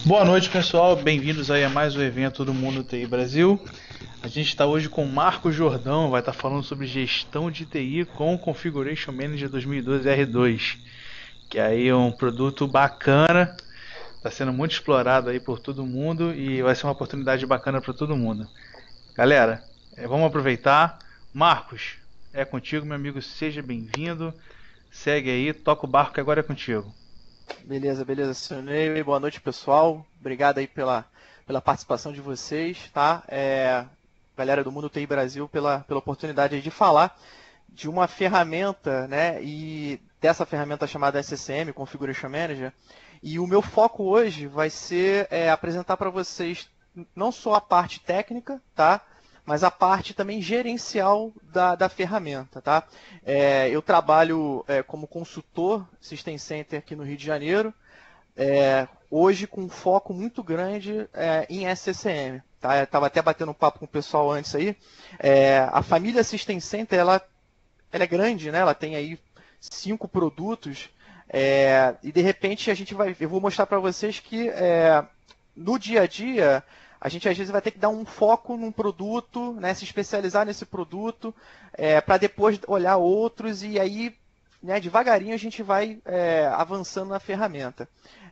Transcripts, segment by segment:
Boa noite, pessoal. Bem-vindos aí a mais um evento do Mundo TI Brasil. A gente está hoje com o Marco Jordão, vai estar falando sobre gestão de TI com Configuration Manager 2012 R2, que aí é um produto bacana, está sendo muito explorado aí por todo mundo e vai ser uma oportunidade bacana para todo mundo. Galera, vamos aproveitar. Marcos, é contigo, meu amigo, seja bem-vindo. Segue aí, toca o barco que agora é contigo. Beleza, beleza, senhor Ney. Boa noite, pessoal. Obrigado aí pela participação de vocês, tá? Galera do Mundo TI Brasil, pela oportunidade aí de falar de uma ferramenta, né? E dessa ferramenta chamada SSM, Configuration Manager. E o meu foco hoje vai ser apresentar para vocês não só a parte técnica, tá? Mas a parte também gerencial da ferramenta, tá? Eu trabalho como consultor System Center aqui no Rio de Janeiro, hoje com um foco muito grande em SCCM. Tá? Eu estava até batendo um papo com o pessoal antes aí. A família System Center, ela é grande, né? Ela tem aí 5 produtos, e de repente eu vou mostrar para vocês que no dia a dia a gente às vezes vai ter que dar um foco num produto, né, se especializar nesse produto, para depois olhar outros e aí, né, devagarinho a gente vai avançando na ferramenta.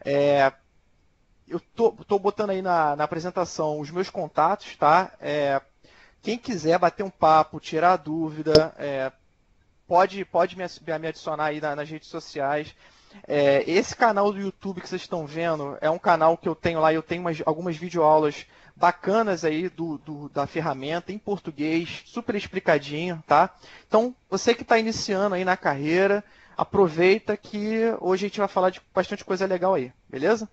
Eu tô botando aí na apresentação os meus contatos, tá? Quem quiser bater um papo, tirar dúvida, pode me adicionar aí nas redes sociais. Esse canal do YouTube que vocês estão vendo é um canal que eu tenho lá, eu tenho algumas videoaulas bacanas aí da ferramenta em português, super explicadinho, tá? Então, você que está iniciando aí na carreira, aproveita que hoje a gente vai falar de bastante coisa legal aí, beleza?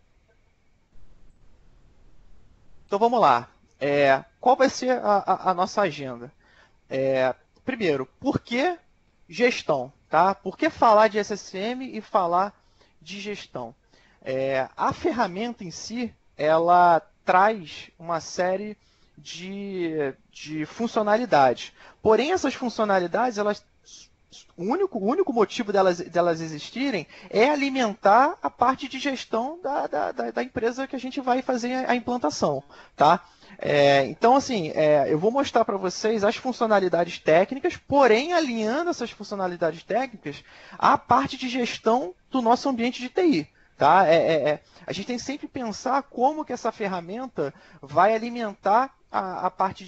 Então vamos lá. Qual vai ser a nossa agenda? Primeiro, por que gestão? Tá? Por que falar de SSM e falar de gestão? A ferramenta em si, ela traz uma série de funcionalidades. Porém, essas funcionalidades, o único motivo delas existirem é alimentar a parte de gestão da empresa que a gente vai fazer a implantação. Tá? Então, assim, eu vou mostrar para vocês as funcionalidades técnicas, porém alinhando essas funcionalidades técnicas à parte de gestão do nosso ambiente de TI. Tá? A gente tem que sempre pensar como que essa ferramenta vai alimentar a parte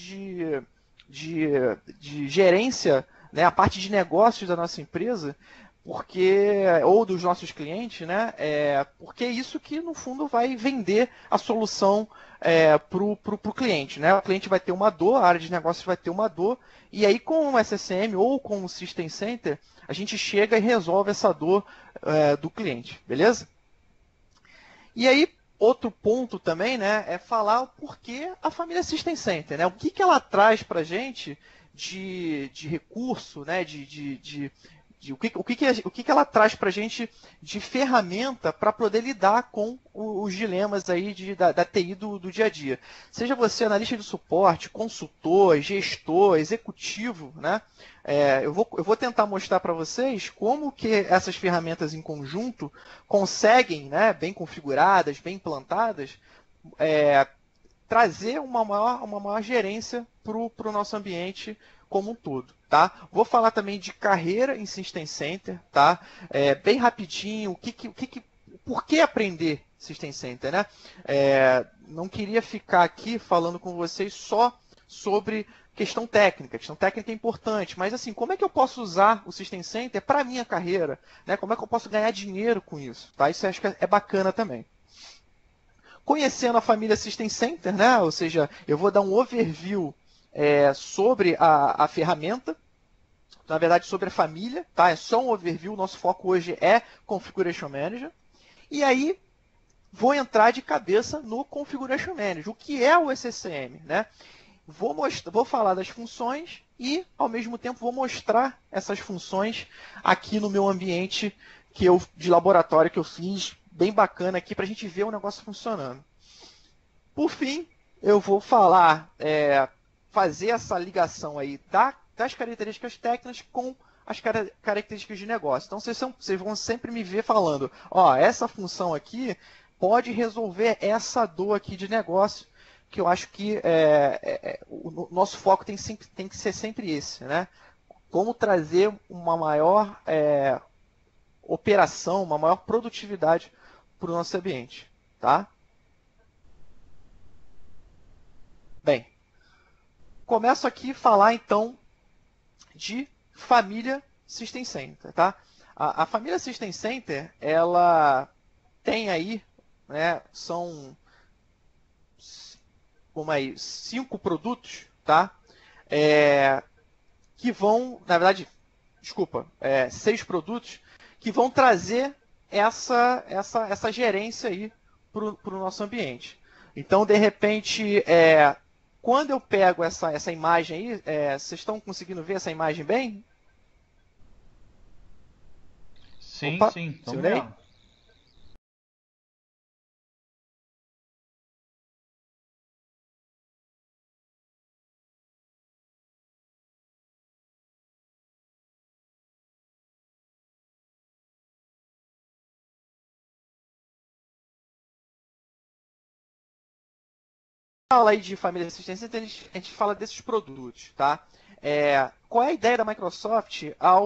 de gerência, né, a parte de negócios da nossa empresa, ou dos nossos clientes, né? Porque é isso que no fundo vai vender a solução para o cliente, né? O cliente vai ter uma dor, a área de negócios vai ter uma dor, e aí com o SSM ou com o System Center, a gente chega e resolve essa dor do cliente, beleza? E aí, outro ponto também, né, é falar o porquê a família System Center, né? O que ela traz para a gente de recurso, né, o que ela traz para a gente de ferramenta para poder lidar com os dilemas aí da TI do dia a dia. Seja você analista de suporte, consultor, gestor, executivo, né? Eu vou tentar mostrar para vocês como que essas ferramentas em conjunto conseguem, né, bem configuradas, bem implantadas, trazer uma maior gerência para o nosso ambiente como um todo. Tá? Vou falar também de carreira em System Center, tá? Bem rapidinho, por que aprender System Center, né? Não queria ficar aqui falando com vocês só sobre questão técnica. Questão técnica é importante, mas assim, como é que eu posso usar o System Center para a minha carreira? Né? Como é que eu posso ganhar dinheiro com isso? Tá? Isso eu acho que é bacana também. Conhecendo a família System Center, né? Ou seja, eu vou dar um overview sobre a ferramenta, na verdade sobre a família, tá? É só um overview, o nosso foco hoje é Configuration Manager. E aí vou entrar de cabeça no Configuration Manager. O que é o SCCM, né? Vou falar das funções e, ao mesmo tempo, vou mostrar essas funções aqui no meu ambiente de laboratório que eu fiz, bem bacana aqui, para a gente ver o negócio funcionando. Por fim, eu vou fazer essa ligação aí das características técnicas com as características de negócio. Então, vocês vão sempre me ver falando, ó, essa função aqui pode resolver essa dor aqui de negócio, que eu acho que o nosso foco tem que ser sempre esse, né? Como trazer uma maior operação, uma maior produtividade para o nosso ambiente, tá? Bem, começo aqui a falar então de família System Center, tá? A família System Center, ela tem aí, né, são 5 produtos, tá? Que vão, na verdade, 6 produtos que vão trazer essa gerência aí para o nosso ambiente. Então, de repente, quando eu pego essa imagem aí, vocês estão conseguindo ver essa imagem bem? Sim, Opa, sim, estamos acionei? vendo. Fala aí de família de assistência, então a gente fala desses produtos, tá? Qual é a ideia da Microsoft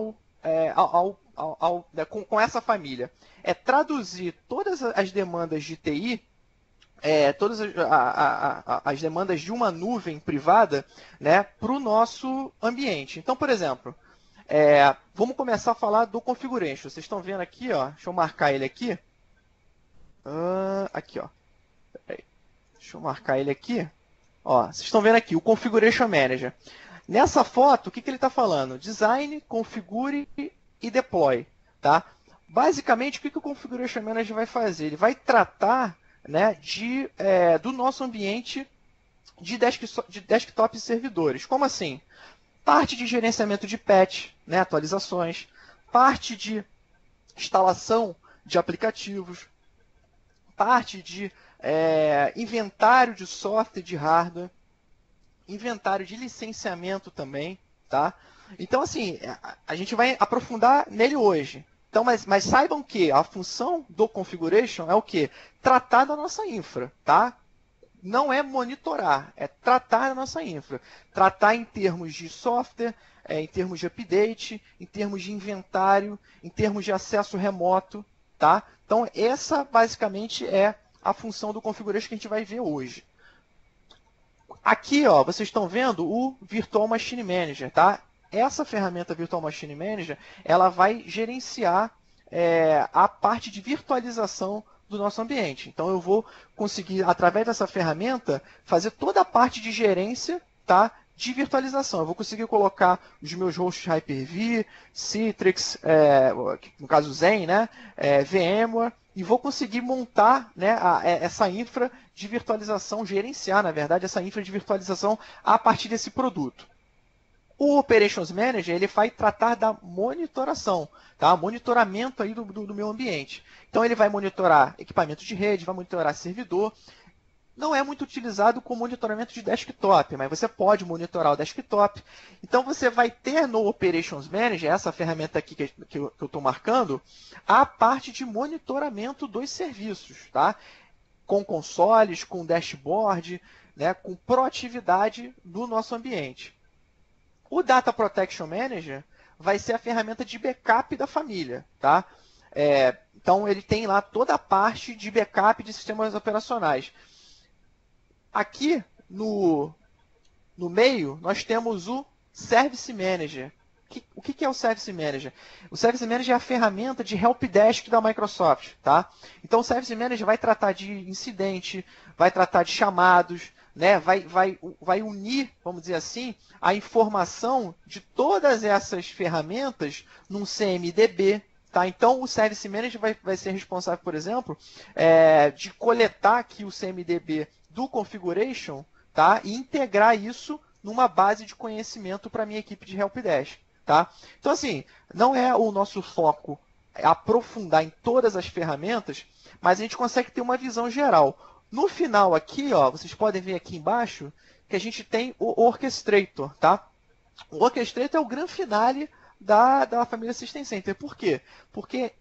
com essa família? É traduzir todas as demandas de TI, todas as demandas de uma nuvem privada, né, para o nosso ambiente. Então, por exemplo, vamos começar a falar do configuration. Vocês estão vendo aqui, ó, deixa eu marcar ele aqui. Aqui, ó. Deixa eu marcar ele aqui. Ó, vocês estão vendo aqui o Configuration Manager. Nessa foto, o que ele está falando? Design, configure e deploy. Tá? Basicamente, o que o Configuration Manager vai fazer? Ele vai tratar, né, do nosso ambiente de desktop e servidores. Como assim? Parte de gerenciamento de patch, né, atualizações, parte de instalação de aplicativos, parte de inventário de software e de hardware, inventário de licenciamento também, tá? Então, assim, a gente vai aprofundar nele hoje. Então, mas saibam que a função do configuration é o quê? Tratar da nossa infra, tá? Não é monitorar, é tratar da nossa infra. Tratar em termos de software, em termos de update, em termos de inventário, em termos de acesso remoto, tá? Então, essa basicamente é a função do configuration que a gente vai ver hoje. Aqui, ó, vocês estão vendo o Virtual Machine Manager, tá? Essa ferramenta Virtual Machine Manager, ela vai gerenciar a parte de virtualização do nosso ambiente. Então, eu vou conseguir, através dessa ferramenta, fazer toda a parte de gerência, tá, de virtualização. Eu vou conseguir colocar os meus hosts Hyper-V, Citrix, no caso Zen, né, VMware, e vou conseguir montar, né, essa infra de virtualização, gerenciar, na verdade, essa infra de virtualização a partir desse produto. O Operations Manager, ele vai tratar da monitoração, tá? Monitoramento aí do meu ambiente. Então, ele vai monitorar equipamento de rede, vai monitorar servidor. Não é muito utilizado com monitoramento de desktop, mas você pode monitorar o desktop. Então, você vai ter no Operations Manager, essa ferramenta aqui que eu estou marcando, a parte de monitoramento dos serviços, tá? Com consoles, com dashboard, né? Com proatividade do nosso ambiente. O Data Protection Manager vai ser a ferramenta de backup da família, tá? Então, ele tem lá toda a parte de backup de sistemas operacionais. Aqui, no meio, nós temos o Service Manager. O que é o Service Manager? O Service Manager é a ferramenta de helpdesk da Microsoft, tá? Então, o Service Manager vai tratar de incidente, vai tratar de chamados, né? vai unir, vamos dizer assim, a informação de todas essas ferramentas num CMDB. Tá? Então, o Service Manager vai ser responsável, por exemplo, de coletar aqui o CMDB do Configuration, tá? E integrar isso numa base de conhecimento para a minha equipe de helpdesk. Tá? Então, assim, não é o nosso foco aprofundar em todas as ferramentas, mas a gente consegue ter uma visão geral. No final aqui, ó, vocês podem ver aqui embaixo que a gente tem o Orchestrator. Tá? O Orchestrator é o grande finale da família System Center. Por quê? Porque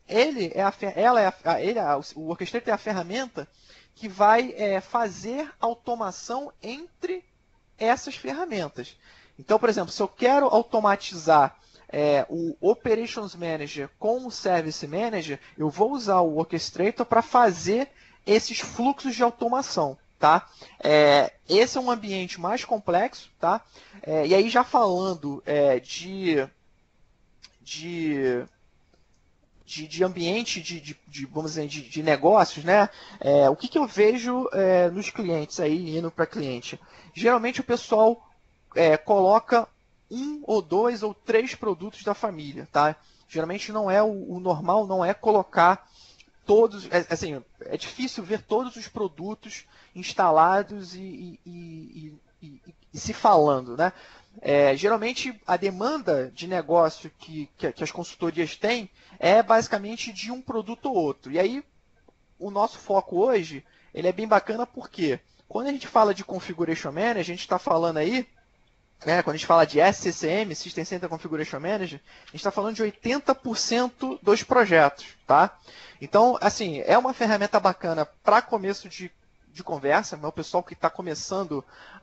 o Orchestrator é a ferramenta que vai fazer automação entre essas ferramentas. Então, por exemplo, se eu quero automatizar o Operations Manager com o Service Manager, eu vou usar o Orchestrator para fazer esses fluxos de automação. Tá? Esse é um ambiente mais complexo. Tá? E aí, já falando de ambiente vamos dizer, de negócios, né? O que eu vejo nos clientes aí, indo para cliente? Geralmente o pessoal coloca um ou dois ou três produtos da família, tá? Geralmente não é o normal, não é colocar todos, assim, é difícil ver todos os produtos instalados e se falando, né? Geralmente a demanda de negócio que as consultorias têm é basicamente de um produto ou outro. E aí o nosso foco hoje ele é bem bacana porque quando a gente fala de Configuration Manager, a gente está falando aí, quando a gente fala de SCCM, System Center Configuration Manager, a gente está falando de 80% dos projetos. Tá? Então, assim, é uma ferramenta bacana para começo de conversa, o pessoal que está começando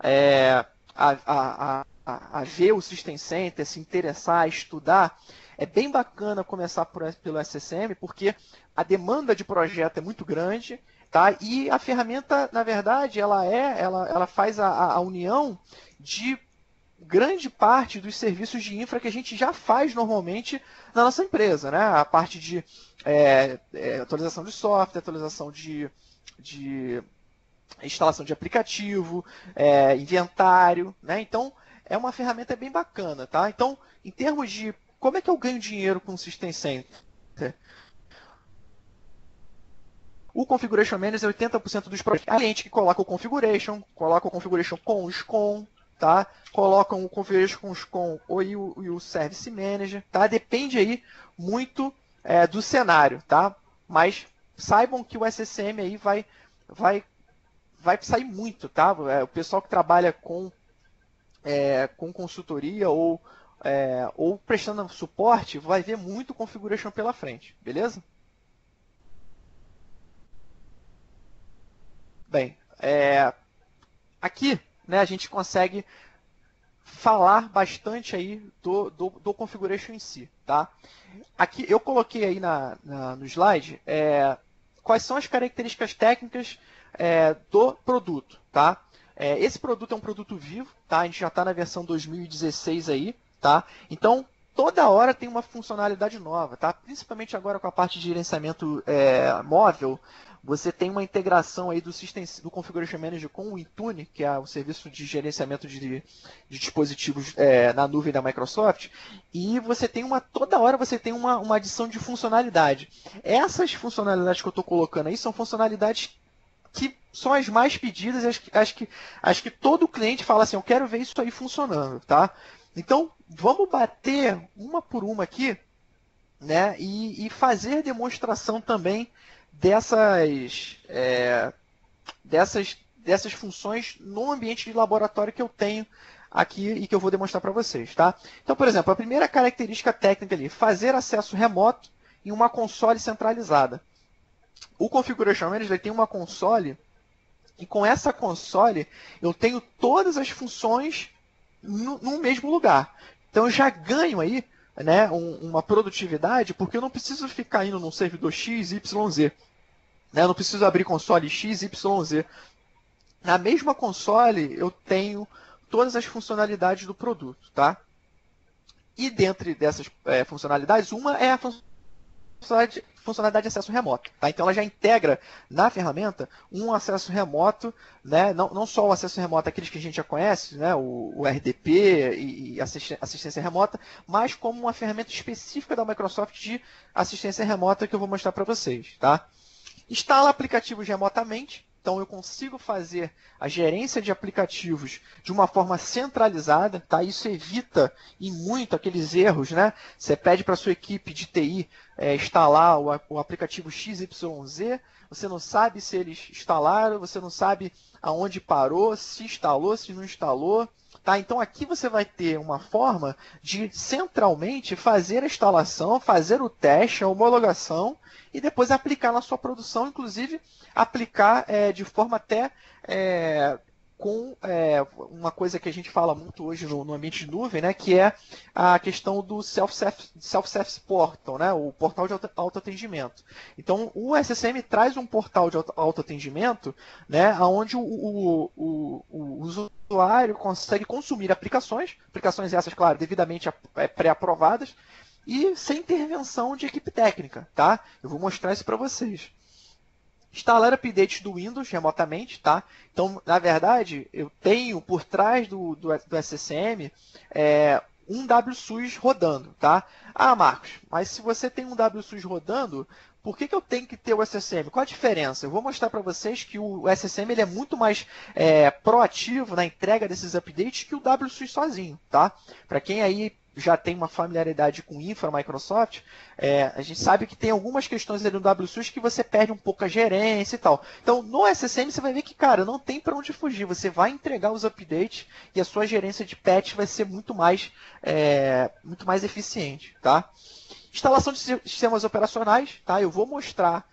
a ver o System Center, se interessar, a estudar, é bem bacana começar pelo SCCM, porque a demanda de projeto é muito grande, tá? E a ferramenta, na verdade, ela faz a união de grande parte dos serviços de infra que a gente já faz normalmente na nossa empresa, né? A parte de atualização de software, atualização de instalação de aplicativo, inventário, né? Então, é uma ferramenta bem bacana, tá? Então, em termos de como é que eu ganho dinheiro com o System Center? O Configuration Manager é 80% dos projetos. Há cliente que coloca o Configuration com o SCOM, tá? Colocam o Configuration com o SCOM e o Service Manager, tá? Depende aí muito do cenário, tá? Mas saibam que o SCCM aí vai sair muito, tá? O pessoal que trabalha com consultoria ou prestando suporte vai ver muito Configuration pela frente, beleza? Bem, aqui, né, a gente consegue falar bastante aí do Configuration em si, tá? Aqui eu coloquei aí no slide quais são as características técnicas do produto, tá? Esse produto é um produto vivo, tá? A gente já está na versão 2016 aí, tá? Então, toda hora tem uma funcionalidade nova, tá? Principalmente agora com a parte de gerenciamento móvel, você tem uma integração aí do Configuration Manager com o Intune, que é o serviço de gerenciamento de dispositivos na nuvem da Microsoft, e você tem toda hora você tem uma adição de funcionalidade. Essas funcionalidades que eu estou colocando aí são funcionalidades que são as mais pedidas, as que todo cliente fala assim, eu quero ver isso aí funcionando, tá? Então, vamos bater uma por uma aqui, né? E fazer demonstração também dessas funções no ambiente de laboratório que eu tenho aqui e que eu vou demonstrar para vocês, tá? Então, por exemplo, a primeira característica técnica ali, fazer acesso remoto em uma console centralizada. O Configuration Manager tem uma console e com essa console eu tenho todas as funções no mesmo lugar. Então eu já ganho aí, né, uma produtividade porque eu não preciso ficar indo num servidor X, Y, Z. Né? Eu não preciso abrir console X, Y, Z. Na mesma console eu tenho todas as funcionalidades do produto. Tá? E dentre dessas funcionalidades, uma é a funcionalidade de acesso remoto. Tá? Então ela já integra na ferramenta um acesso remoto, né? Não só o acesso remoto aqueles que a gente já conhece, né? o RDP e assistência remota, mas como uma ferramenta específica da Microsoft de assistência remota que eu vou mostrar para vocês. Tá? Instala aplicativos remotamente. Então eu consigo fazer a gerência de aplicativos de uma forma centralizada, tá? Isso evita e muito aqueles erros, né? Você pede para a sua equipe de TI instalar o aplicativo XYZ, você não sabe se eles instalaram, você não sabe aonde parou, se instalou, se não instalou, Tá? Então aqui você vai ter uma forma de centralmente fazer a instalação, fazer o teste, a homologação e depois aplicar na sua produção, inclusive aplicar de forma até com uma coisa que a gente fala muito hoje no ambiente de nuvem, né, que é a questão do self-service portal, né, o portal de autoatendimento. Então, o SSM traz um portal de autoatendimento, né, onde o usuário consegue consumir aplicações essas, claro, devidamente pré-aprovadas, e sem intervenção de equipe técnica, tá? Eu vou mostrar isso para vocês. Instalar updates do Windows remotamente, tá? Então, na verdade, eu tenho por trás do SSM um WSUS rodando, tá? Ah, Marcos, mas se você tem um WSUS rodando, por que eu tenho que ter o SSM? Qual a diferença? Eu vou mostrar para vocês que o SSM ele é muito mais proativo na entrega desses updates que o WSUS sozinho, tá? Para quem aí já tem uma familiaridade com Infra Microsoft, a gente sabe que tem algumas questões ali no WSUS que você perde um pouco a gerência e tal. Então, no SSM você vai ver que, cara, não tem para onde fugir. Você vai entregar os updates e a sua gerência de patch vai ser muito mais eficiente, tá? Instalação de sistemas operacionais, tá? Eu vou mostrar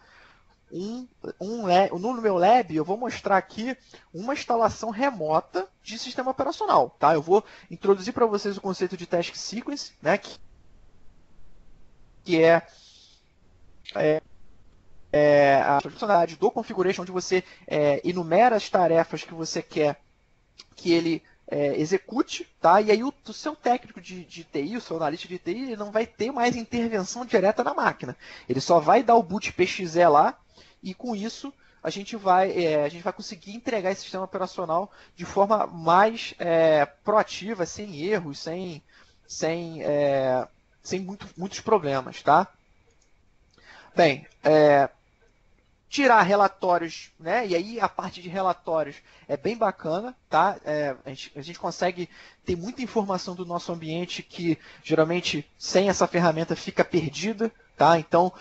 no meu lab, eu vou mostrar aqui uma instalação remota de sistema operacional, tá? Eu vou introduzir para vocês o conceito de task sequence, né? Que é a funcionalidade do configuration, onde você enumera as tarefas que você quer que ele execute, tá? E aí o seu técnico de TI, o seu analista de TI, ele não vai ter mais intervenção direta na máquina. Ele só vai dar o boot PXE lá, e com isso a gente vai conseguir entregar esse sistema operacional de forma mais proativa, sem erros, sem muitos problemas, tá? Bem, tirar relatórios, né? E aí a parte de relatórios é bem bacana, tá? A gente consegue ter muita informação do nosso ambiente que geralmente sem essa ferramenta fica perdida, tá? Então,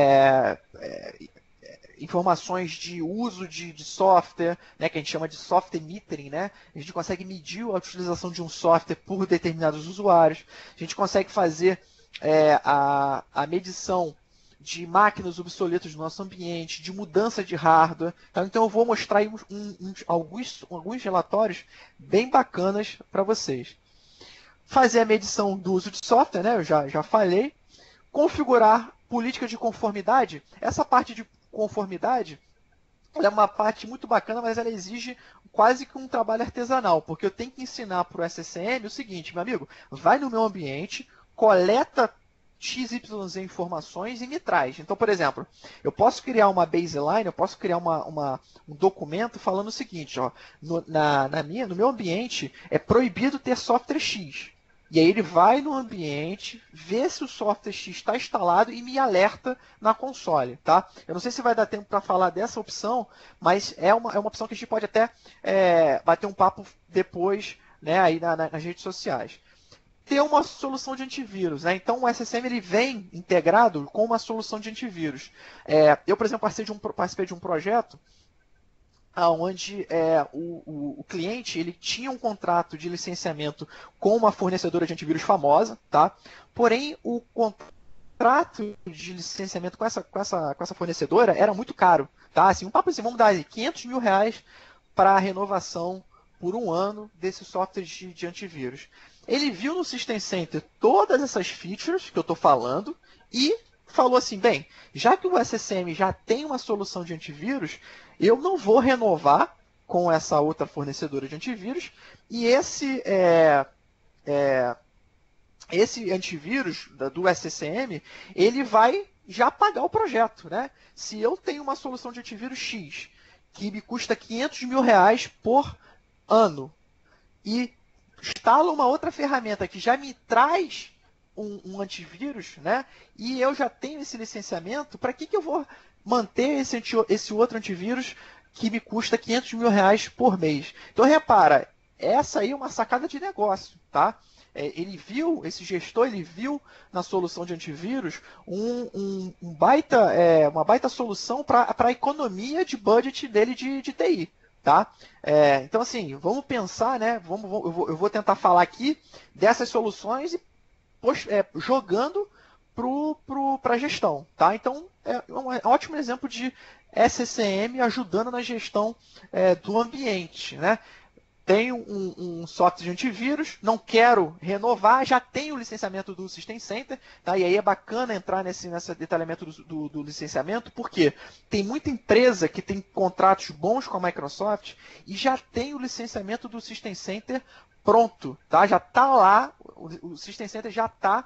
informações de uso de software, né, que a gente chama de software metering, né? A gente consegue medir a utilização de um software por determinados usuários. A gente consegue fazer a medição de máquinas obsoletas do nosso ambiente, de mudança de hardware. Tá? Então eu vou mostrar aí alguns relatórios bem bacanas para vocês. Fazer a medição do uso de software, né? Eu já falei. Configurar política de conformidade. Essa parte de conformidade ela é uma parte muito bacana, mas ela exige quase que um trabalho artesanal, porque eu tenho que ensinar para o SSM o seguinte, meu amigo, vai no meu ambiente, coleta XYZ informações e me traz. Então, por exemplo, eu posso criar uma baseline, eu posso criar um documento falando o seguinte, ó, no meu ambiente é proibido ter software X. E aí ele vai no ambiente, vê se o software X está instalado e me alerta na console, tá? Eu não sei se vai dar tempo para falar dessa opção, mas é uma opção que a gente pode até bater um papo depois, né, aí nas redes sociais. Ter uma solução de antivírus, né? Então o SSM ele vem integrado com uma solução de antivírus. Eu, por exemplo, participei de um projeto onde o cliente ele tinha um contrato de licenciamento com uma fornecedora de antivírus famosa, tá? Porém, o contrato de licenciamento com essa fornecedora era muito caro, tá? Assim, um papo assim, vamos dar aí, R$500 mil para a renovação por um ano desse software de antivírus. Ele viu no System Center todas essas features que eu estou falando e falou assim, bem, já que o SSM já tem uma solução de antivírus, eu não vou renovar com essa outra fornecedora de antivírus e esse antivírus do SSM, ele vai já pagar o projeto, né? Se eu tenho uma solução de antivírus X que me custa R$500 mil por ano e instalo uma outra ferramenta que já me traz um antivírus, né? E eu já tenho esse licenciamento, para que eu vou manter esse outro antivírus que me custa R$500 mil por mês? Então repara, essa aí é uma sacada de negócio, tá? Esse gestor ele viu na solução de antivírus uma baita solução para a economia de budget dele de TI. tá? Então, assim, vamos pensar, né? Eu vou tentar falar aqui dessas soluções e jogando para a gestão, tá? Então, é um ótimo exemplo de SCCM ajudando na gestão do ambiente, né? Tenho um software de antivírus, não quero renovar, já tenho o licenciamento do System Center, tá? E aí é bacana entrar nesse detalhamento do licenciamento, porque tem muita empresa que tem contratos bons com a Microsoft e já tem o licenciamento do System Center pronto, tá? Já está lá, o System Center já está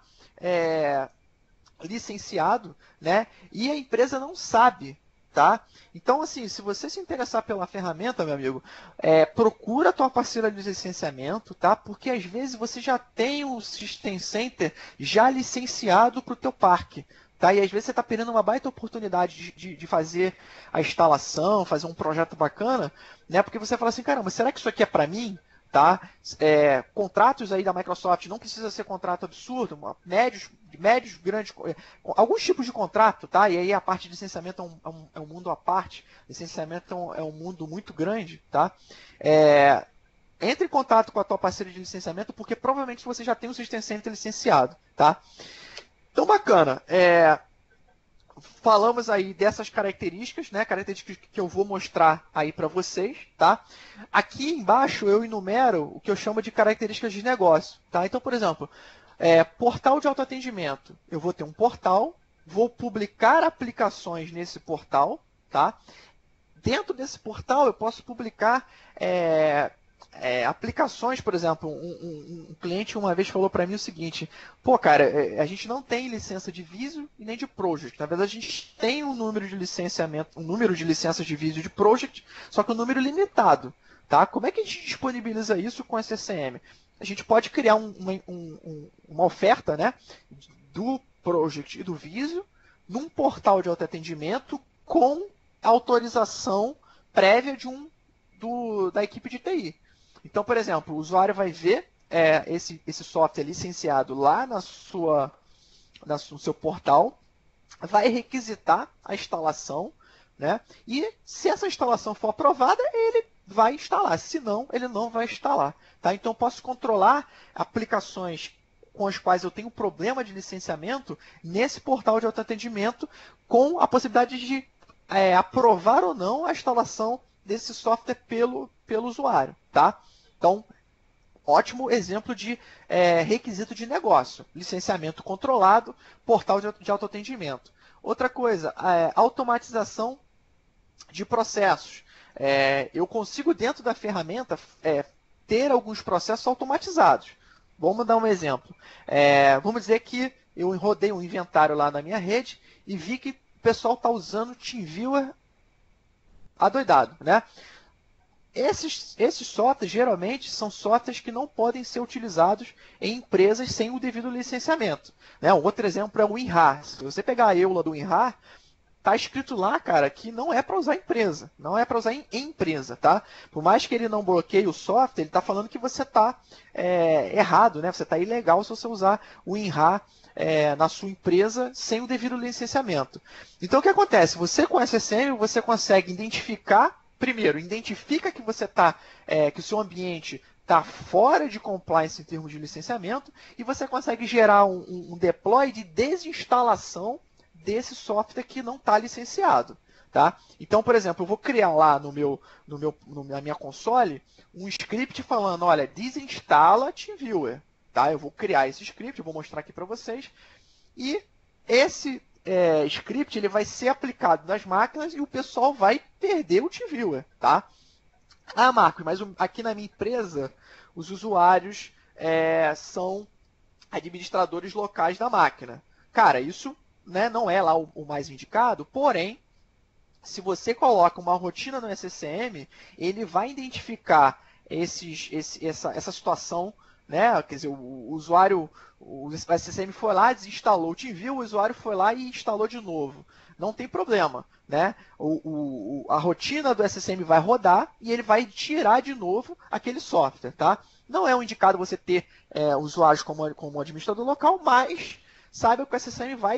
licenciado, né? E a empresa não sabe, tá? Então, assim, se você se interessar pela ferramenta, meu amigo, procura a tua parceira de licenciamento, tá? Porque às vezes você já tem o System Center já licenciado para o teu parque, tá? E às vezes você está perdendo uma baita oportunidade de fazer a instalação, fazer um projeto bacana, né? Porque você fala assim, caramba, será que isso aqui é para mim? Tá? Contratos aí da Microsoft não precisa ser contrato absurdo, médios, grandes, alguns tipos de contrato, tá? E aí a parte de licenciamento é um mundo à parte, licenciamento é um mundo muito grande, tá? Entre em contato com a tua parceira de licenciamento, porque provavelmente você já tem um System Center licenciado, tá? Então, bacana. Falamos aí dessas características, né? Características que eu vou mostrar aí para vocês, tá? Aqui embaixo eu enumero o que eu chamo de características de negócio, tá? Então, por exemplo, portal de autoatendimento. Eu vou ter um portal, vou publicar aplicações nesse portal, tá? Dentro desse portal eu posso publicar aplicações, por exemplo, um cliente uma vez falou para mim o seguinte, pô, cara, a gente não tem licença de Visio e nem de Project. Na verdade, a gente tem um número de licenciamento, um número de licenças de Visio e de Project, só que um número limitado, tá? Como é que a gente disponibiliza isso com a SCCM? A gente pode criar uma oferta, né, do Project e do Visio num portal de autoatendimento com autorização prévia da equipe de TI. Então, por exemplo, o usuário vai ver esse software licenciado lá no seu portal, vai requisitar a instalação, né? E se essa instalação for aprovada, ele vai instalar. Se não, ele não vai instalar. Tá? Então, eu posso controlar aplicações com as quais eu tenho problema de licenciamento nesse portal de autoatendimento com a possibilidade de aprovar ou não a instalação desse software pelo usuário. Tá? Então, ótimo exemplo de requisito de negócio. Licenciamento controlado, portal de autoatendimento. Outra coisa, automatização de processos. Eu consigo, dentro da ferramenta, ter alguns processos automatizados. Vamos dar um exemplo. Vamos dizer que eu rodei um inventário lá na minha rede e vi que o pessoal está usando TeamViewer adoidado, né? Esses softwares, geralmente, são softwares que não podem ser utilizados em empresas sem o devido licenciamento. Né? Um outro exemplo é o WinRAR. Se você pegar a EULA do WinRAR, está escrito lá, cara, que não é para usar em empresa. Não é para usar em empresa, tá? Por mais que ele não bloqueie o software, ele está falando que você está errado, né? Você está ilegal se você usar o WinRAR na sua empresa sem o devido licenciamento. Então, o que acontece? Você, com a SCCM, você consegue identificar. Primeiro, identifica que que o seu ambiente está fora de compliance em termos de licenciamento e você consegue gerar um deploy de desinstalação desse software que não está licenciado. Tá? Então, por exemplo, eu vou criar lá na minha console um script falando, olha, desinstala TeamViewer. Tá? Eu vou criar esse script, eu vou mostrar aqui para vocês. E esse script ele vai ser aplicado nas máquinas e o pessoal vai perder o TeamViewer, tá? Ah, Marcos, mas aqui na minha empresa os usuários são administradores locais da máquina. Cara, isso, né, não é lá o mais indicado, porém, se você coloca uma rotina no SCCM, ele vai identificar essa situação, né? Quer dizer, o usuário, o SCCM foi lá, desinstalou o TeamViewer, o usuário foi lá e instalou de novo. Não tem problema, né? A rotina do SCCM vai rodar e ele vai tirar de novo aquele software, tá? Não é um indicado você ter usuários como administrador local, mas saiba que o SCCM vai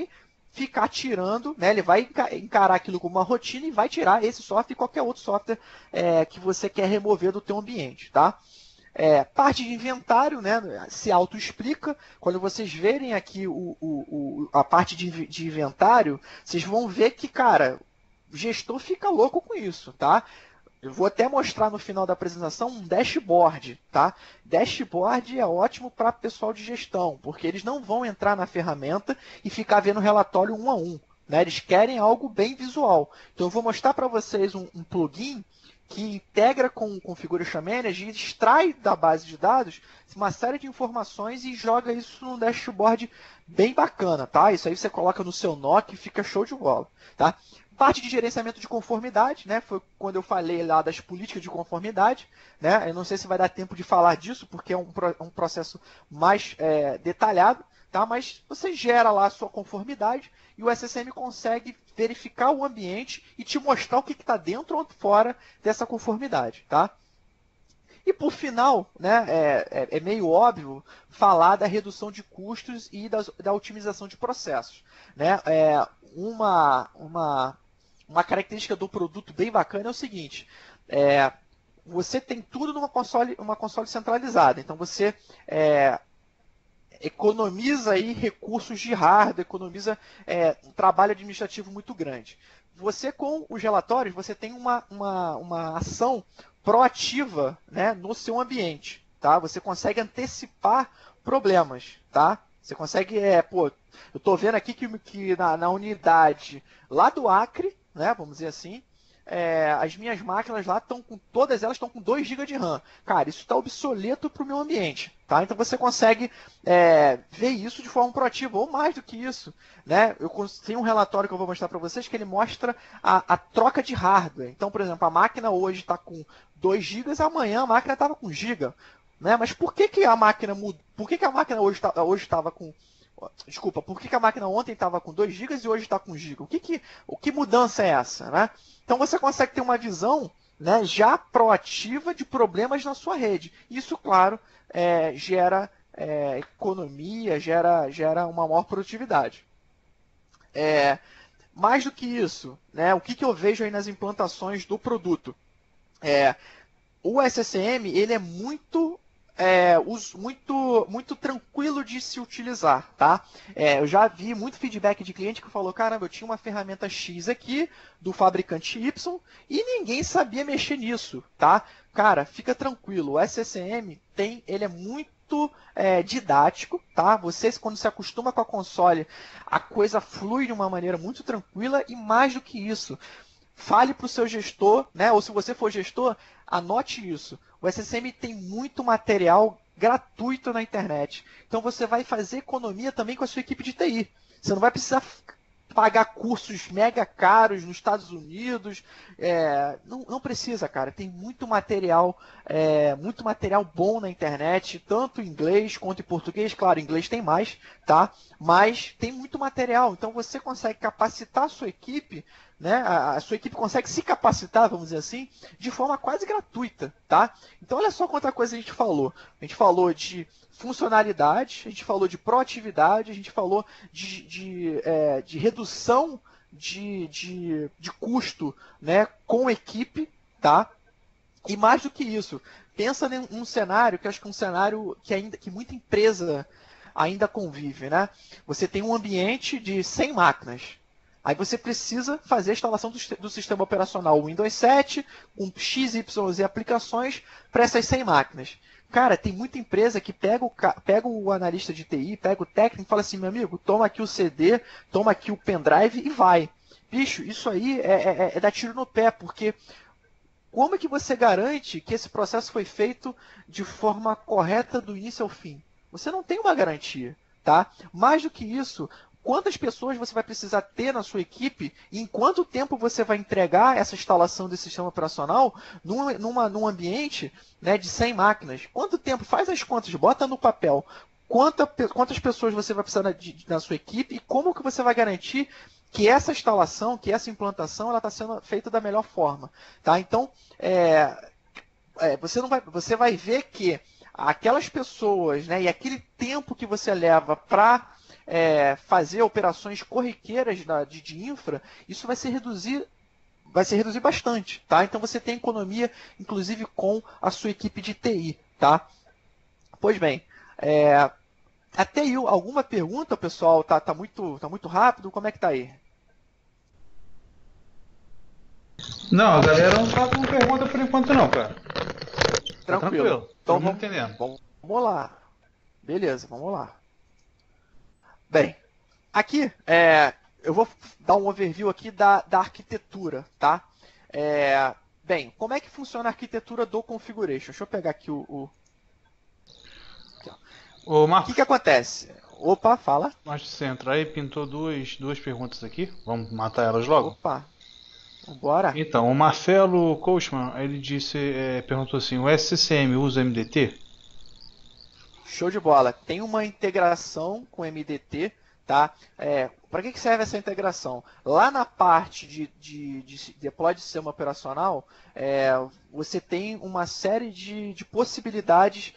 ficar tirando, né? Ele vai encarar aquilo como uma rotina e vai tirar esse software e qualquer outro software que você quer remover do teu ambiente, tá? Parte de inventário, né, se auto-explica. Quando vocês verem aqui a parte de inventário, vocês vão ver que, cara, o gestor fica louco com isso, tá? Eu vou até mostrar no final da apresentação um dashboard, tá? Dashboard é ótimo para pessoal de gestão, porque eles não vão entrar na ferramenta e ficar vendo relatório um a um, né? Eles querem algo bem visual. Então eu vou mostrar para vocês um plugin que integra com o Configuration Manager e extrai da base de dados uma série de informações e joga isso num dashboard bem bacana, tá? Isso aí você coloca no seu NOC e fica show de bola, tá? Parte de gerenciamento de conformidade, né? Foi quando eu falei lá das políticas de conformidade, né? Eu não sei se vai dar tempo de falar disso, porque é um processo mais detalhado, tá? Mas você gera lá a sua conformidade e o SSM consegue verificar o ambiente e te mostrar o que está dentro ou fora dessa conformidade, tá? E por final, né, é meio óbvio falar da redução de custos e da otimização de processos, né? Uma característica do produto bem bacana é o seguinte: você tem tudo numa console centralizada, então você economiza aí recursos de hardware, economiza um trabalho administrativo muito grande. Você, com os relatórios, você tem uma ação proativa, né, no seu ambiente, tá? Você consegue antecipar problemas, tá? Você consegue, eu estou vendo aqui que na unidade lá do Acre, né, vamos dizer assim, as minhas máquinas lá todas elas estão com 2 GB de RAM. Cara, isso está obsoleto para o meu ambiente, tá? Então você consegue ver isso de forma proativa, ou mais do que isso, né? Eu tenho um relatório que eu vou mostrar para vocês que ele mostra a troca de hardware. Então, por exemplo, a máquina hoje está com 2 GB, amanhã a máquina estava com 1 GB, né? Mas por que a máquina mudou? Por que a máquina hoje estava com... Desculpa, por que a máquina ontem estava com 2 GB e hoje está com 1 GB? Que mudança é essa, né? Então você consegue ter uma visão, né, já proativa de problemas na sua rede. Isso, claro, gera economia, gera uma maior produtividade. Mais do que isso, né, o que eu vejo aí nas implantações do produto? O SSM ele é muito tranquilo de se utilizar, tá? Eu já vi muito feedback de cliente que falou: caramba, eu tinha uma ferramenta X aqui do fabricante Y e ninguém sabia mexer nisso, tá? Cara, fica tranquilo, o SSM ele é muito didático, tá? Você, quando se acostuma com a console, a coisa flui de uma maneira muito tranquila e, mais do que isso, fale para o seu gestor, né? Ou se você for gestor, anote isso. O SSM tem muito material gratuito na internet. Então você vai fazer economia também com a sua equipe de TI. Você não vai precisar pagar cursos mega caros nos Estados Unidos. Não precisa, cara. Tem muito material bom na internet, tanto em inglês quanto em português. Claro, em inglês tem mais, tá? Mas tem muito material. Então você consegue capacitar a sua equipe, né? A sua equipe consegue se capacitar, vamos dizer assim, de forma quase gratuita, tá? Então olha só quanta coisa a gente falou. A gente falou de funcionalidade, a gente falou de proatividade, a gente falou de redução de custo, né, com equipe, tá? E mais do que isso, pensa num cenário que eu acho que é um cenário que muita empresa ainda convive, né? Você tem um ambiente de 100 máquinas. Aí você precisa fazer a instalação do sistema operacional Windows 7 com XYZ aplicações para essas 100 máquinas. Cara, tem muita empresa que pega o analista de TI, pega o técnico e fala assim: meu amigo, toma aqui o CD, toma aqui o pendrive e vai. Bicho, isso aí é dar tiro no pé, porque como é que você garante que esse processo foi feito de forma correta do início ao fim? Você não tem uma garantia, tá? Mais do que isso, quantas pessoas você vai precisar ter na sua equipe e em quanto tempo você vai entregar essa instalação desse sistema operacional num ambiente, né, de 100 máquinas? Quanto tempo? Faz as contas, bota no papel. Quantas pessoas você vai precisar na sua equipe e como que você vai garantir que essa instalação, que essa implantação, ela está sendo feita da melhor forma, tá? Então, você vai ver que aquelas pessoas, né, e aquele tempo que você leva para fazer operações corriqueiras de infra, isso vai se reduzir bastante, tá? Então você tem economia, inclusive com a sua equipe de TI, tá? Pois bem, até aí, alguma pergunta, pessoal? Tá muito rápido? Como é que tá aí? Não, a galera não tá com pergunta por enquanto não, cara. Tá tranquilo. Então Todo mundo entendendo. Vamos lá. Beleza, vamos lá. Bem, aqui eu vou dar um overview aqui da arquitetura, tá? Bem, como é que funciona a arquitetura do configuration? Deixa eu pegar aqui o... Aqui, ó. Ô, Marcos. O que acontece? Opa, fala. Antes de você entrar aí, pintou duas perguntas aqui. Vamos matar elas logo? Opa, vambora. Então, o Marcelo Coachman, ele perguntou assim, o SCCM usa MDT? Show de bola. Tem uma integração com MDT, tá? Para que serve essa integração? Lá na parte de deploy de sistema operacional, você tem uma série de possibilidades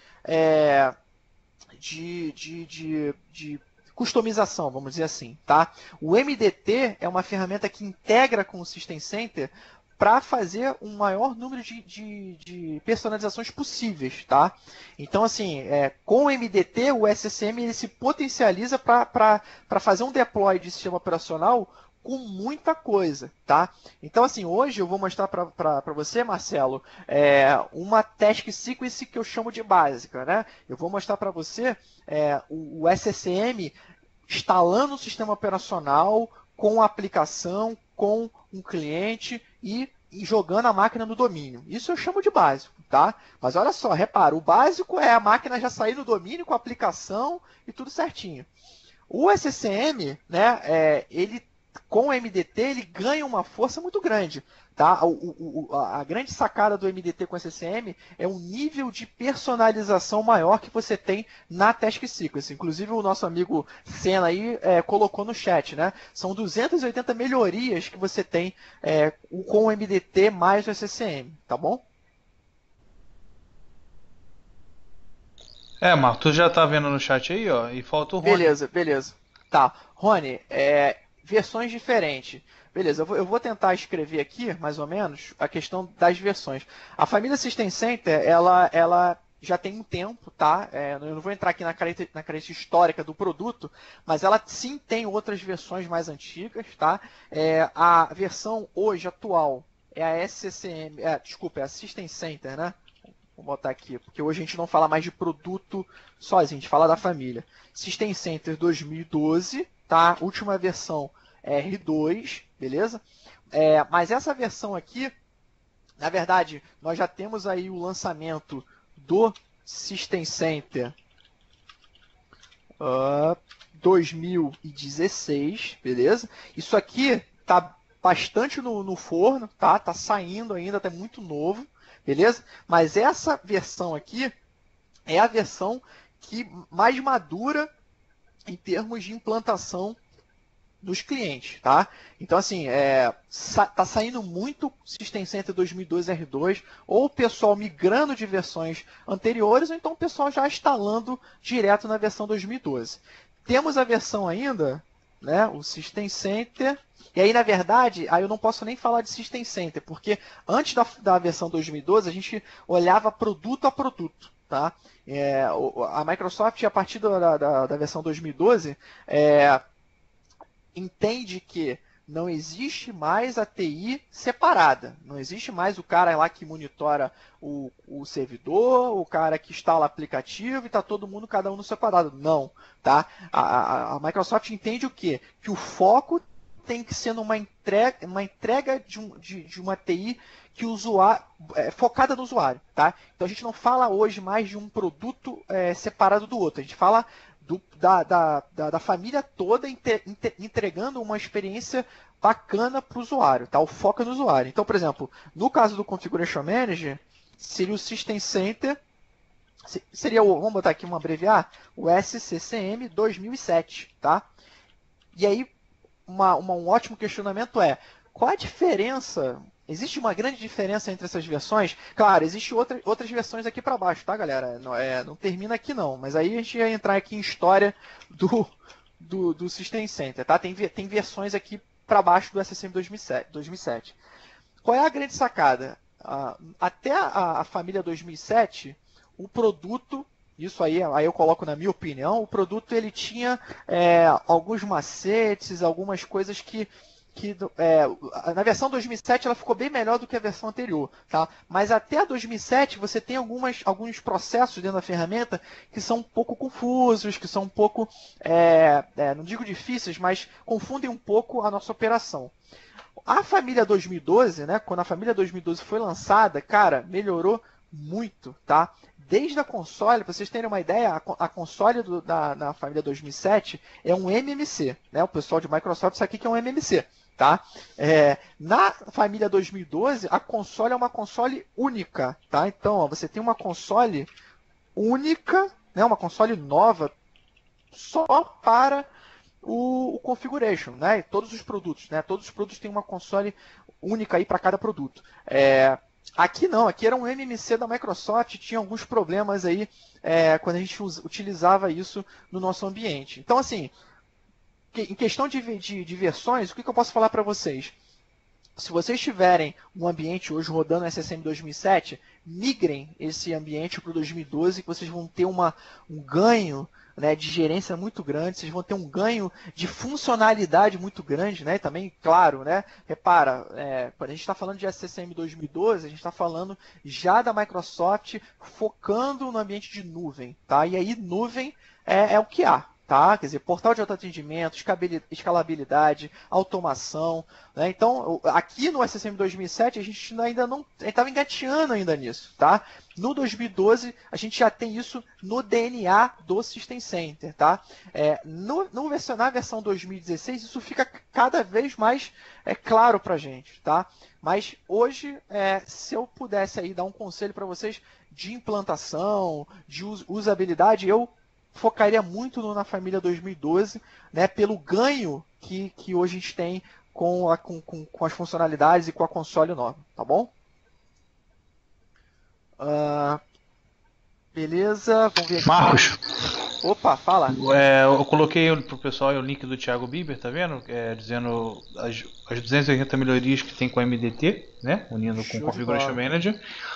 de customização, vamos dizer assim, tá? O MDT é uma ferramenta que integra com o System Center para fazer um maior número de personalizações possíveis, tá? Então, assim, com o MDT, o SCM ele se potencializa para fazer um deploy de sistema operacional com muita coisa, tá? Então, assim, hoje eu vou mostrar para você, Marcelo, uma task sequence que eu chamo de básica, né? Eu vou mostrar para você o SCM instalando o sistema operacional com a aplicação, com um cliente e jogando a máquina no domínio. Isso eu chamo de básico, tá? Mas olha só, repara, o básico é a máquina já sair no domínio com a aplicação e tudo certinho. O SCM, né, ele com o MDT, ele ganha uma força muito grande. Tá? A grande sacada do MDT com o SCM é o nível de personalização maior que você tem na Task Sequence. Inclusive, o nosso amigo Senna aí colocou no chat. Né? São 280 melhorias que você tem com o MDT mais o SCM. Tá bom? Marco, tu já tá vendo no chat aí, ó, e falta o Rony. Beleza. Tá, Rony, versões diferentes. Beleza, eu vou tentar escrever aqui, mais ou menos, a questão das versões. A família System Center, ela já tem um tempo, tá? Eu não vou entrar aqui na característica histórica do produto, mas ela sim tem outras versões mais antigas, tá? A versão hoje, atual, é a SCCM, desculpa, é a System Center, né? Vou botar aqui, porque hoje a gente não fala mais de produto sozinho, a gente fala da família. System Center 2012, tá? Última versão R2, beleza? Mas essa versão aqui, na verdade, nós já temos aí o lançamento do System Center 2016, beleza? Isso aqui tá bastante no forno, tá? Tá saindo ainda, tá muito novo, beleza? Mas essa versão aqui é a versão que mais madura em termos de implantação dos clientes, tá? Então, assim, tá saindo muito System Center 2012 R2, ou o pessoal migrando de versões anteriores, ou então o pessoal já instalando direto na versão 2012. Temos a versão ainda, né, o System Center, e aí, na verdade, aí eu não posso nem falar de System Center, porque antes da versão 2012, a gente olhava produto a produto, tá? A Microsoft, a partir da versão 2012, entende que não existe mais a TI separada. Não existe mais o cara lá que monitora o servidor, o cara que instala aplicativo e está todo mundo, cada um no separado. Não. Tá? A Microsoft entende o quê? Que o foco tem que ser numa entrega de uma TI que o usuário, focada no usuário. Tá? Então a gente não fala hoje mais de um produto separado do outro. A gente fala da família toda entregando uma experiência bacana para o usuário, tá? O foco é no usuário. Então, por exemplo, no caso do Configuration Manager, seria o System Center, vamos botar aqui, abreviar, o SCCM 2007, tá? E aí, um ótimo questionamento qual a diferença? Existe uma grande diferença entre essas versões? Claro, existem outras versões aqui para baixo, tá, galera? Não termina aqui não, mas aí a gente vai entrar aqui em história do System Center, tá? Tem versões aqui para baixo do SSM 2007. Qual é a grande sacada? Até a família 2007, o produto, isso aí eu coloco na minha opinião, o produto ele tinha alguns macetes, algumas coisas que na versão 2007 ela ficou bem melhor do que a versão anterior, tá? Mas até a 2007 você tem alguns processos dentro da ferramenta que são um pouco confusos, que são um pouco, não digo difíceis, mas confundem um pouco a nossa operação. A família 2012, né, quando a família 2012 foi lançada, cara, melhorou muito, tá? Desde a console, para vocês terem uma ideia, a console da família 2007 é um MMC, né? O pessoal de Microsoft sabe o que é um MMC, tá? Na família 2012, a console é uma console única, tá? Então, ó, você tem uma console única, né? Uma console nova só para o configuration, né? E todos os produtos, né? Todos os produtos têm uma console única aí para cada produto. Aqui não, aqui era um MMC da Microsoft, tinha alguns problemas aí quando a gente utilizava isso no nosso ambiente. Então, assim, em questão de versões, o que eu posso falar para vocês? Se vocês tiverem um ambiente hoje rodando SSM 2007, migrem esse ambiente para o 2012, que vocês vão ter um ganho, né, de gerência muito grande, vocês vão ter um ganho de funcionalidade muito grande, né? E também, claro, né? Repara, quando a gente está falando de SSM 2012, a gente está falando já da Microsoft focando no ambiente de nuvem, tá? E aí nuvem é o que há. Tá? Quer dizer, portal de autoatendimento, escalabilidade, automação. Né? Então, aqui no SSM 2007, a gente ainda não estava engateando ainda nisso. Tá? No 2012, a gente já tem isso no DNA do System Center. Tá? Na versão 2016, isso fica cada vez mais claro para a gente. Tá? Mas hoje, se eu pudesse aí dar um conselho para vocês de implantação, de usabilidade, eu focaria muito na família 2012, né, pelo ganho que hoje a gente tem com as funcionalidades e com a console nova, tá bom? Beleza, vamos ver aqui. Marcos. Opa, fala. Eu coloquei pro pessoal o link do Thiago Biber, tá vendo? Dizendo as 280 melhorias que tem com a MDT, né? Unindo com o Configuration Manager.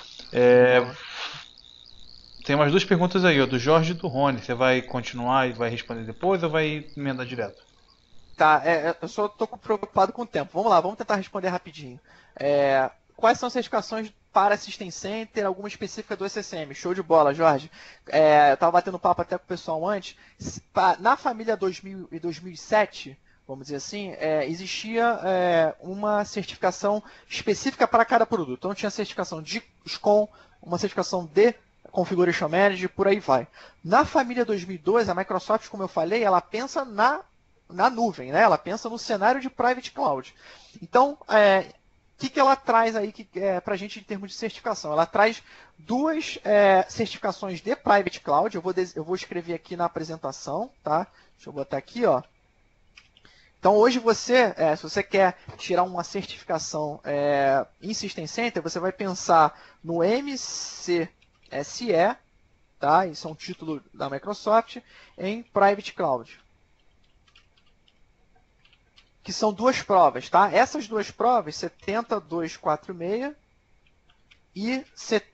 Tem umas duas perguntas aí, ó, do Jorge e do Rony. Você vai continuar e vai responder depois ou vai emendar direto? Tá, eu só tô preocupado com o tempo. Vamos lá, vamos tentar responder rapidinho. Quais são as certificações para System Center, alguma específica do SSM? Show de bola, Jorge. Eu estava batendo papo até com o pessoal antes. Na família 2000 e 2007, vamos dizer assim, existia uma certificação específica para cada produto. Então tinha certificação de SCOM, uma certificação de Configuration Manager, por aí vai. Na família 2002, a Microsoft, como eu falei, ela pensa na nuvem, né? Ela pensa no cenário de Private Cloud. Então, o que ela traz aí para a gente em termos de certificação? Ela traz duas certificações de Private Cloud. Eu vou escrever aqui na apresentação, tá? Deixa eu botar aqui, ó. Então, hoje se você quer tirar uma certificação em System Center, você vai pensar no MCSE, tá? Isso é um título da Microsoft, em Private Cloud. Que são duas provas, tá? Essas duas provas, 70246 e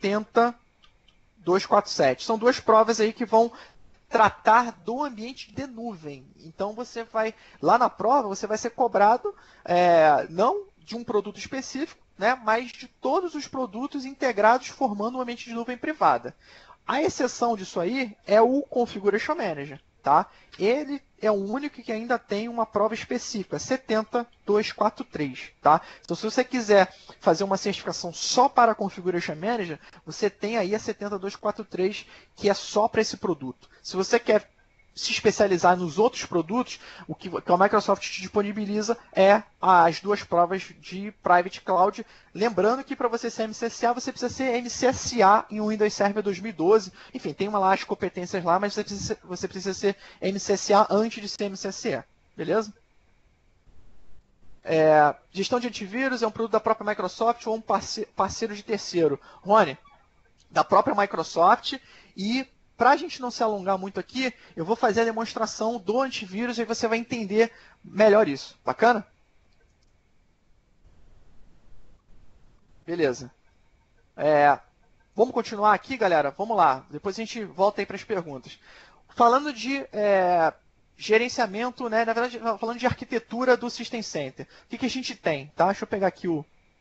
70247. São duas provas aí que vão tratar do ambiente de nuvem. Então, você vai, lá na prova, você vai ser cobrado, não de um produto específico, né, mas de todos os produtos integrados formando um ambiente de nuvem privada. A exceção disso aí é o Configuration Manager. Tá? Ele é o único que ainda tem uma prova específica, 70243. Tá? Então, se você quiser fazer uma certificação só para Configuration Manager, você tem aí a 70243, que é só para esse produto. Se você quer se especializar nos outros produtos, o que a Microsoft te disponibiliza é as duas provas de Private Cloud. Lembrando que para você ser MCSA, você precisa ser MCSA em Windows Server 2012. Enfim, tem lá as competências lá, mas você precisa ser MCSA antes de ser MCSE. Beleza? Gestão de antivírus é um produto da própria Microsoft ou um parceiro de terceiro? Rony, da própria Microsoft e para a gente não se alongar muito aqui, eu vou fazer a demonstração do antivírus e aí você vai entender melhor isso. Bacana? Beleza. Vamos continuar aqui, galera? Vamos lá. Depois a gente volta aí para as perguntas. Falando de gerenciamento, né? Na verdade, falando de arquitetura do System Center. O que a gente tem? Tá? Deixa eu pegar aqui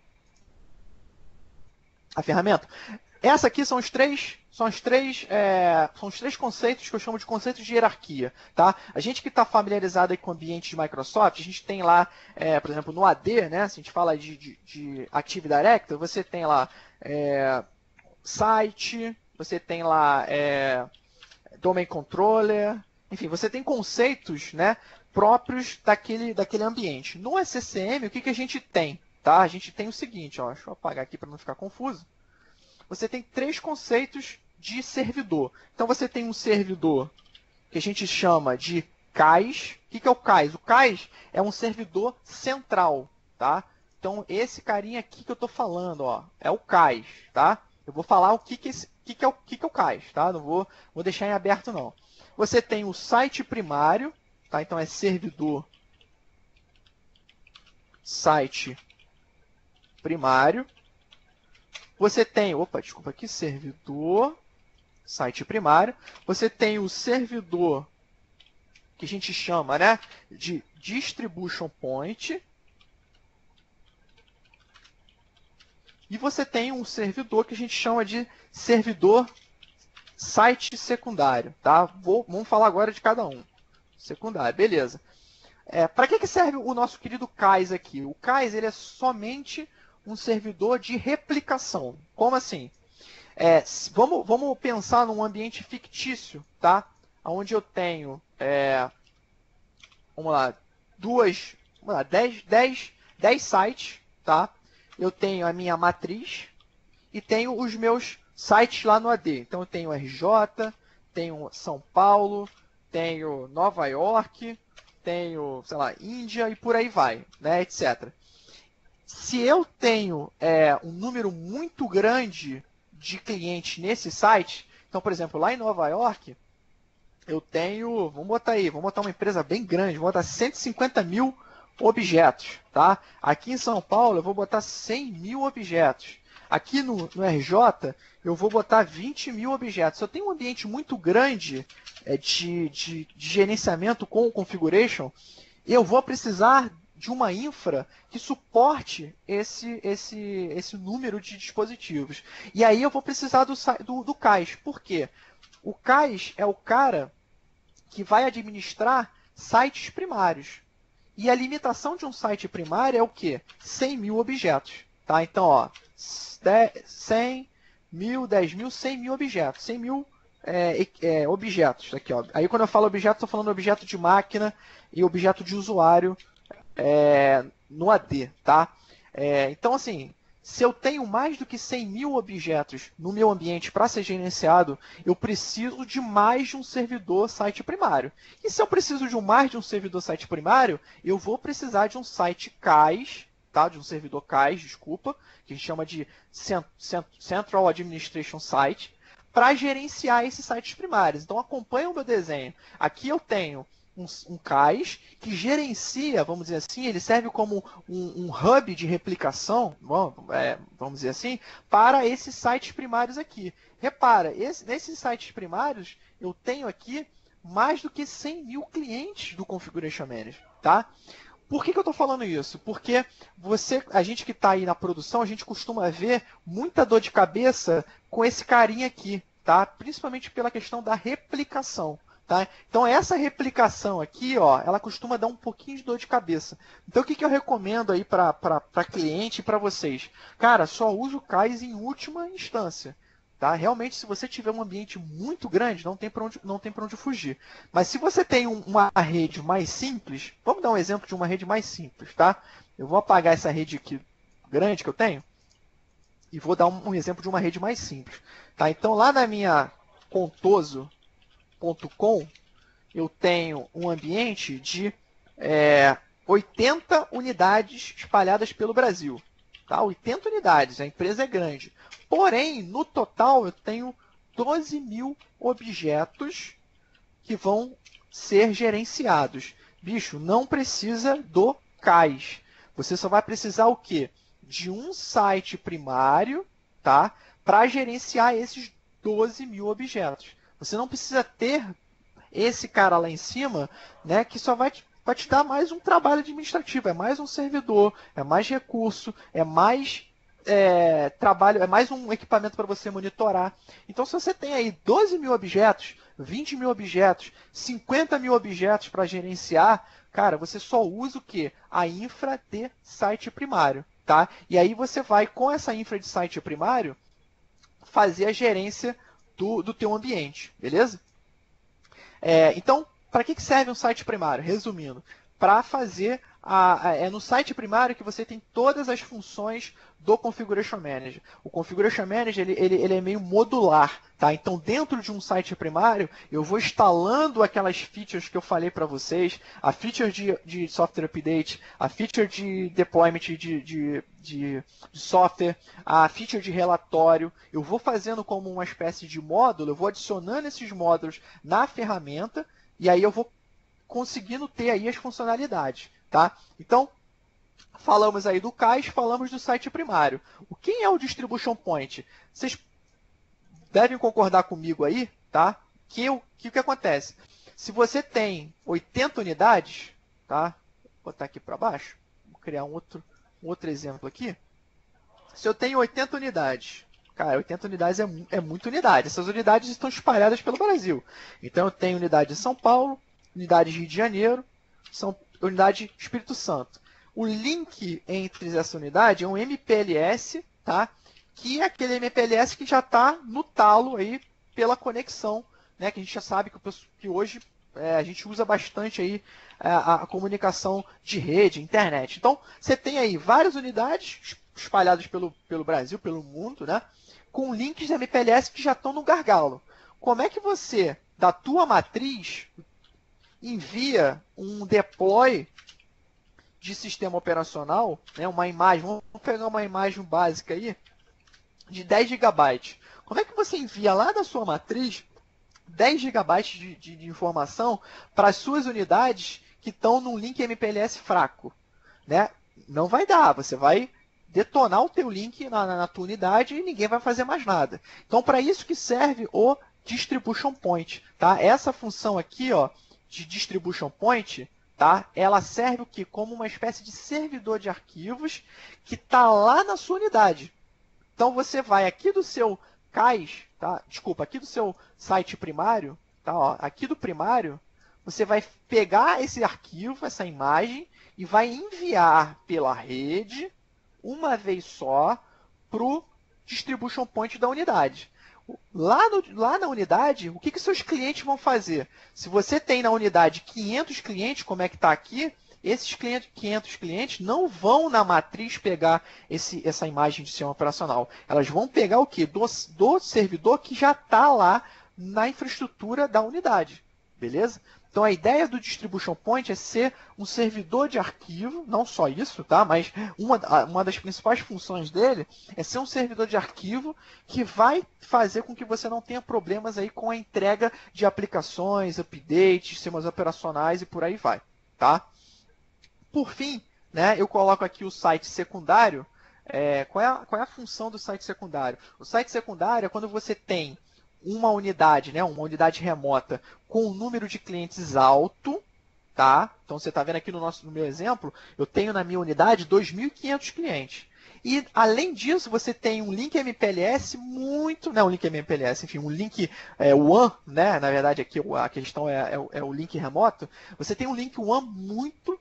a ferramenta. Essa aqui são os três conceitos que eu chamo de conceitos de hierarquia. Tá? A gente que está familiarizado aí com o ambiente de Microsoft, a gente tem lá, por exemplo, no AD, né? Se a gente fala de Active Directory, você tem lá site, você tem lá domain controller, enfim, você tem conceitos, né, próprios daquele ambiente. No SCCM, o que a gente tem? Tá? A gente tem o seguinte, ó, deixa eu apagar aqui para não ficar confuso. Você tem três conceitos de servidor. Então você tem um servidor que a gente chama de CAIS. O que é o CAIS? O CAIS é um servidor central, tá? Então esse carinha aqui que eu estou falando, ó, é o CAIS, tá? Eu vou falar o que é o CAIS, tá? Não vou deixar em aberto não. Você tem o site primário, tá? Então é servidor site primário. Você tem, servidor, site primário. Você tem o servidor que a gente chama, né, de distribution point. E você tem um servidor que a gente chama de servidor site secundário, tá? Vamos falar agora de cada um. Secundário, beleza. Para que serve o nosso querido CAIS aqui? O CAIS ele é somente um servidor de replicação. Como assim? Vamos pensar num ambiente fictício, tá? Onde eu tenho, vamos lá, 10 sites, tá? Eu tenho a minha matriz e tenho os meus sites lá no AD. Então eu tenho RJ, tenho São Paulo, tenho Nova York, tenho, sei lá, Índia e por aí vai, né, etc. Se eu tenho um número muito grande de clientes nesse site, então, por exemplo, lá em Nova York, eu tenho, vamos botar uma empresa bem grande, vamos botar 150 mil objetos, tá? Aqui em São Paulo, eu vou botar 100 mil objetos. Aqui no RJ, eu vou botar 20 mil objetos. Se eu tenho um ambiente muito grande de gerenciamento com o configuration, eu vou precisar de uma infra que suporte esse número de dispositivos. E aí eu vou precisar do CAIS. Por quê? O CAIS é o cara que vai administrar sites primários. E a limitação de um site primário é o quê? 100 mil objetos. Tá? Então, ó, 100 mil, 10 mil, 100 mil objetos. 100 mil objetos. Aqui, ó. Aí quando eu falo objeto, estou falando objeto de máquina e objeto de usuário no AD. Tá? Então, assim, se eu tenho mais do que 100 mil objetos no meu ambiente para ser gerenciado, eu preciso de mais de um servidor site primário. E se eu preciso de mais de um servidor site primário, eu vou precisar de um site CAIS, tá? De um servidor CAIS, desculpa, que a gente chama de Central Administration Site, para gerenciar esses sites primários. Então acompanha o meu desenho. Aqui eu tenho um CAIS que gerencia, vamos dizer assim, ele serve como um hub de replicação, vamos dizer assim, para esses sites primários aqui. Repara, nesses sites primários eu tenho aqui mais do que 100 mil clientes do Configuration Manager, tá? Por que eu estou falando isso? Porque a gente que está aí na produção, a gente costuma ver muita dor de cabeça com esse carinha aqui, tá? Principalmente pela questão da replicação. Tá? Então essa replicação aqui, ó, ela costuma dar um pouquinho de dor de cabeça. Então o que eu recomendo aí para cliente e para vocês? Cara, só use o CAIS em última instância. Tá? Realmente, se você tiver um ambiente muito grande, não tem para onde fugir. Mas se você tem uma rede mais simples, vamos dar um exemplo de uma rede mais simples. Tá? Eu vou apagar essa rede aqui grande que eu tenho e vou dar um exemplo de uma rede mais simples. Tá? Então lá na minha Contoso.com, eu tenho um ambiente de 80 unidades espalhadas pelo Brasil. Tá? 80 unidades, a empresa é grande. Porém, no total, eu tenho 12 mil objetos que vão ser gerenciados. Bicho, não precisa do CAIS. Você só vai precisar o quê? De um site primário, tá? Para gerenciar esses 12 mil objetos. Você não precisa ter esse cara lá em cima, né, que só vai te dar mais um trabalho administrativo, é mais um servidor, é mais recurso, é mais trabalho, é mais um equipamento para você monitorar. Então, se você tem aí 12 mil objetos, 20 mil objetos, 50 mil objetos para gerenciar, cara, você só usa o quê? A infra de site primário, tá? E aí você vai, com essa infra de site primário, fazer a gerência do teu ambiente, beleza? Então, para que serve um site primário? Resumindo, para fazer é no site primário que você tem todas as funções do Configuration Manager. O Configuration Manager ele é meio modular, tá? Então, dentro de um site primário, eu vou instalando aquelas features que eu falei para vocês, a feature de software update, a feature de deployment de software, a feature de relatório. Eu vou fazendo como uma espécie de módulo, eu vou adicionando esses módulos na ferramenta e aí eu vou conseguindo ter aí as funcionalidades, tá? Então, falamos aí do CAIS, falamos do site primário. Quem é o Distribution Point? Vocês devem concordar comigo aí, tá? Que o que acontece? Se você tem 80 unidades, tá? Vou botar aqui para baixo, vou criar um outro exemplo aqui. Se eu tenho 80 unidades, cara, 80 unidades é muita unidade. Essas unidades estão espalhadas pelo Brasil. Então, eu tenho unidade em São Paulo, unidade Rio de Janeiro, unidade Espírito Santo. O link entre essa unidade é um MPLS, tá? Que é aquele MPLS que já está no talo aí pela conexão, né? Que a gente já sabe que hoje a gente usa bastante aí a comunicação de rede, internet. Então, você tem aí várias unidades espalhadas pelo Brasil, pelo mundo, né? Com links de MPLS que já estão no gargalo. Como é que você, da tua matriz, envia um deploy de sistema operacional, né, uma imagem, vamos pegar uma imagem básica aí, de 10 GB. Como é que você envia lá da sua matriz 10 GB de informação para as suas unidades que estão num link MPLS fraco? Né? Não vai dar, você vai detonar o teu link na tua unidade e ninguém vai fazer mais nada. Então, para isso que serve o Distribution Point. Tá? Essa função aqui, ó, de Distribution Point, tá? Ela serve o quê? Como uma espécie de servidor de arquivos que está lá na sua unidade. Então, você vai aqui do seu CAIS, tá? Desculpa, aqui do seu site primário, tá? Ó, aqui do primário, você vai pegar esse arquivo, essa imagem, e vai enviar pela rede, uma vez só, para o Distribution Point da unidade. Lá na unidade, o que seus clientes vão fazer? Se você tem na unidade 500 clientes, como é que está aqui, esses 500 clientes não vão na matriz pegar essa imagem de sistema operacional. Elas vão pegar o quê? Do servidor que já está lá na infraestrutura da unidade. Beleza? Então, a ideia do Distribution Point é ser um servidor de arquivo, não só isso, tá? Mas uma das principais funções dele é ser um servidor de arquivo que vai fazer com que você não tenha problemas aí com a entrega de aplicações, updates, sistemas operacionais e por aí vai, tá? Por fim, né, eu coloco aqui o site secundário. Qual é a função do site secundário? O site secundário é quando você tem uma unidade, né, uma unidade remota com um número de clientes alto, tá? Então, você está vendo aqui no meu exemplo, eu tenho na minha unidade 2.500 clientes. E, além disso, você tem um link MPLS muito... Não, um link MPLS, enfim, um link WAN, né? Na verdade, aqui a questão é o link remoto. Você tem um link WAN muito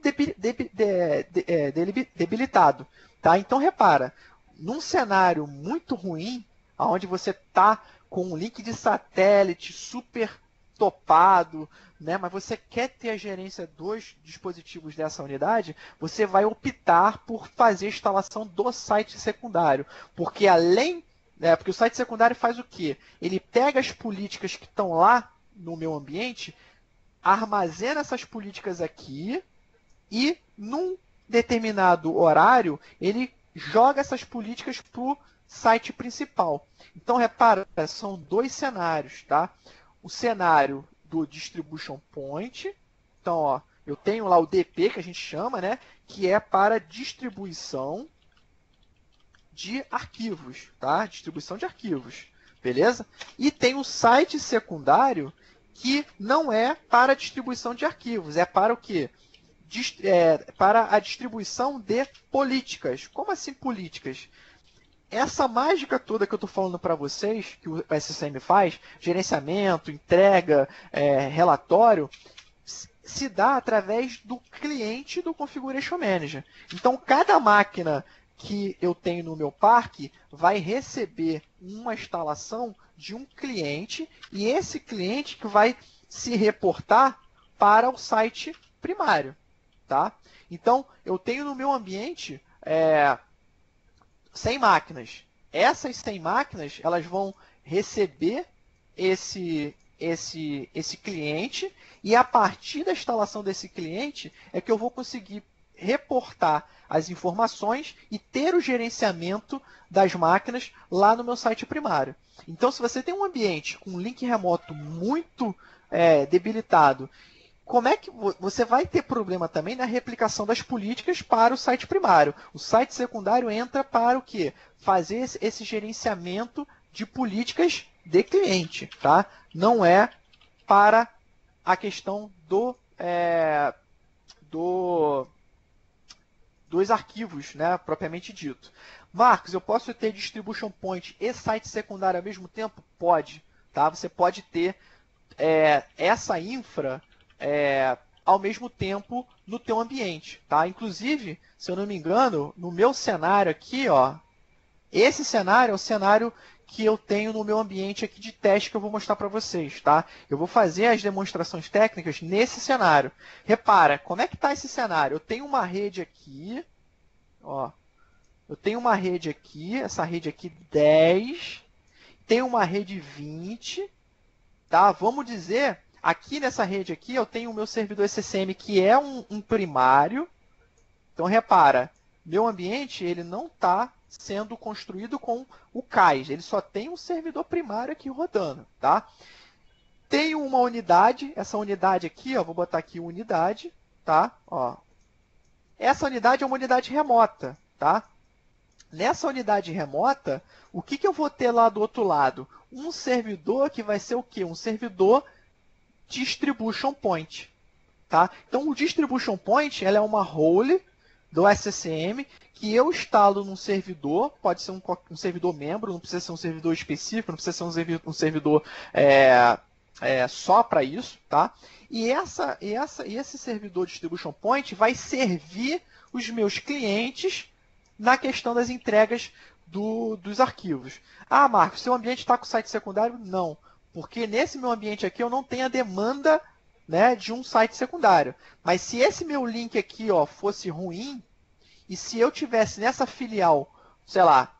debilitado, tá? Então, repara, num cenário muito ruim, onde você está com um link de satélite super topado, né? Mas você quer ter a gerência dos dispositivos dessa unidade, você vai optar por fazer a instalação do site secundário. Porque porque o site secundário faz o quê? Ele pega as políticas que estão lá no meu ambiente, armazena essas políticas aqui e, num determinado horário, ele joga essas políticas para o site principal. Então, repara, são dois cenários, tá? O cenário do Distribution Point. Então, ó, eu tenho lá o DP, que a gente chama, né? Que é para distribuição de arquivos, tá? Distribuição de arquivos, beleza? E tem o site secundário, que não é para distribuição de arquivos, é para o quê? Para a distribuição de políticas. Como assim políticas? Essa mágica toda que eu estou falando para vocês, que o SCM faz, gerenciamento, entrega, relatório, se dá através do cliente do Configuration Manager. Então, cada máquina que eu tenho no meu parque vai receber uma instalação de um cliente, e esse cliente que vai se reportar para o site primário. Tá? Então, eu tenho no meu ambiente 100 máquinas. Essas 100 máquinas, elas vão receber esse cliente, e a partir da instalação desse cliente é que eu vou conseguir reportar as informações e ter o gerenciamento das máquinas lá no meu site primário. Então, se você tem um ambiente com um link remoto muito debilitado, como é que você vai ter problema também na replicação das políticas para o site primário? O site secundário entra para o quê? Fazer esse gerenciamento de políticas de cliente, tá? Não é para a questão dos arquivos, né, propriamente dito. Marcos, eu posso ter Distribution Point e site secundário ao mesmo tempo? Pode, tá? Você pode ter essa infra ao mesmo tempo no teu ambiente, tá? Inclusive, se eu não me engano, no meu cenário aqui, ó, esse cenário é o cenário que eu tenho no meu ambiente aqui de teste que eu vou mostrar para vocês, tá? Eu vou fazer as demonstrações técnicas nesse cenário. Repara, como é que está esse cenário? Eu tenho uma rede aqui, ó. Eu tenho uma rede aqui, essa rede aqui 10, tem uma rede 20, tá? Vamos dizer, aqui nessa rede aqui eu tenho o meu servidor SCM que é um primário. Então repara, meu ambiente ele não está sendo construído com o CAIS, ele só tem um servidor primário aqui rodando, tá? Tenho uma unidade, essa unidade aqui, ó, vou botar aqui unidade, tá? Ó. Essa unidade é uma unidade remota, tá? Nessa unidade remota, o que eu vou ter lá do outro lado? Um servidor que vai ser o quê? Um servidor Distribution Point, tá? Então, o Distribution Point ela é uma role do SCCM que eu instalo num servidor, pode ser um servidor membro, não precisa ser um servidor específico, não precisa ser um servidor só para isso, tá? E esse servidor Distribution Point vai servir os meus clientes na questão das entregas dos arquivos. Ah, Marcos, seu ambiente está com site secundário? Não, porque nesse meu ambiente aqui eu não tenho a demanda, né, de um site secundário. Mas se esse meu link aqui, ó, fosse ruim, e se eu tivesse nessa filial, sei lá,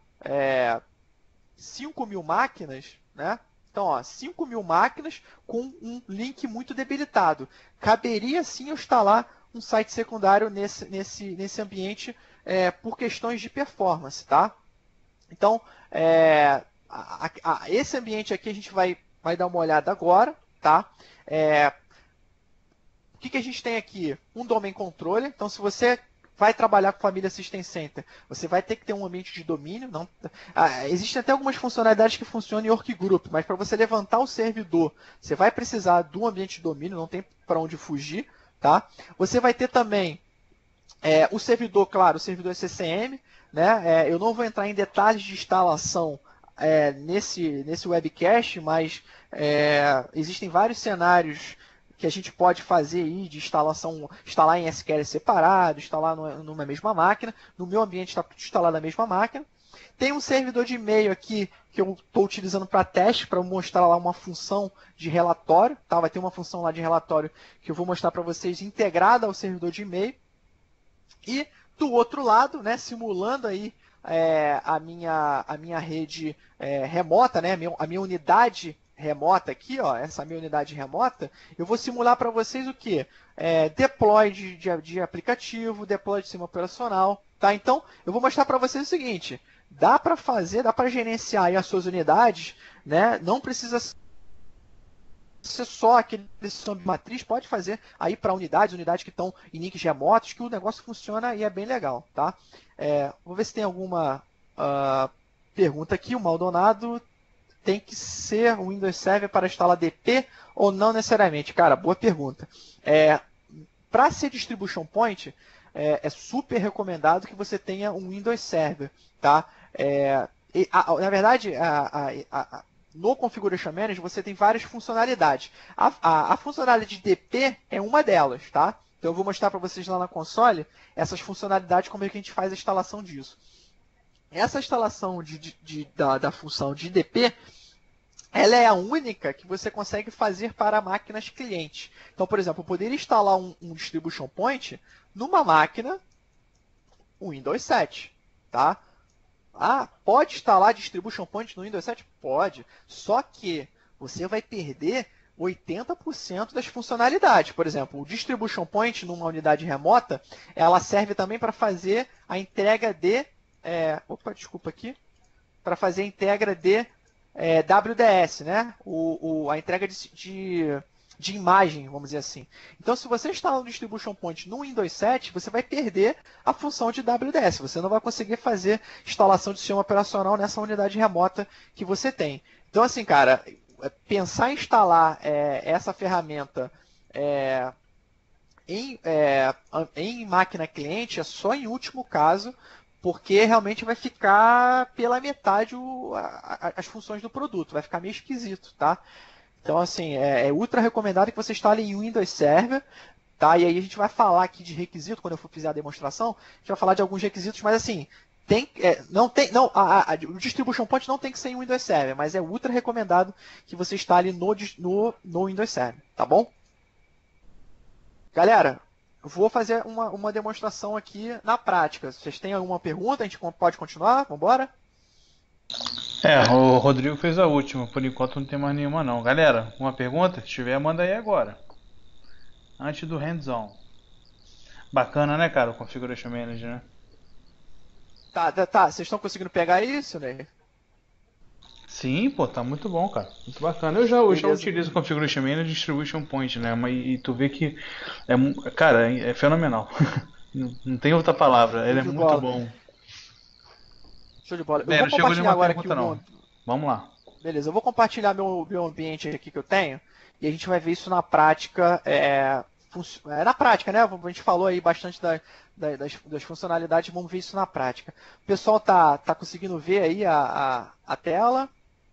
5.000 máquinas, né? Então, ó, 5.000 máquinas com um link muito debilitado. Caberia sim eu instalar um site secundário nesse ambiente por questões de performance, tá? Então, esse ambiente aqui a gente vai dar uma olhada agora, tá? O que a gente tem aqui? Um Domain Controller. Então, se você vai trabalhar com família System Center, você vai ter que ter um ambiente de domínio. Não, existem até algumas funcionalidades que funcionam em Workgroup, mas para você levantar o servidor, você vai precisar de um ambiente de domínio, não tem para onde fugir, tá? Você vai ter também o servidor, claro, o servidor SCCM, né? Eu não vou entrar em detalhes de instalação nesse webcast, mas existem vários cenários que a gente pode fazer aí de instalar em SQL separado, instalar numa mesma máquina. No meu ambiente está tudo instalado na mesma máquina. Tem um servidor de e-mail aqui que eu estou utilizando para teste, para mostrar lá uma função de relatório. Tá? Vai ter uma função lá de relatório que eu vou mostrar para vocês integrada ao servidor de e-mail. E do outro lado, né, simulando aí a minha rede remota, né, a minha unidade remota aqui, ó, essa minha unidade remota, eu vou simular para vocês o que? Deploy de aplicativo, deploy de sistema operacional, Tá? Então, eu vou mostrar para vocês o seguinte, dá para gerenciar aí as suas unidades, né? Não precisa ser só aquele sistema de matriz, pode fazer aí para unidades que estão em nicks remotos, que o negócio funciona e é bem legal, tá? Vou ver se tem alguma pergunta aqui. O Maldonado: tem que ser o Windows Server para instalar DP ou não necessariamente? Cara, boa pergunta. Para ser Distribution Point, é super recomendado que você tenha um Windows Server, tá? Na verdade, no Configuration Manager você tem várias funcionalidades. A funcionalidade de DP é uma delas, tá? Então eu vou mostrar para vocês lá na console essas funcionalidades, como é que a gente faz a instalação disso. Essa instalação da função de DP, ela é a única que você consegue fazer para máquinas clientes. Então, por exemplo, eu poderia instalar um Distribution Point numa máquina Windows 7, tá? Pode instalar Distribution Point no Windows 7? Pode. Só que você vai perder 80% das funcionalidades. Por exemplo, o Distribution Point numa unidade remota, ela serve também para fazer a entrega de... desculpa aqui. Para fazer a entrega de WDS, né? A entrega de imagem, vamos dizer assim. Então, se você instalar um Distribution Point no Windows 7, você vai perder a função de WDS. Você não vai conseguir fazer instalação de sistema operacional nessa unidade remota que você tem. Então, assim, cara, pensar em instalar essa ferramenta em máquina cliente é só em último caso, porque realmente vai ficar pela metade as funções do produto, vai ficar meio esquisito, tá? Então, assim, é ultra recomendado que você instale em Windows Server, tá? E aí a gente vai falar aqui de requisito, quando eu for fizer a demonstração, a gente vai falar de alguns requisitos, mas assim, o Distribution Point não tem que ser em Windows Server, mas é ultra recomendado que você instale no Windows Server, tá bom? Galera, eu vou fazer uma demonstração aqui na prática. Vocês têm alguma pergunta? A gente pode continuar? Vamos embora? O Rodrigo fez a última, por enquanto não tem mais nenhuma não. Galera, uma pergunta? Se tiver, manda aí agora. Antes do hands-on. Bacana, né, cara, o Configuration Manager, né? Tá. Vocês estão conseguindo pegar isso, né? Sim, pô, tá muito bom, cara. Muito bacana. Eu já Beleza. utilizo o Configuration Manager e Distribution Point, né? E tu vê que cara, é fenomenal. Não tem outra palavra, ele é Show de muito bola. bom. Show de bola. Eu Bem, vou não chegou compartilhar nenhuma agora aqui pergunta o não. meu... Vamos lá. Beleza, eu vou compartilhar meu ambiente aqui que eu tenho e a gente vai ver isso na prática. Na prática, né? A gente falou aí bastante das funcionalidades, vamos ver isso na prática. O pessoal tá conseguindo ver aí a tela?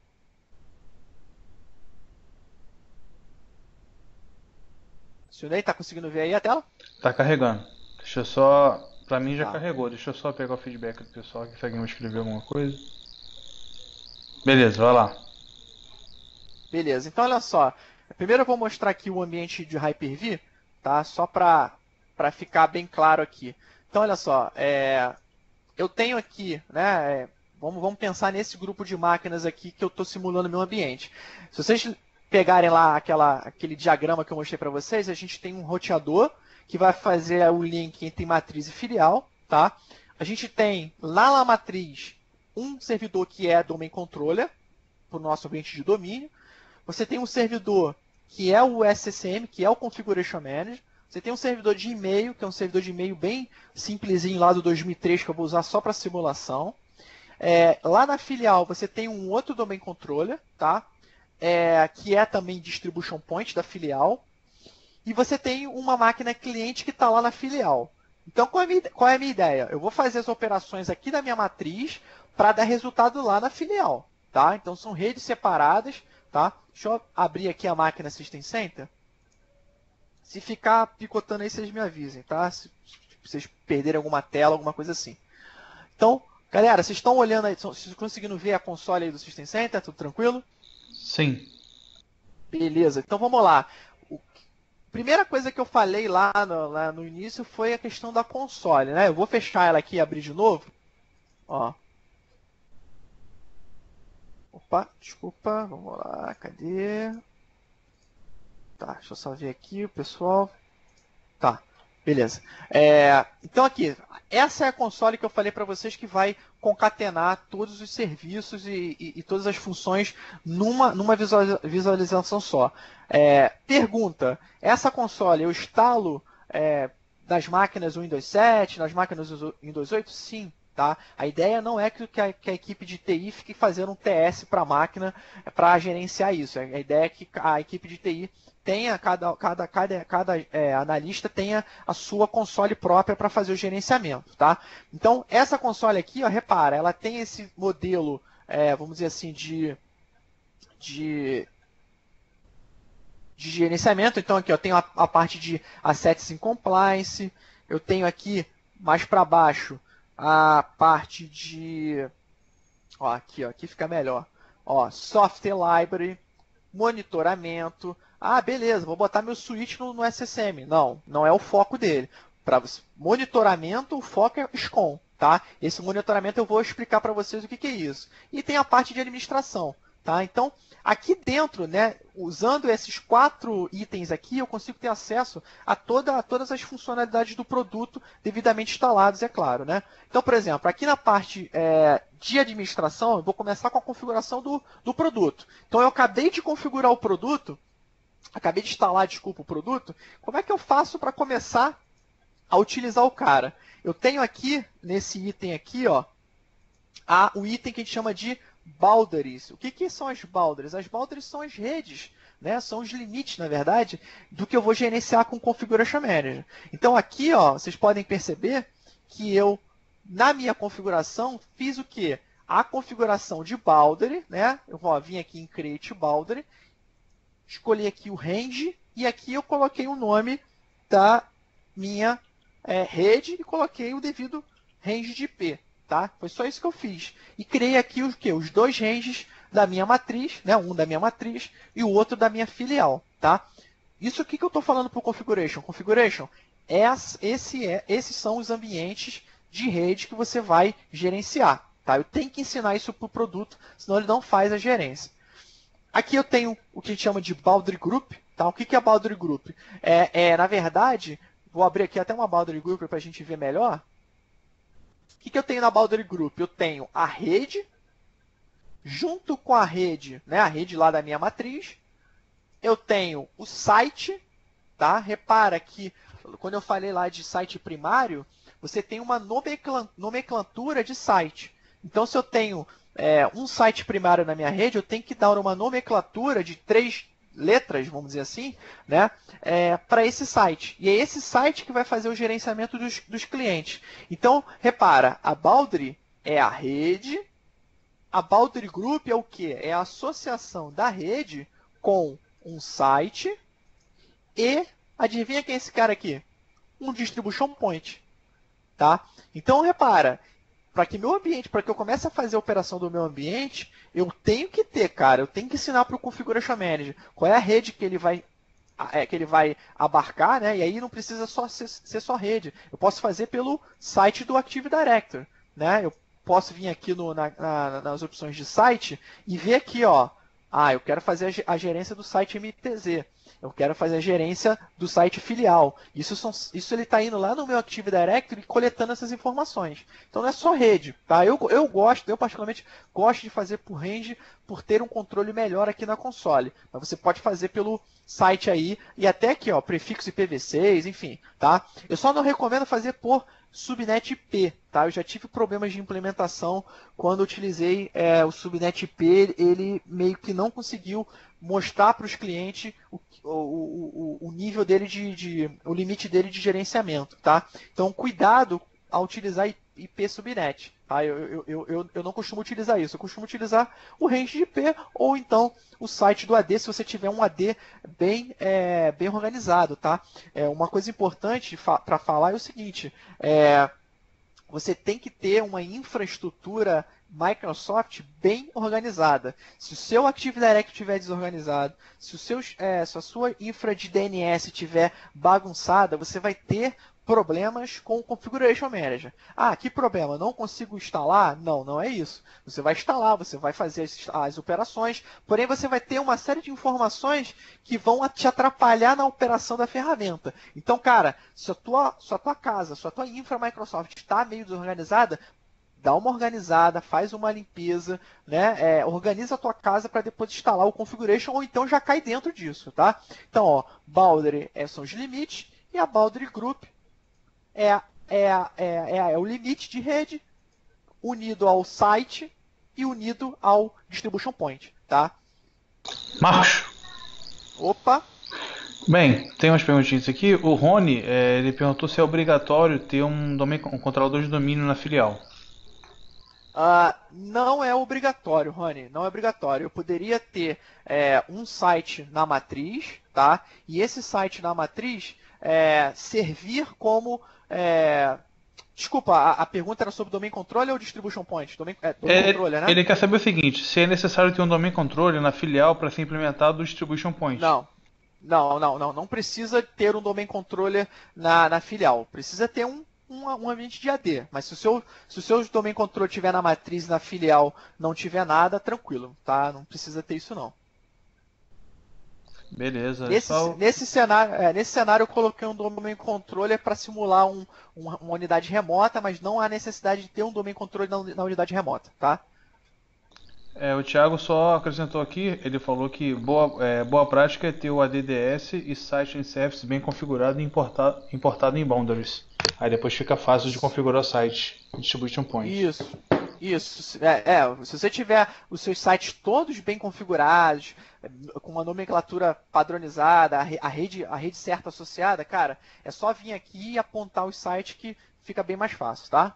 Sionei, tá conseguindo ver aí a tela? Tá carregando. Deixa eu só. Pra mim já Tá. carregou. Deixa eu só pegar o feedback do pessoal aqui se alguém vai escrever alguma coisa. Beleza, vai lá. Beleza, então olha só. Primeiro eu vou mostrar aqui o ambiente de Hyper-V, tá? Só para ficar bem claro aqui. Então olha só, eu tenho aqui, né? Vamos pensar nesse grupo de máquinas aqui que eu estou simulando meu ambiente. Se vocês pegarem lá aquele diagrama que eu mostrei para vocês, a gente tem um roteador que vai fazer o link entre matriz e filial, tá? A gente tem lá na matriz um servidor que é domain controller para o nosso ambiente de domínio. Você tem um servidor que é o SCM, que é o Configuration Manager. Você tem um servidor de e-mail, que é um servidor de e-mail bem simplesinho lá do 2003, que eu vou usar só para simulação. Lá na filial você tem um outro domain controller, tá? Que é também distribution point da filial. E você tem uma máquina cliente que está lá na filial. Então, qual é a minha ideia? Eu vou fazer as operações aqui da minha matriz para dar resultado lá na filial. Tá? Então, são redes separadas. Tá? Deixa eu abrir aqui a máquina System Center. Se ficar picotando aí, vocês me avisem. Tá? Se vocês perderem alguma tela, alguma coisa assim. Então, galera, vocês estão olhando aí, vocês conseguindo ver a console aí do System Center? Tudo tranquilo? Sim. Beleza, então vamos lá. Primeira coisa que eu falei lá no início foi a questão da console, né? Eu vou fechar ela aqui e abrir de novo. Ó. Opa, desculpa, vamos lá, cadê? Tá, deixa eu só ver aqui o pessoal. Tá. Beleza. Então aqui, essa é a console que eu falei para vocês que vai concatenar todos os serviços e todas as funções numa visualização só. Pergunta, essa console eu instalo nas máquinas Windows 7, nas máquinas Windows 8? Sim. Tá? A ideia não é que a equipe de TI fique fazendo um TS para a máquina para gerenciar isso. A ideia é que a equipe de TI tenha, cada analista tenha a sua console própria para fazer o gerenciamento. Tá? Então, essa console aqui, ó, repara, ela tem esse modelo, vamos dizer assim, de gerenciamento. Então, aqui eu tenho a parte de Assets in Compliance, eu tenho aqui, mais para baixo, a parte de... aqui fica melhor. Software Library, monitoramento. Beleza, vou botar meu switch no SSM. Não é o foco dele. Para monitoramento, o foco é SCOM. Tá? Esse monitoramento eu vou explicar para vocês o que é isso. E tem a parte de administração. Tá? Então, aqui dentro, né, usando esses 4 itens aqui, eu consigo ter acesso a todas as funcionalidades do produto devidamente instalados, é claro. Né? Então, por exemplo, aqui na parte de administração, eu vou começar com a configuração do produto. Então, eu acabei de configurar o produto, acabei de instalar, desculpa, o produto. Como é que eu faço para começar a utilizar o cara? Eu tenho aqui, nesse item aqui, o item que a gente chama de boundaries. O que são as boundaries? As boundaries são as redes, né? São os limites, na verdade, do que eu vou gerenciar com o Configuration Manager. Então aqui, vocês podem perceber que eu, na minha configuração, fiz o quê? A configuração de boundary, né? Eu vou vir aqui em Create Boundary, escolhi aqui o range e aqui eu coloquei o nome da minha rede e coloquei o devido range de IP. Tá? Foi só isso que eu fiz. E criei aqui os 2 ranges da minha matriz, né? Um da minha matriz e o outro da minha filial. Tá? Isso aqui que eu estou falando para o Configuration. Configuration, esses são os ambientes de rede que você vai gerenciar. Tá? Eu tenho que ensinar isso para o produto, senão ele não faz a gerência. Aqui eu tenho o que a gente chama de Boundary Group. Tá? O que é Boundary Group? Na verdade, vou abrir aqui até uma Boundary Group para a gente ver melhor. O que eu tenho na Boundary Group? Eu tenho a rede, junto com a rede, né, a rede lá da minha matriz, eu tenho o site, tá? Repara que quando eu falei lá de site primário, você tem uma nomenclatura de site. Então, se eu tenho um site primário na minha rede, eu tenho que dar uma nomenclatura de 3 letras, vamos dizer assim, né, para esse site. E é esse site que vai fazer o gerenciamento dos clientes. Então, repara, a Boundary é a rede, a Boundary Group é o quê? É a associação da rede com um site e, adivinha quem é esse cara aqui? Um Distribution Point. Tá? Então, repara, para que eu comece a fazer a operação do meu ambiente, eu tenho que ter, eu tenho que ensinar para o Configuration Manager qual é a rede que ele vai abarcar, né? E aí não precisa ser só rede. Eu posso fazer pelo site do Active Directory, né? Eu posso vir aqui nas opções de site e ver aqui, eu quero fazer a gerência do site MTZ. Eu quero fazer a gerência do site filial. Isso ele está indo lá no meu Active Directory coletando essas informações. Então não é só rede. Tá? Eu particularmente gosto de fazer por range, por ter um controle melhor aqui na console. Mas você pode fazer pelo site aí, e até aqui, prefixo IPv6, enfim. Tá? Eu só não recomendo fazer por subnet IP. Tá? Eu já tive problemas de implementação quando utilizei o subnet IP, ele meio que não conseguiu mostrar para os clientes o nível dele o limite dele de gerenciamento, tá? Então, cuidado ao utilizar IP subnet, tá? Eu não costumo utilizar isso, eu costumo utilizar o range de IP ou então o site do AD, se você tiver um AD bem organizado, tá? Uma coisa importante para falar é o seguinte, você tem que ter uma infraestrutura Microsoft bem organizada. Se o seu Active Directory estiver desorganizado, se a sua infra de DNS estiver bagunçada, você vai ter problemas com o Configuration Manager. Ah, que problema? Não consigo instalar? Não, não é isso. Você vai instalar, você vai fazer as operações, porém você vai ter uma série de informações que vão te atrapalhar na operação da ferramenta. Então, cara, se a tua casa, se a tua infra Microsoft está meio desorganizada, dá uma organizada, faz uma limpeza, né? Organiza a tua casa para depois instalar o configuration ou então já cai dentro disso, tá? Então, ó, boundary são os limites e a boundary group é o limite de rede unido ao site e unido ao distribution point, tá? Marcos. Opa! Bem, tem umas perguntinhas aqui. O Rony, ele perguntou se é obrigatório ter um controlador de domínio na filial. Não é obrigatório, Rony, não é obrigatório. Eu poderia ter um site na matriz, tá? E esse site na matriz servir como... Desculpa, a pergunta era sobre domain controller ou distribution point? Domain controller, né? Ele quer saber o seguinte, se é necessário ter um domain controller na filial para ser implementado o distribution point. Não precisa ter um domain controller na filial. Precisa ter um ambiente de AD. Mas se o seu domain controller tiver na matriz e na filial não tiver nada, tranquilo, tá? Não precisa ter isso não. Beleza. Nesse cenário eu coloquei um domain controller para simular uma unidade remota, mas não há necessidade de ter um domain controller na unidade remota, tá? O Thiago só acrescentou aqui, ele falou que boa prática é ter o ADDS e Site and Service bem configurado e importado em boundaries. Aí depois fica fácil de configurar o site, distribution point. Isso. Se você tiver os seus sites todos bem configurados, com uma nomenclatura padronizada, a rede certa associada, cara, é só vir aqui e apontar os sites que fica bem mais fácil, tá?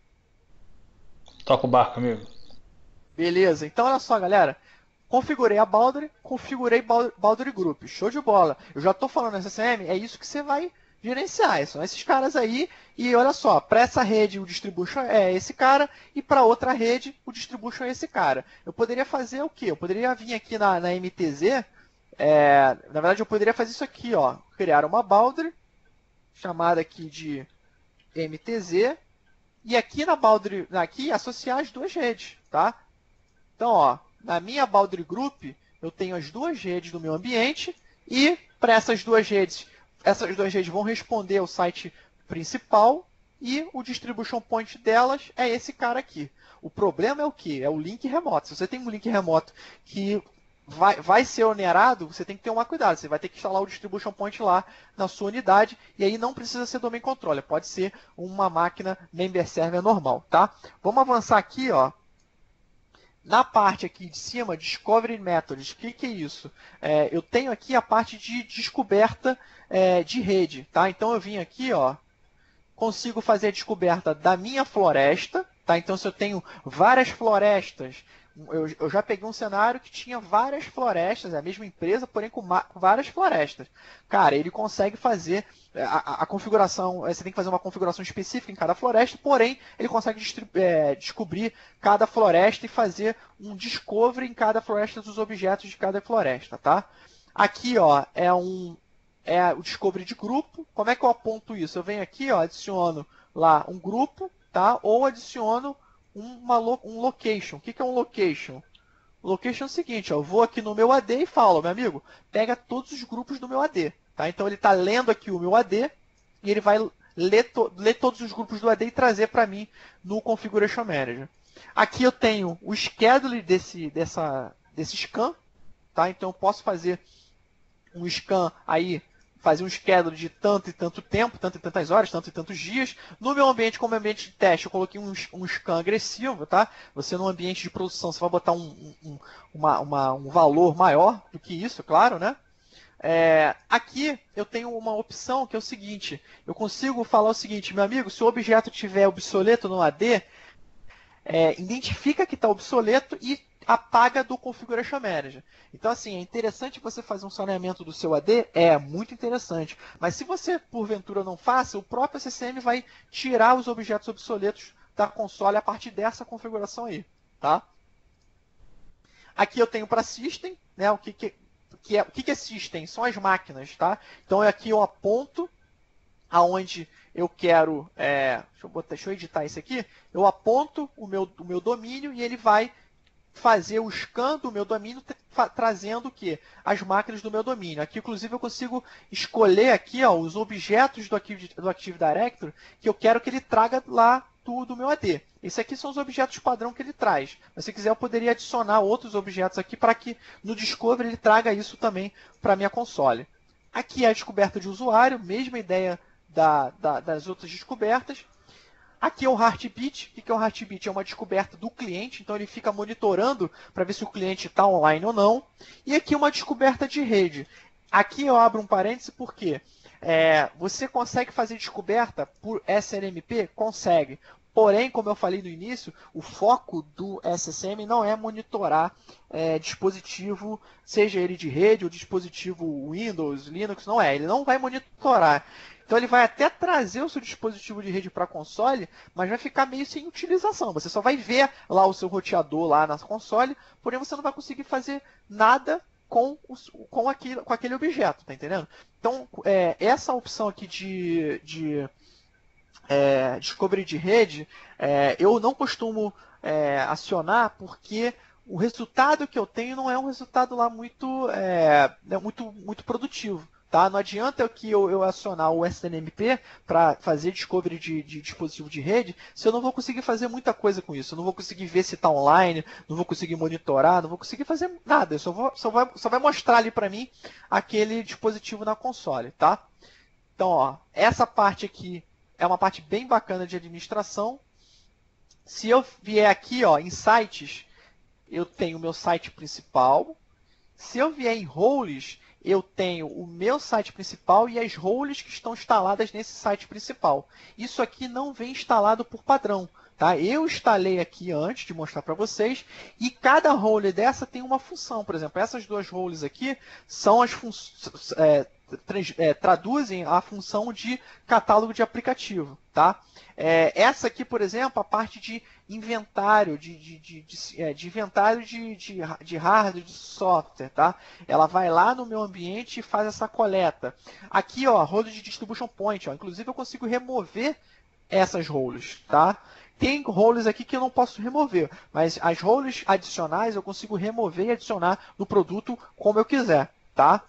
Toca o barco, amigo. Beleza, então olha só, galera. Configurei a boundary, configurei boundary group. Show de bola. Eu já estou falando no SSM, é isso que você vai gerenciar. São esses caras aí. E olha só, para essa rede o distribution é esse cara e para outra rede o distribution é esse cara. Eu poderia fazer o quê? Eu poderia vir aqui na MTZ. Na verdade, eu poderia fazer isso aqui, ó. Criar uma boundary chamada aqui de MTZ. E aqui na boundary, aqui associar as duas redes, tá? Então, ó, na minha boundary group, eu tenho as duas redes do meu ambiente e para essas duas redes vão responder ao site principal e o distribution point delas é esse cara aqui. O problema é o quê? É o link remoto. Se você tem um link remoto que vai ser onerado, você tem que ter um cuidado. Você vai ter que instalar o distribution point lá na sua unidade e aí não precisa ser domain controller. Pode ser uma máquina member server normal, tá? Vamos avançar aqui, ó. Na parte aqui de cima, Discovery Methods, o que é isso? Eu tenho aqui a parte de descoberta de rede, tá? Então eu vim aqui, ó, consigo fazer a descoberta da minha floresta, tá? Então se eu tenho várias florestas, eu já peguei um cenário que tinha várias florestas, é a mesma empresa, porém com várias florestas. Cara, ele consegue fazer a configuração, você tem que fazer uma configuração específica em cada floresta, porém ele consegue descobrir cada floresta e fazer um discovery em cada floresta dos objetos de cada floresta, tá? Aqui, ó, é o discovery de grupo. Como é que eu aponto isso? Eu venho aqui, ó, adiciono lá um grupo, tá? Ou adiciono um location. O que é um location? Location é o seguinte, ó, eu vou aqui no meu AD e falo, meu amigo, pega todos os grupos do meu AD. Tá? Então ele está lendo aqui o meu AD e ele vai ler todos os grupos do AD e trazer para mim no Configuration Manager. Aqui eu tenho o schedule desse scan. Tá? Então eu posso fazer um scan aí, fazer um schedule de tanto e tanto tempo, tanto e tantas horas, tanto e tantos dias. No meu ambiente, como ambiente de teste, eu coloquei um scan agressivo, tá? Você no ambiente de produção, você vai botar um valor maior do que isso, claro, né? Aqui eu tenho uma opção que é o seguinte, eu consigo falar o seguinte, meu amigo, se o objeto estiver obsoleto no AD, identifica que está obsoleto e apaga do Configuration Manager. Então, assim, é interessante você fazer um saneamento do seu AD? É muito interessante. Mas se você, porventura, não faça, o próprio SSM vai tirar os objetos obsoletos da console a partir dessa configuração aí. Tá? Aqui eu tenho para System, né, o que é System? São as máquinas. Tá? Então, aqui eu aponto aonde eu quero, deixa eu editar isso aqui, eu aponto o meu domínio e ele vai fazer o scan do meu domínio, trazendo o quê? As máquinas do meu domínio. Aqui, inclusive, eu consigo escolher aqui, ó, os objetos do Active Directory que eu quero que ele traga lá do meu AD. Esses aqui são os objetos padrão que ele traz. Mas se quiser, eu poderia adicionar outros objetos aqui para que no Discovery ele traga isso também para a minha console. Aqui é a descoberta de usuário, mesma ideia das outras descobertas. Aqui é o Heartbeat. O que é o Heartbeat? É uma descoberta do cliente, então ele fica monitorando para ver se o cliente está online ou não. E aqui é uma descoberta de rede. Aqui eu abro um parêntese porque você consegue fazer descoberta por SNMP? Consegue. Porém, como eu falei no início, o foco do SSM não é monitorar dispositivo, seja ele de rede ou dispositivo Windows, Linux, não é. Ele não vai monitorar. Então ele vai até trazer o seu dispositivo de rede para a console, mas vai ficar meio sem utilização. Você só vai ver lá o seu roteador lá na console, porém você não vai conseguir fazer nada com aquele objeto, tá entendendo? Então, essa opção aqui de Discovery de rede, eu não costumo acionar porque o resultado que eu tenho não é um resultado lá muito produtivo. Tá? Não adianta que eu acionar o SNMP para fazer discovery de dispositivo de rede se eu não vou conseguir fazer muita coisa com isso. Eu não vou conseguir ver se está online, não vou conseguir monitorar, não vou conseguir fazer nada. Eu só vai mostrar ali para mim aquele dispositivo na console. Tá? Então, ó, essa parte aqui é uma parte bem bacana de administração. Se eu vier aqui ó, em sites, eu tenho o meu site principal. Se eu vier em roles, eu tenho o meu site principal e as roles que estão instaladas nesse site principal. Isso aqui não vem instalado por padrão. Tá? Eu instalei aqui antes de mostrar para vocês e cada role dessa tem uma função. Por exemplo, essas duas roles aqui são as traduzem a função de catálogo de aplicativo. Tá? Essa aqui, por exemplo, a parte de inventário, de inventário de hardware, de software, tá? Ela vai lá no meu ambiente e faz essa coleta. Aqui, ó, role de distribution point, ó. Inclusive eu consigo remover essas roles, tá? Tem roles aqui que eu não posso remover, mas as roles adicionais eu consigo remover e adicionar no produto como eu quiser, tá?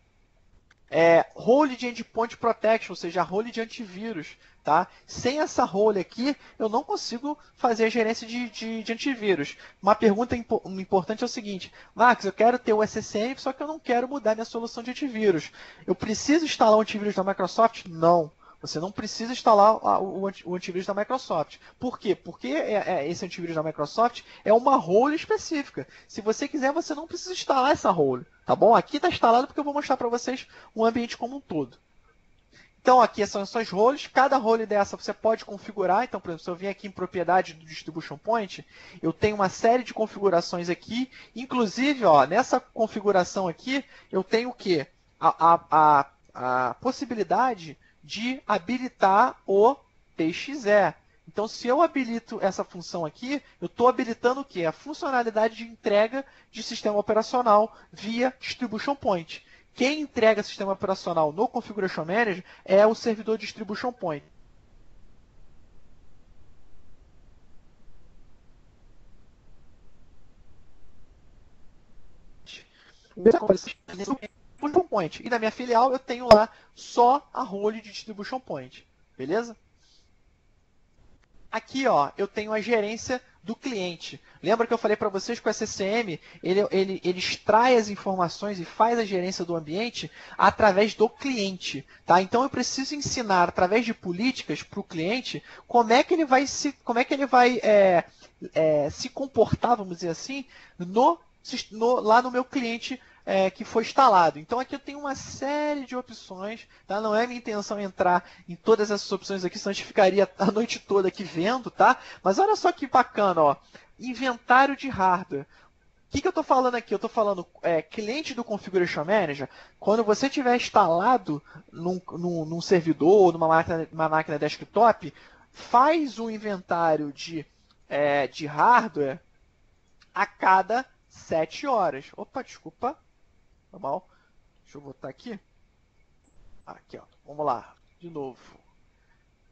Role de Endpoint Protection, ou seja, role de antivírus. Tá? Sem essa role aqui, eu não consigo fazer a gerência de antivírus. Uma pergunta importante é o seguinte: Max, eu quero ter o SSM, só que eu não quero mudar minha solução de antivírus. Eu preciso instalar o antivírus da Microsoft? Não. Você não precisa instalar o antivírus da Microsoft. Por quê? Porque esse antivírus da Microsoft é uma role específica. Se você quiser, você não precisa instalar essa role. Tá bom? Aqui está instalado porque eu vou mostrar para vocês o ambiente como um todo. Então, aqui são essas roles. Cada role dessa você pode configurar. Então, por exemplo, se eu vim aqui em propriedade do Distribution Point, eu tenho uma série de configurações aqui. Inclusive, ó, nessa configuração aqui, eu tenho o quê? A possibilidade de habilitar o TXE. Então, se eu habilito essa função aqui, eu estou habilitando o quê? A funcionalidade de entrega de sistema operacional via Distribution Point. Quem entrega sistema operacional no Configuration Manager é o servidor Distribution Point. Distribution Point. E na minha filial eu tenho lá só a role de Distribution Point. Beleza? Aqui ó, eu tenho a gerência do cliente. Lembra que eu falei para vocês que o SCCM ele extrai as informações e faz a gerência do ambiente através do cliente. Tá? Então eu preciso ensinar através de políticas para o cliente como é que ele vai se comportar, vamos dizer assim, lá no meu cliente que foi instalado. Então aqui eu tenho uma série de opções, tá? Não é minha intenção entrar em todas essas opções aqui, senão a gente ficaria a noite toda aqui vendo, tá? Mas olha só que bacana, ó. Inventário de hardware. O que eu estou falando aqui? Eu estou falando cliente do Configuration Manager, quando você tiver instalado num servidor ou numa máquina desktop, faz um inventário de hardware a cada 7 horas. Opa, desculpa. Normal. Deixa eu botar aqui. Aqui, ó. Vamos lá. De novo.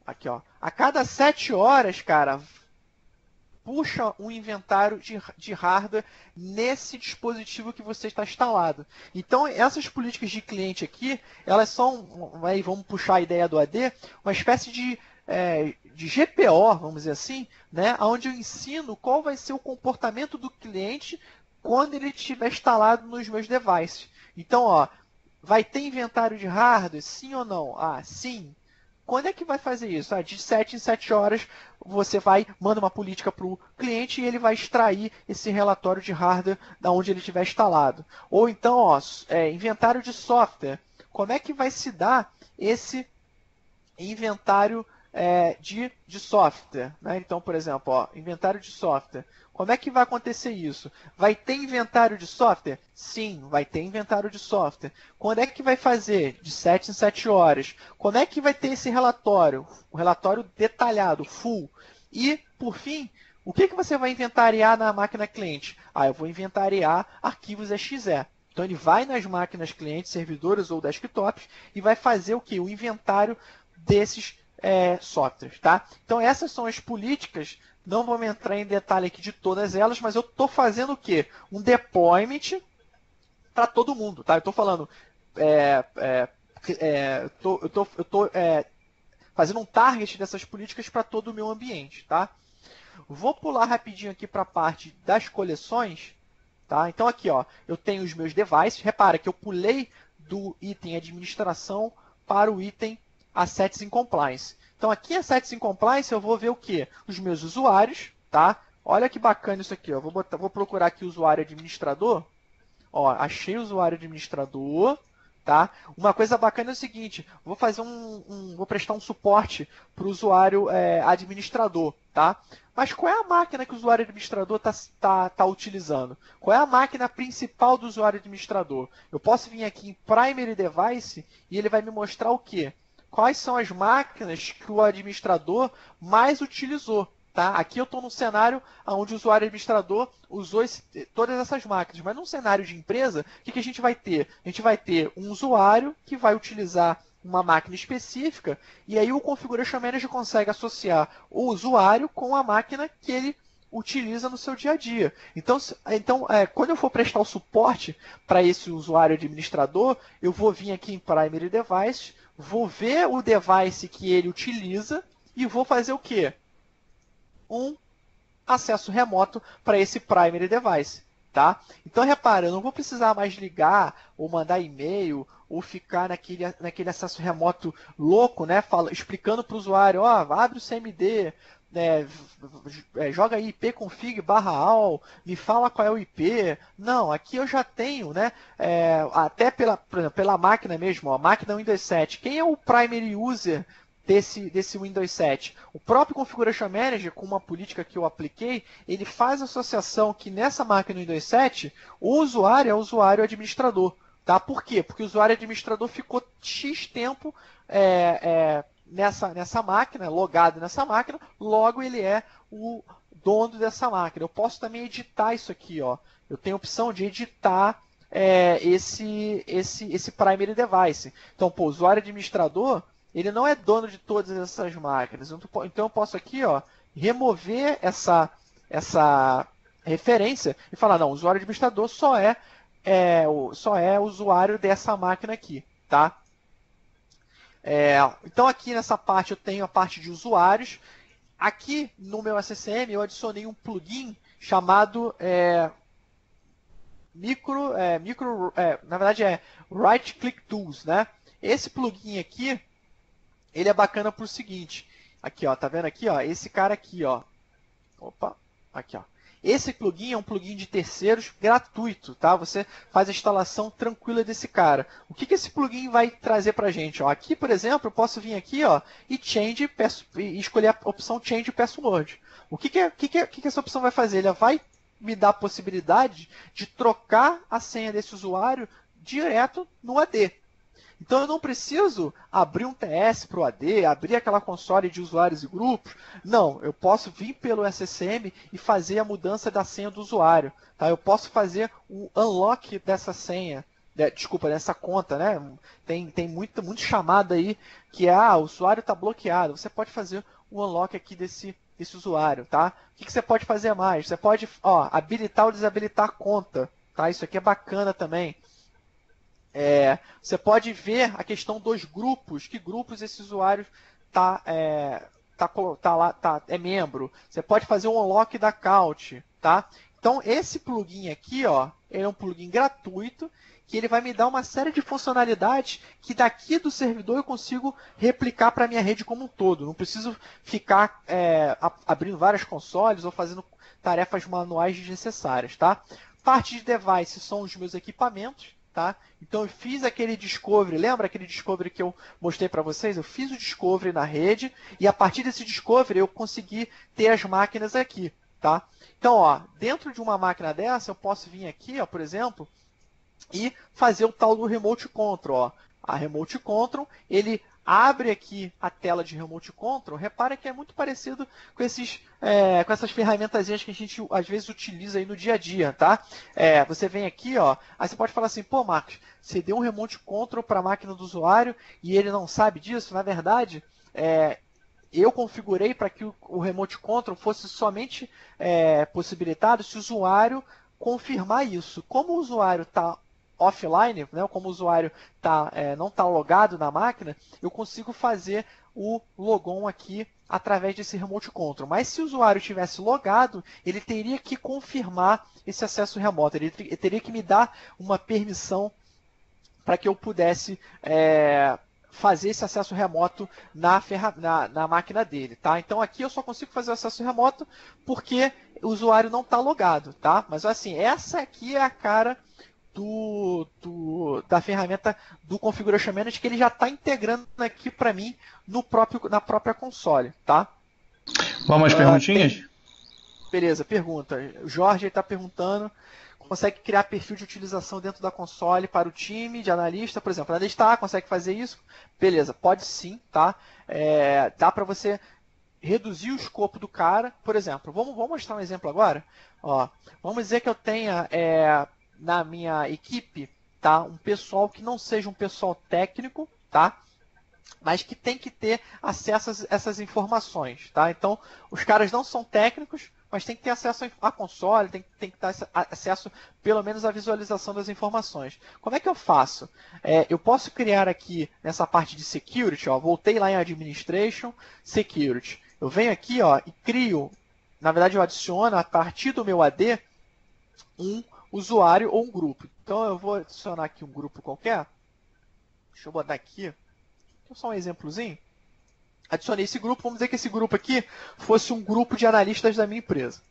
Aqui, ó. A cada 7 horas, cara, puxa um inventário de hardware nesse dispositivo que você está instalado. Então, essas políticas de cliente aqui, elas são, aí vamos puxar a ideia do AD, uma espécie de GPO, vamos dizer assim, né, onde eu ensino qual vai ser o comportamento do cliente quando ele estiver instalado nos meus devices. Então, ó, vai ter inventário de hardware? Sim ou não? Ah, sim. Quando é que vai fazer isso? Ah, de 7 em 7 horas você manda uma política para o cliente e ele vai extrair esse relatório de hardware da onde ele estiver instalado. Ou então, ó, inventário de software. Como é que vai se dar esse inventário de software? Né? Então, por exemplo, ó, inventário de software. Como é que vai acontecer isso? Vai ter inventário de software? Sim, vai ter inventário de software. Quando é que vai fazer? De 7 em 7 horas. Como é que vai ter esse relatório? O relatório detalhado, full. E, por fim, o que você vai inventariar na máquina cliente? Ah, eu vou inventariar arquivos exe. Então, ele vai nas máquinas clientes, servidores ou desktops, e vai fazer o quê? O inventário desses softwares. Tá? Então, essas são as políticas. Não vamos entrar em detalhe aqui de todas elas, mas eu estou fazendo o quê? Um deployment para todo mundo. Tá? Eu estou falando, eu estou fazendo um target dessas políticas para todo o meu ambiente. Tá? Vou pular rapidinho aqui para a parte das coleções. Tá? Então aqui, ó, eu tenho os meus devices. Repara que eu pulei do item administração para o item Assets in Compliance. Então aqui em Assets in Compliance eu vou ver o quê? Os meus usuários, tá? Olha que bacana isso aqui, ó. Vou procurar aqui o usuário administrador. Ó, achei o usuário administrador, tá? Uma coisa bacana é o seguinte, vou fazer vou prestar um suporte para o usuário administrador, tá? Mas qual é a máquina que o usuário administrador tá utilizando? Qual é a máquina principal do usuário administrador? Eu posso vir aqui em Primary Device e ele vai me mostrar o quê? Quais são as máquinas que o administrador mais utilizou. Tá? Aqui eu estou num cenário onde o usuário administrador usou todas essas máquinas, mas num cenário de empresa, o que a gente vai ter? A gente vai ter um usuário que vai utilizar uma máquina específica e aí o Configuration Manager consegue associar o usuário com a máquina que ele utiliza no seu dia a dia. Então quando eu for prestar o suporte para esse usuário administrador, eu vou vir aqui em Primary Device, vou ver o device que ele utiliza e vou fazer o quê? Um acesso remoto para esse primary device. Tá? Então, repara, eu não vou precisar mais ligar ou mandar e-mail ou ficar naquele acesso remoto louco, né? Explicando para o usuário, ó, abre o CMD, joga aí ipconfig/all, me fala qual é o IP. Não, aqui eu já tenho, né? Até pela máquina mesmo, ó, máquina Windows 7. Quem é o primary user desse Windows 7. O próprio Configuration Manager, com uma política que eu apliquei, ele faz associação que nessa máquina Windows 7, o usuário é o usuário administrador. Tá? Por quê? Porque o usuário administrador ficou X tempo nessa máquina, logado nessa máquina, logo ele é o dono dessa máquina. Eu posso também editar isso aqui. Ó. Eu tenho a opção de editar esse primary device. Então, o usuário administrador, ele não é dono de todas essas máquinas. Então eu posso aqui, ó, remover essa referência e falar, não, o usuário administrador só é usuário dessa máquina aqui. Tá? Então aqui nessa parte eu tenho a parte de usuários. Aqui no meu SCM eu adicionei um plugin chamado na verdade é Right Click Tools. Né? Esse plugin aqui, ele é bacana para o seguinte, aqui ó, tá vendo aqui ó, esse cara aqui ó, opa, aqui ó, esse plugin é um plugin de terceiros gratuito, tá? Você faz a instalação tranquila desse cara. O que esse plugin vai trazer para a gente? Ó, aqui, por exemplo, eu posso vir aqui ó, e escolher a opção Change Password. O que essa opção vai fazer? Ele vai me dar a possibilidade de trocar a senha desse usuário direto no AD. Então eu não preciso abrir um TS para o AD, abrir aquela console de usuários e grupos. Não, eu posso vir pelo SCM e fazer a mudança da senha do usuário. Tá? Eu posso fazer o unlock dessa senha Desculpa, nessa conta, né? Tem muito chamada aí que o usuário está bloqueado. Você pode fazer o unlock aqui desse usuário, tá? O que você pode fazer mais? Você pode, habilitar ou desabilitar a conta, tá? Isso aqui é bacana também. Você pode ver a questão dos grupos, que grupos esse usuário é membro. Você pode fazer um unlock da account, tá? Então esse plugin aqui, ele é um plugin gratuito que ele vai me dar uma série de funcionalidades que daqui do servidor eu consigo replicar para a minha rede como um todo. Não preciso ficar abrindo vários consoles ou fazendo tarefas manuais desnecessárias, tá? Parte de device são os meus equipamentos, tá? Então eu fiz aquele discovery, lembra aquele discovery que eu mostrei para vocês? Eu fiz o discovery na rede e a partir desse discovery eu consegui ter as máquinas aqui, tá? Então, dentro de uma máquina dessa eu posso vir aqui, por exemplo, e fazer o tal do Remote Control. A Remote Control, ele abre aqui a tela de Remote Control. Repara que é muito parecido com com essas ferramentazinhas que a gente às vezes utiliza aí no dia a dia, tá? Você vem aqui, aí você pode falar assim, pô, Marcos, você deu um Remote Control para a máquina do usuário e ele não sabe disso? Na verdade, eu configurei para que o Remote Control fosse somente possibilitado se o usuário confirmar isso. Como o usuário está offline, né, como o usuário não está logado na máquina, eu consigo fazer o logon aqui através desse Remote Control. Mas se o usuário tivesse logado, ele teria que confirmar esse acesso remoto. Ele teria que me dar uma permissão para que eu pudesse fazer esse acesso remoto na máquina dele, tá? Então aqui eu só consigo fazer o acesso remoto porque o usuário não está logado, tá? Mas assim, essa aqui é a cara da ferramenta do Configuration Manager que ele já está integrando aqui para mim na própria console, tá? Vamos às perguntinhas? Beleza, pergunta. O Jorge está perguntando: consegue criar perfil de utilização dentro da console para o time de analista, por exemplo. Analista A consegue fazer isso? Beleza, pode sim, tá? Dá para você reduzir o escopo do cara. Por exemplo, vamos mostrar um exemplo agora. Vamos dizer que eu tenha na minha equipe, tá, um pessoal que não seja um pessoal técnico, tá? Mas que tem que ter acesso a essas informações, tá? Então, os caras não são técnicos, mas tem que ter acesso à console, tem que ter acesso, pelo menos, à visualização das informações. Como é que eu faço? Eu posso criar aqui, nessa parte de Security, voltei lá em Administration, Security. Eu venho aqui e crio, na verdade eu adiciono, a partir do meu AD, um usuário ou um grupo. Então eu vou adicionar aqui um grupo qualquer. Deixa eu botar aqui só um exemplozinho. Adicionei esse grupo, vamos dizer que esse grupo aqui fosse um grupo de analistas da minha empresa.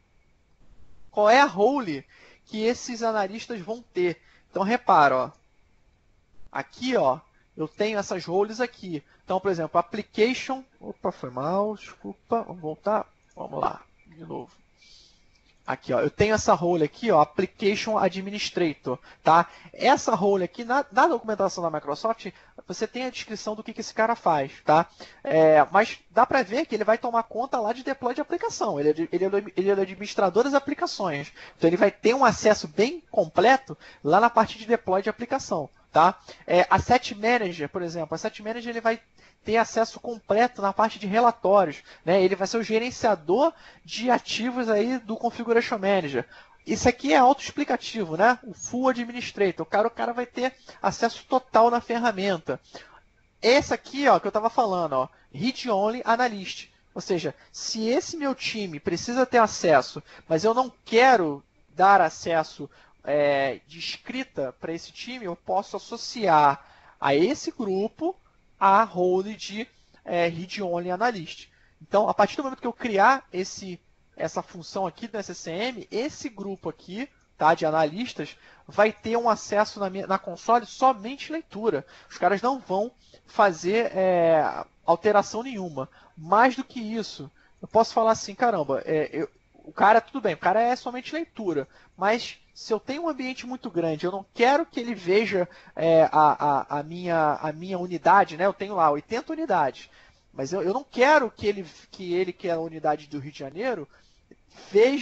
Qual é a role que esses analistas vão ter? Então repara, aqui eu tenho essas roles aqui. Então, por exemplo, application, opa, foi mal, desculpa, vamos voltar, vamos lá, de novo. Aqui, eu tenho essa role aqui, Application Administrator, tá? Essa role aqui, na documentação da Microsoft, você tem a descrição do que esse cara faz, tá? Mas dá para ver que ele vai tomar conta lá de deploy de aplicação. Ele é o administrador das aplicações. Então, ele vai ter um acesso bem completo lá na parte de deploy de aplicação, tá? Asset Manager, por exemplo. Asset Manager, ele vai ter acesso completo na parte de relatórios, né? Ele vai ser o gerenciador de ativos aí do Configuration Manager. Isso aqui é autoexplicativo, né? O Full Administrator. O cara vai ter acesso total na ferramenta. Esse aqui, que eu estava falando, Read Only Analyst. Ou seja, se esse meu time precisa ter acesso, mas eu não quero dar acesso de escrita para esse time, eu posso associar a esse grupo a role de Read Only Analyst. Então, a partir do momento que eu criar essa função aqui do SCM, esse grupo aqui, tá, de analistas, vai ter um acesso na console somente leitura. Os caras não vão fazer alteração nenhuma. Mais do que isso, eu posso falar assim, caramba, o cara, tudo bem, o cara é somente leitura, mas se eu tenho um ambiente muito grande, eu não quero que ele veja a minha unidade, né? Eu tenho lá 80 unidades, mas eu não quero que ele, que é a unidade do Rio de Janeiro, veja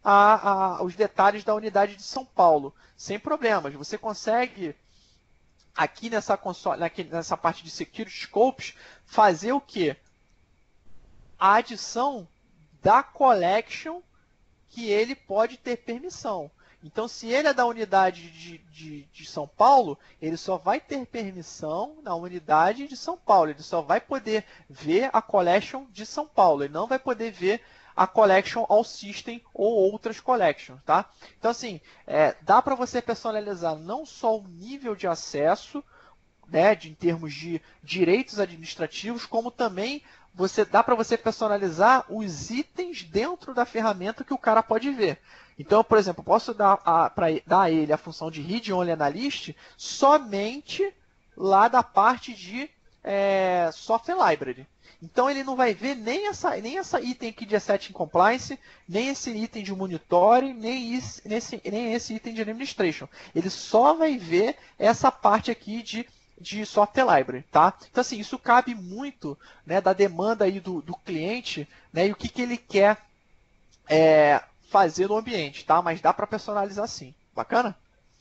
os detalhes da unidade de São Paulo, sem problemas. Você consegue, aqui nessa console, nessa parte de Security Scopes, fazer o quê? A adição da collection que ele pode ter permissão. Então, se ele é da unidade de São Paulo, ele só vai ter permissão na unidade de São Paulo. Ele só vai poder ver a collection de São Paulo. Ele não vai poder ver a collection all system ou outras collections, tá? Então, assim, dá para você personalizar não só o nível de acesso, né, em termos de direitos administrativos, como também dá para você personalizar os itens dentro da ferramenta que o cara pode ver. Então, por exemplo, eu posso dar a ele a função de Read Only Analyst somente lá da parte de Software Library. Então ele não vai ver nem essa item aqui de Asset Compliance, nem esse item de Monitoring, nem esse item de Administration. Ele só vai ver essa parte aqui de Software Library, tá? Então, assim, isso cabe muito, né, da demanda aí do cliente, né, e o que ele quer fazer no ambiente, tá? Mas dá para personalizar sim. Bacana?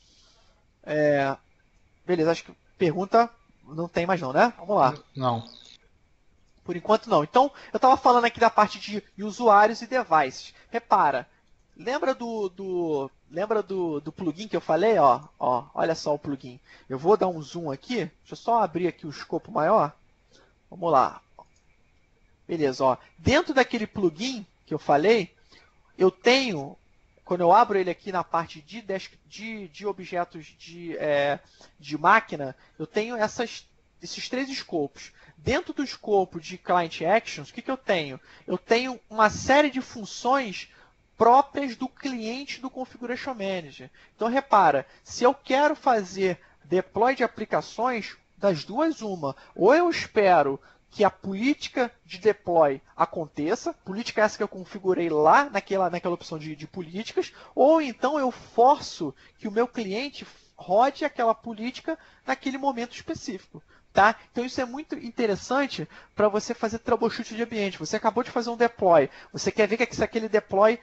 Beleza, acho que pergunta não tem mais não, né? Vamos lá. Não. Por enquanto não. Então, eu estava falando aqui da parte de usuários e devices. Repara, lembra do plugin que eu falei? Olha só o plugin. Eu vou dar um zoom aqui. Deixa eu só abrir aqui o escopo maior. Vamos lá. Beleza, ó. Dentro daquele plugin que eu falei, eu tenho, quando eu abro ele aqui na parte de objetos de máquina, eu tenho esses 3 escopos. Dentro do escopo de Client Actions, o que eu tenho? Eu tenho uma série de funções próprias do cliente do Configuration Manager. Então, repara, se eu quero fazer deploy de aplicações, das duas, uma. Ou eu espero que a política de deploy aconteça, política essa que eu configurei lá naquela opção de políticas, ou então eu forço que o meu cliente rode aquela política naquele momento específico. Tá? Então isso é muito interessante para você fazer troubleshoot de ambiente. Você acabou de fazer um deploy, você quer ver se aquele deploy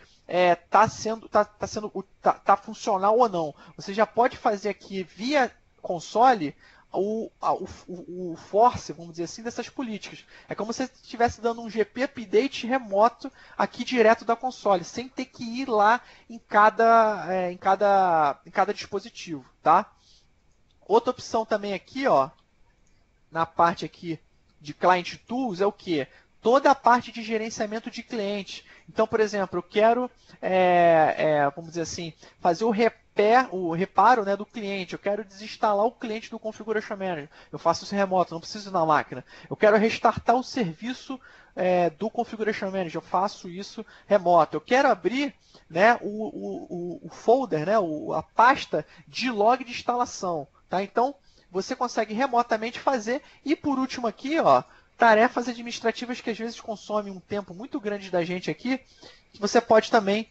tá funcional ou não. Você já pode fazer aqui via console o force, vamos dizer assim, dessas políticas. É como se você estivesse dando um GP update remoto aqui direto da console, sem ter que ir lá em cada dispositivo. Tá? Outra opção também aqui, ó, na parte aqui de Client Tools é o que? Toda a parte de gerenciamento de clientes. Então, por exemplo, eu quero, vamos dizer assim, fazer o reparo, né, do cliente. Eu quero desinstalar o cliente do Configuration Manager. Eu faço isso remoto, não preciso ir na máquina. Eu quero restartar o serviço do Configuration Manager. Eu faço isso remoto. Eu quero abrir, né, o folder, né, a pasta de log de instalação. Tá? Então, você consegue remotamente fazer. E por último aqui, ó, tarefas administrativas que às vezes consomem um tempo muito grande da gente aqui, que você pode também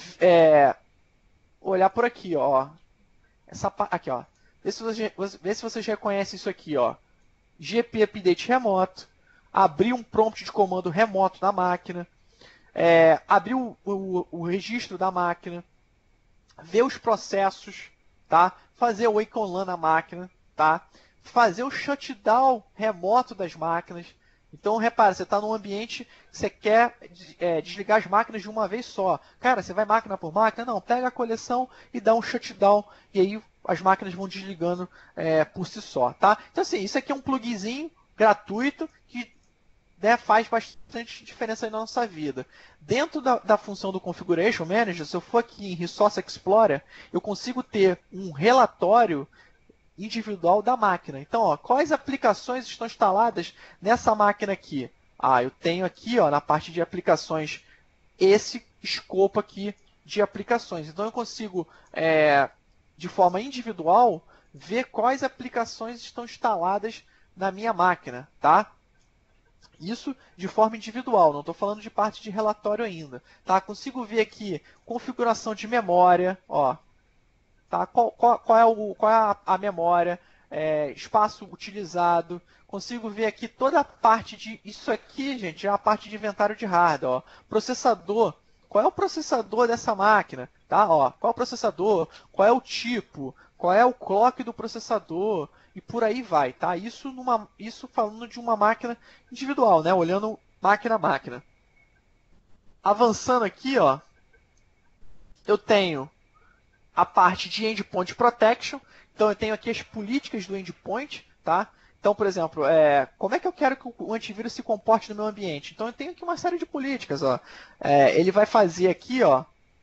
olhar por aqui, ó. Aqui, ó. Vê se vocês reconhecem isso aqui, ó. GP Update remoto, abrir um prompt de comando remoto na máquina, abrir o registro da máquina, ver os processos, tá? Fazer o wake on LAN na máquina, tá? Fazer o shutdown remoto das máquinas. Então, repara, você está num ambiente que você quer desligar as máquinas de uma vez só. Cara, você vai máquina por máquina? Não, pega a coleção e dá um shutdown, e aí as máquinas vão desligando por si só. Tá? Então, assim, isso aqui é um pluginzinho gratuito que, né, faz bastante diferença aí na nossa vida. Dentro da função do Configuration Manager, se eu for aqui em Resource Explorer, eu consigo ter um relatório individual da máquina. Então, ó, quais aplicações estão instaladas nessa máquina aqui? Eu tenho aqui, ó, na parte de aplicações, esse escopo aqui de aplicações. Então, eu consigo, de forma individual, ver quais aplicações estão instaladas na minha máquina, tá? Isso de forma individual, não estou falando de parte de relatório ainda. Tá? Consigo ver aqui configuração de memória, ó, tá? Qual é a memória, espaço utilizado. Consigo ver aqui toda a parte de... Isso aqui, gente, é a parte de inventário de hardware. Ó. Processador qual é o processador dessa máquina, tá? Ó, qual é o processador, qual é o tipo, qual é o clock do processador e por aí vai, tá? Isso falando de uma máquina individual, né? Olhando máquina a máquina. Avançando aqui, ó, eu tenho a parte de Endpoint Protection. Então eu tenho aqui as políticas do endpoint, tá? Então, por exemplo, como é que eu quero que o antivírus se comporte no meu ambiente? Então eu tenho aqui uma série de políticas, ó. Ele vai fazer aqui, ó,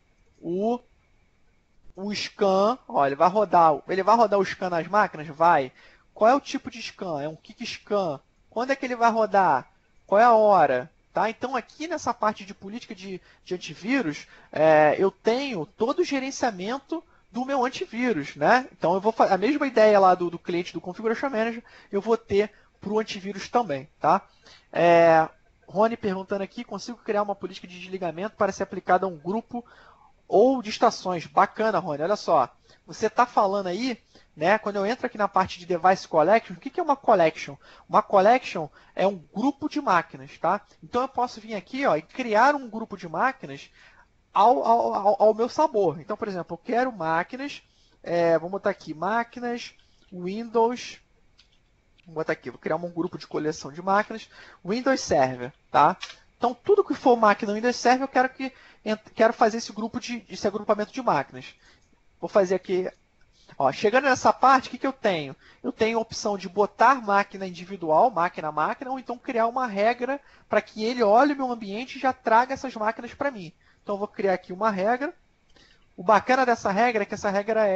o scan, ó, ele vai rodar o scan nas máquinas? Vai. Qual é o tipo de scan? É um kick scan. Quando é que ele vai rodar? Qual é a hora? Tá? Então aqui nessa parte de política de antivírus, eu tenho todo o gerenciamento do meu antivírus, né? Então eu vou a mesma ideia lá do cliente do Configuration Manager, eu vou ter para o antivírus também, tá? Rony perguntando aqui, consigo criar uma política de desligamento para ser aplicada a um grupo ou de estações? Bacana, Rony, olha só. Você está falando aí, né? Quando eu entro aqui na parte de Device Collection, o que é uma Collection? Uma Collection é um grupo de máquinas, tá? Então eu posso vir aqui, ó, e criar um grupo de máquinas ao meu sabor. Então, por exemplo, eu quero máquinas, vamos botar aqui, máquinas, Windows, vamos botar aqui, vou criar um grupo de coleção de máquinas, Windows Server, tá? Então, tudo que for máquina Windows Server, eu quero fazer esse grupo esse agrupamento de máquinas. Vou fazer aqui, ó, chegando nessa parte, o que eu tenho? Eu tenho a opção de botar máquina individual, máquina a máquina, ou então criar uma regra para que ele olhe o meu ambiente e já traga essas máquinas para mim. Então, eu vou criar aqui uma regra. O bacana dessa regra é que essa regra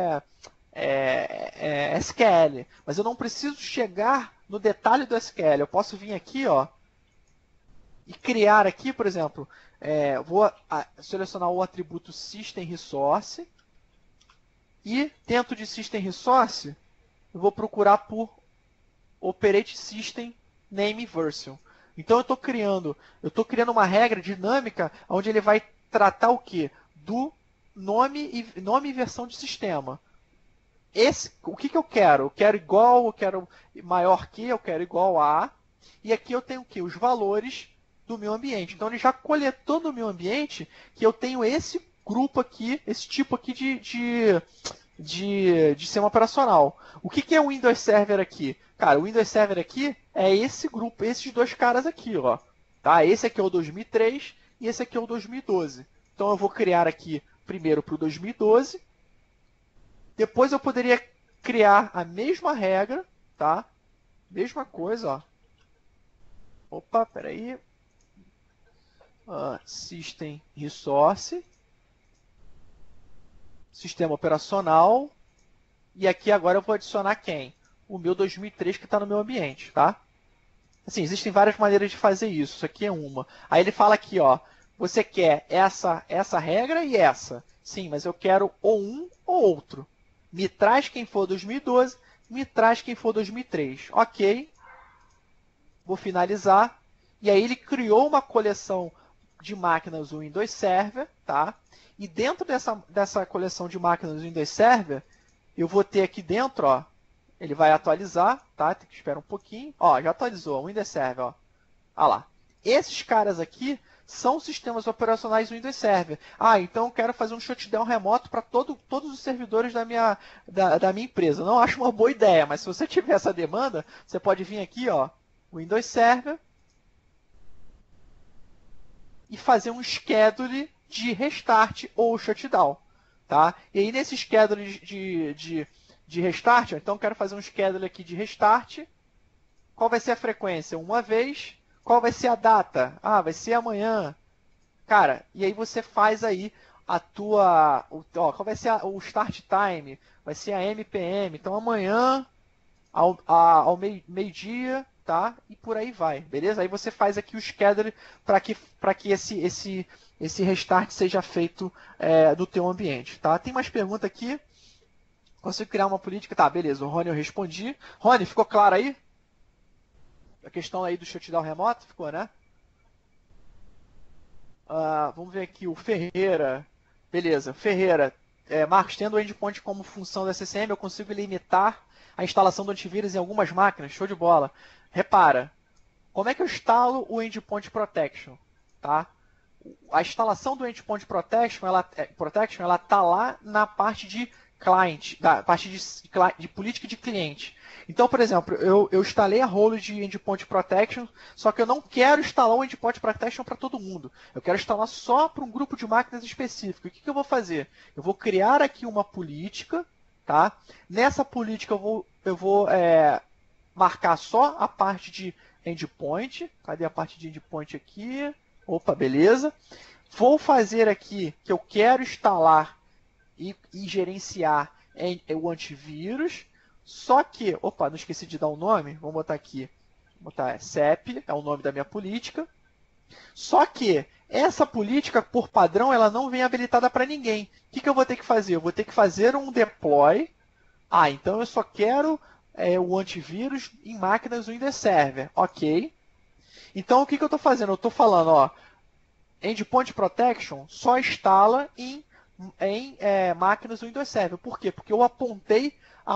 é SQL, mas eu não preciso chegar no detalhe do SQL. Eu posso vir aqui, ó, e criar aqui, por exemplo, vou selecionar o atributo System Resource e dentro de System Resource eu vou procurar por Operate System Name Version. Então eu estou criando uma regra dinâmica onde ele vai tratar o quê? Do nome e versão de sistema. O que eu quero? Eu quero igual, eu quero maior que, eu quero igual a. E aqui eu tenho o quê? Os valores do meu ambiente. Então ele já coletou no meu ambiente que eu tenho esse grupo aqui, esse tipo aqui de sistema operacional. O que é o Windows Server aqui? Cara, o Windows Server aqui é esse grupo, esses dois caras aqui, ó. Tá? Esse aqui é o 2003 e esse aqui é o 2012. Então eu vou criar aqui primeiro para o 2012. Depois eu poderia criar a mesma regra, tá? Mesma coisa, ó. Opa, peraí. System Resource. Sistema operacional. E aqui agora eu vou adicionar quem? O meu 2003 que está no meu ambiente, tá? Assim, existem várias maneiras de fazer isso. Isso aqui é uma. Aí ele fala aqui, ó. Você quer essa regra e essa. Sim, mas eu quero ou um ou outro. Me traz quem for 2012, me traz quem for 2003. Ok. Vou finalizar. E aí ele criou uma coleção de máquinas Windows Server, tá? E dentro dessa coleção de máquinas Windows Server, eu vou ter aqui dentro, ó, ele vai atualizar, tá? Tem que esperar um pouquinho. Ó, já atualizou, Windows Server, ó. Olha lá. Esses caras aqui são sistemas operacionais Windows Server. Então eu quero fazer um shutdown remoto para todos os servidores da minha empresa. Não acho uma boa ideia, mas se você tiver essa demanda, você pode vir aqui, ó, Windows Server, e fazer um schedule de restart ou shutdown, tá? E aí nesse schedule de restart, então eu quero fazer um schedule aqui de restart. Qual vai ser a frequência? Uma vez. Qual vai ser a data? Vai ser amanhã. Cara, e aí você faz aí qual vai ser o start time? Vai ser a MPM. Então amanhã ao meio-dia, tá? E por aí vai, beleza? Aí você faz aqui o schedule para que esse restart seja feito no teu ambiente, tá? Tem mais pergunta aqui? Consigo criar uma política? Tá, beleza. O Rony eu respondi. Rony, ficou claro aí? A questão aí do shutdown remoto, ficou, né? Vamos ver aqui o Ferreira. Beleza, Ferreira. Marcos, tendo o endpoint como função da CCM, eu consigo limitar a instalação do antivírus em algumas máquinas. Show de bola. Repara, como é que eu instalo o Endpoint Protection? Tá? a instalação do Endpoint Protection, ela tá lá na parte de client, da parte de política de cliente. Então, por exemplo, eu instalei a role de Endpoint Protection, só que eu não quero instalar o Endpoint Protection para todo mundo. Eu quero instalar só para um grupo de máquinas específico. O que eu vou fazer? Eu vou criar aqui uma política, tá? Nessa política eu vou marcar só a parte de Endpoint. Cadê a parte de Endpoint aqui? Opa, beleza. Vou fazer aqui que eu quero instalar e gerenciar o antivírus. Só que, opa, não esqueci de dar um nome, vamos botar aqui, vou botar CEP, é o nome da minha política. Só que essa política, por padrão, ela não vem habilitada para ninguém. O que eu vou ter que fazer? Eu vou ter que fazer um deploy. Então eu só quero o antivírus em máquinas Windows Server. Ok. Então o que eu estou fazendo? Eu estou falando, Endpoint Protection só instala em máquinas Windows Server. Por quê? Porque eu apontei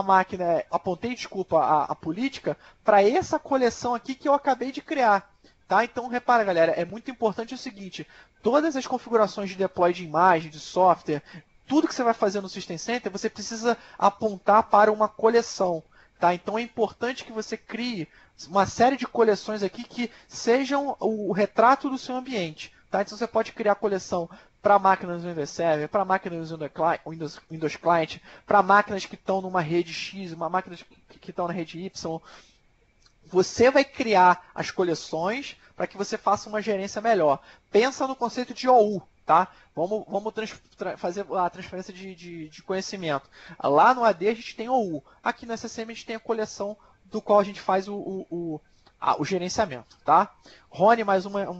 a política para essa coleção aqui que eu acabei de criar. Tá? Então, repara, galera, é muito importante o seguinte, todas as configurações de deploy de imagem, de software, tudo que você vai fazer no System Center, você precisa apontar para uma coleção. Tá? Então, é importante que você crie uma série de coleções aqui que sejam o retrato do seu ambiente. Tá? Então, você pode criar a coleção para máquinas Windows Server, para máquinas Windows Client, para máquinas que estão numa rede X, máquinas que estão na rede Y. Você vai criar as coleções para que você faça uma gerência melhor. Pensa no conceito de OU, tá? Vamos fazer a transferência de conhecimento. Lá no AD a gente tem OU. Aqui no SCCM a gente tem a coleção do qual a gente faz o gerenciamento, tá? Rony, mais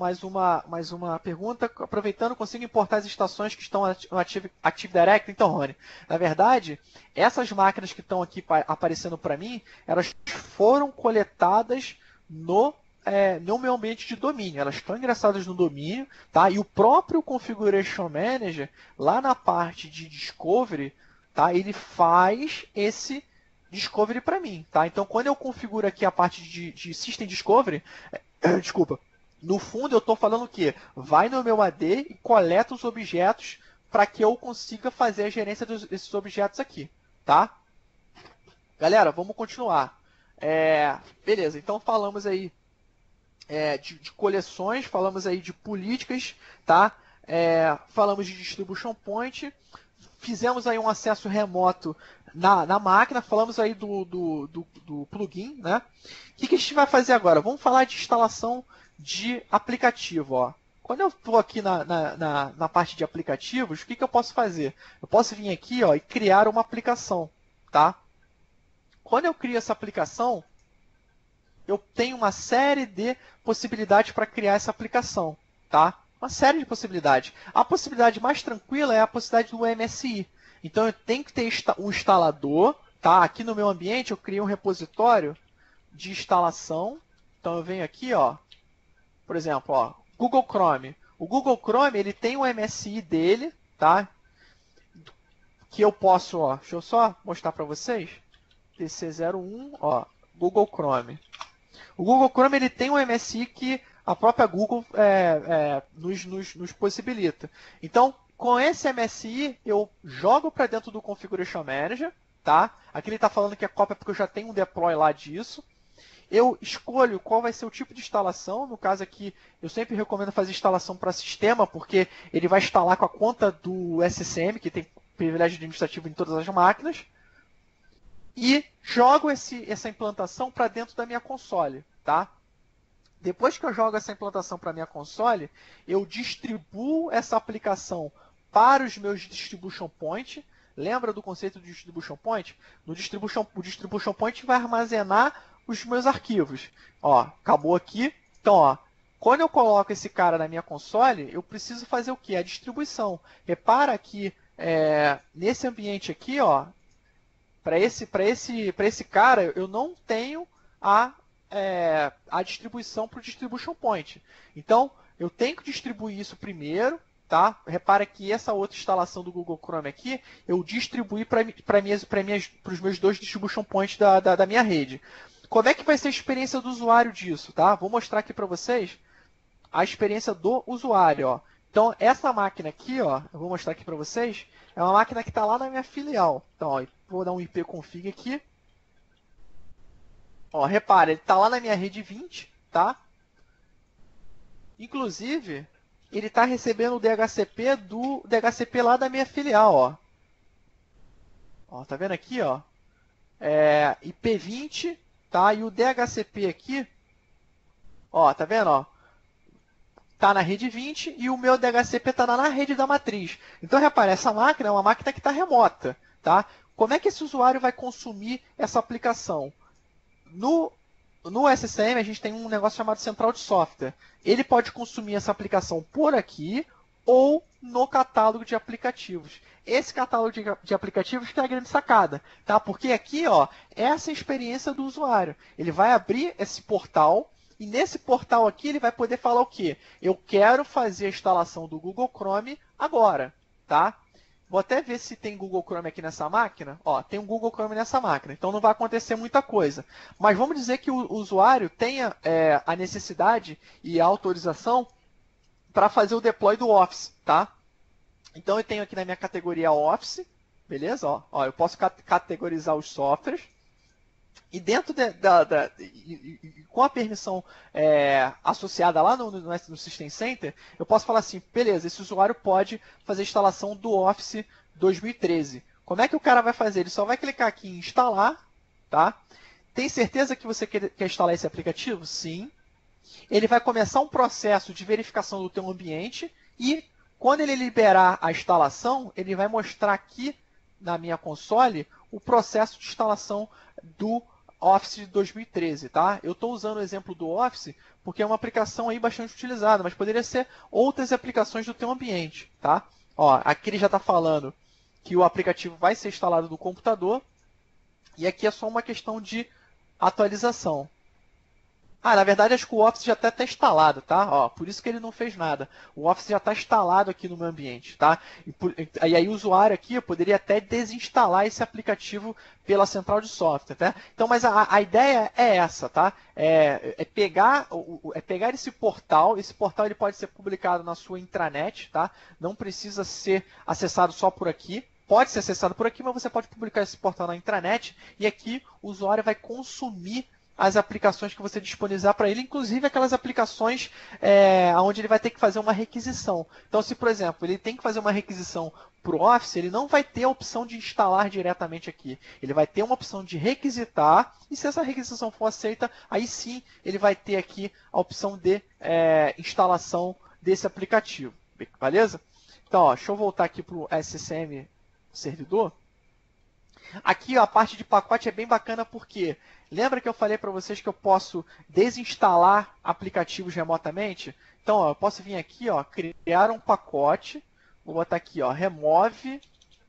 uma pergunta. Aproveitando, consigo importar as estações que estão no Active Directory? Então, Rony, na verdade, essas máquinas que estão aqui aparecendo para mim, elas foram coletadas no meu ambiente de domínio. Elas estão engraçadas no domínio, tá? E o próprio Configuration Manager, lá na parte de Discovery, tá? Ele faz esse Discovery para mim, tá? Então, quando eu configuro aqui a parte de System Discovery, desculpa, no fundo eu estou falando o quê? Vai no meu AD e coleta os objetos para que eu consiga fazer a gerência desses objetos aqui, tá? Galera, vamos continuar. Beleza, então falamos aí de coleções, falamos aí de políticas, tá? Falamos de Distribution Point, fizemos aí um acesso remoto na máquina, falamos aí do plugin, né? O que a gente vai fazer agora? Vamos falar de instalação de aplicativo, ó. Quando eu estou aqui na parte de aplicativos, o que eu posso fazer? Eu posso vir aqui, ó, e criar uma aplicação, tá? Quando eu crio essa aplicação, eu tenho uma série de possibilidades para criar essa aplicação, tá? Uma série de possibilidades. A possibilidade mais tranquila é a possibilidade do MSI. Então, eu tenho que ter um instalador, tá? Aqui no meu ambiente, eu criei um repositório de instalação. Então, eu venho aqui, ó, por exemplo, ó, Google Chrome. O Google Chrome, ele tem um MSI dele, tá? Que eu posso, ó, deixa eu só mostrar para vocês. TC01, ó, Google Chrome. O Google Chrome, ele tem um MSI que a própria Google nos possibilita. Então, com esse MSI, eu jogo para dentro do Configuration Manager, tá? Aqui ele está falando que é cópia porque eu já tenho um deploy lá disso. Eu escolho qual vai ser o tipo de instalação. No caso aqui, eu sempre recomendo fazer instalação para sistema, porque ele vai instalar com a conta do SCCM, que tem privilégio administrativo em todas as máquinas. E jogo essa implantação para dentro da minha console, tá? Depois que eu jogo essa implantação para a minha console, eu distribuo essa aplicação para os meus Distribution Point. Lembra do conceito de Distribution Point? O Distribution Point vai armazenar os meus arquivos. Ó, acabou aqui. Então, ó, quando eu coloco esse cara na minha console, eu preciso fazer o quê? A distribuição. Repara que nesse ambiente aqui, ó, para esse cara, eu não tenho a distribuição para o Distribution Point. Então, eu tenho que distribuir isso primeiro, tá? Repara que essa outra instalação do Google Chrome aqui, eu distribuí para os meus dois Distribution Points da minha rede. Como é que vai ser a experiência do usuário disso, tá? Vou mostrar aqui para vocês a experiência do usuário, ó. Então, essa máquina aqui, ó, eu vou mostrar aqui para vocês, é uma máquina que está lá na minha filial. Então, ó, vou dar um ipconfig aqui. Ó, repara, ele está lá na minha rede 20, tá? Inclusive, ele está recebendo o DHCP do DHCP lá da minha filial, ó. Ó, tá vendo aqui, ó? IP20, tá? E o DHCP aqui, ó, tá vendo, ó? Tá na rede 20 e o meu DHCP tá na rede da matriz. Então, repare, essa máquina é uma máquina que está remota, tá? Como é que esse usuário vai consumir essa aplicação? No SCM, a gente tem um negócio chamado central de software. Ele pode consumir essa aplicação por aqui ou no catálogo de aplicativos. Esse catálogo de aplicativos que é a grande sacada, tá? Porque aqui, ó, essa é a experiência do usuário. Ele vai abrir esse portal e nesse portal aqui ele vai poder falar o quê? Eu quero fazer a instalação do Google Chrome agora, tá? Vou até ver se tem Google Chrome aqui nessa máquina. Ó, tem um Google Chrome nessa máquina, então não vai acontecer muita coisa. Mas vamos dizer que o usuário tenha a necessidade e a autorização para fazer o deploy do Office, tá? Então eu tenho aqui na minha categoria Office, beleza? Ó, eu posso categorizar os softwares. E dentro com a permissão associada lá no System Center, eu posso falar assim, beleza, esse usuário pode fazer a instalação do Office 2013. Como é que o cara vai fazer? Ele só vai clicar aqui em instalar, tá? Tem certeza que você quer instalar esse aplicativo? Sim. Ele vai começar um processo de verificação do teu ambiente e quando ele liberar a instalação, ele vai mostrar aqui na minha console o processo de instalação do Office de 2013, tá? Eu estou usando o exemplo do Office porque é uma aplicação aí bastante utilizada, mas poderia ser outras aplicações do teu ambiente, tá? Ó, aqui ele já está falando que o aplicativo vai ser instalado no computador e aqui é só uma questão de atualização. Na verdade, acho que o Office já está instalado, tá? Ó, por isso que ele não fez nada. O Office já está instalado aqui no meu ambiente, tá? E aí o usuário aqui eu poderia até desinstalar esse aplicativo pela central de software, tá? Então, mas a ideia é essa, tá? É pegar esse portal ele pode ser publicado na sua intranet, tá? Não precisa ser acessado só por aqui. Pode ser acessado por aqui, mas você pode publicar esse portal na intranet e aqui o usuário vai consumir as aplicações que você disponibilizar para ele, inclusive aquelas aplicações onde ele vai ter que fazer uma requisição. Então, se, por exemplo, ele tem que fazer uma requisição para o Office, ele não vai ter a opção de instalar diretamente aqui. Ele vai ter uma opção de requisitar, e se essa requisição for aceita, aí sim ele vai ter aqui a opção de instalação desse aplicativo. Beleza? Então, ó, deixa eu voltar aqui para o SCM servidor. Aqui ó, a parte de pacote é bem bacana porque lembra que eu falei para vocês que eu posso desinstalar aplicativos remotamente? Então ó, eu posso vir aqui, ó, criar um pacote, vou botar aqui, ó, remove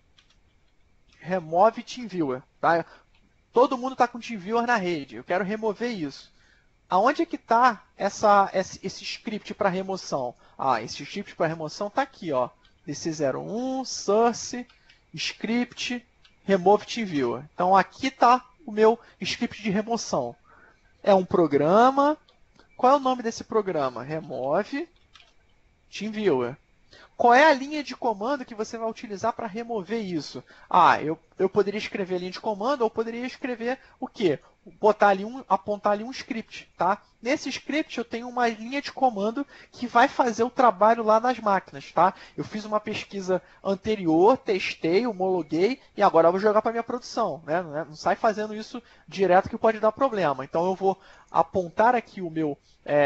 TeamViewer, tá? Todo mundo está com TeamViewer na rede, eu quero remover isso. Aonde é que está esse script para remoção? Esse script para remoção está aqui, ó, DC01 source script remove TeamViewer. Então aqui está o meu script de remoção. É um programa. Qual é o nome desse programa? Remove TeamViewer. Qual é a linha de comando que você vai utilizar para remover isso? Eu poderia escrever a linha de comando ou poderia escrever o quê? Apontar ali um script, tá? Nesse script eu tenho uma linha de comando que vai fazer o trabalho lá nas máquinas, tá? Eu fiz uma pesquisa anterior, testei, homologuei e agora eu vou jogar para minha produção, né? Não sai fazendo isso direto que pode dar problema. Então eu vou apontar aqui o meu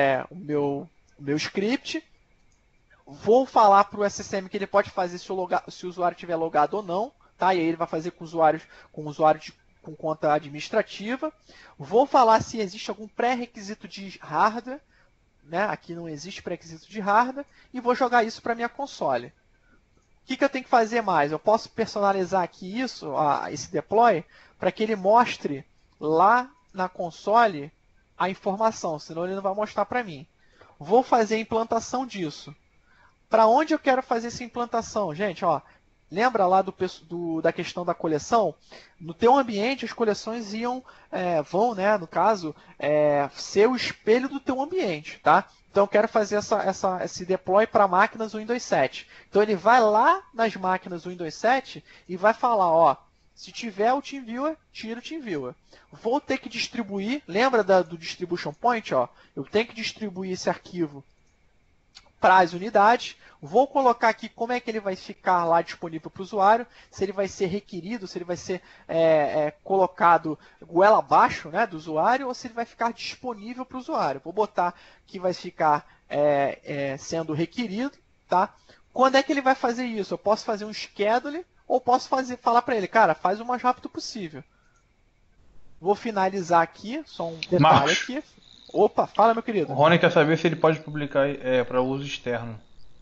script. Vou falar para o SCM que ele pode fazer se o usuário estiver logado ou não, tá? E aí ele vai fazer com usuário com conta administrativa. Vou falar se existe algum pré-requisito de hardware, né? Aqui não existe pré-requisito de hardware, e vou jogar isso para minha console. O que eu tenho que fazer mais? Eu posso personalizar aqui esse deploy, para que ele mostre lá na console a informação, senão ele não vai mostrar para mim. Vou fazer a implantação disso. Para onde eu quero fazer essa implantação? Gente, ó, lembra lá da questão da coleção? No teu ambiente, as coleções vão, né, no caso, ser o espelho do teu ambiente, tá? Então eu quero fazer esse deploy para máquinas Windows 7. Então ele vai lá nas máquinas Windows 7 e vai falar, ó, se tiver o TeamViewer, tira o TeamViewer. Vou ter que distribuir, lembra do Distribution Point? Ó, eu tenho que distribuir esse arquivo para as unidades. Vou colocar aqui como é que ele vai ficar lá disponível para o usuário, se ele vai ser requerido, se ele vai ser colocado goela abaixo, né, do usuário, ou se ele vai ficar disponível para o usuário. Vou botar que vai ficar sendo requerido. Tá? Quando é que ele vai fazer isso? Eu posso fazer um schedule ou posso falar para ele, cara, faz o mais rápido possível. Vou finalizar aqui, só um detalhe Marcos. aqui. Opa, fala, meu querido. O Rony quer saber se ele pode publicar para uso externo.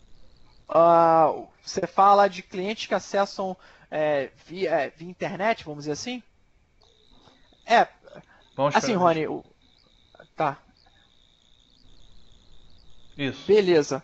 Você fala de clientes que acessam via internet, vamos dizer assim? Vamos Assim, Rony, tá. Isso. Beleza.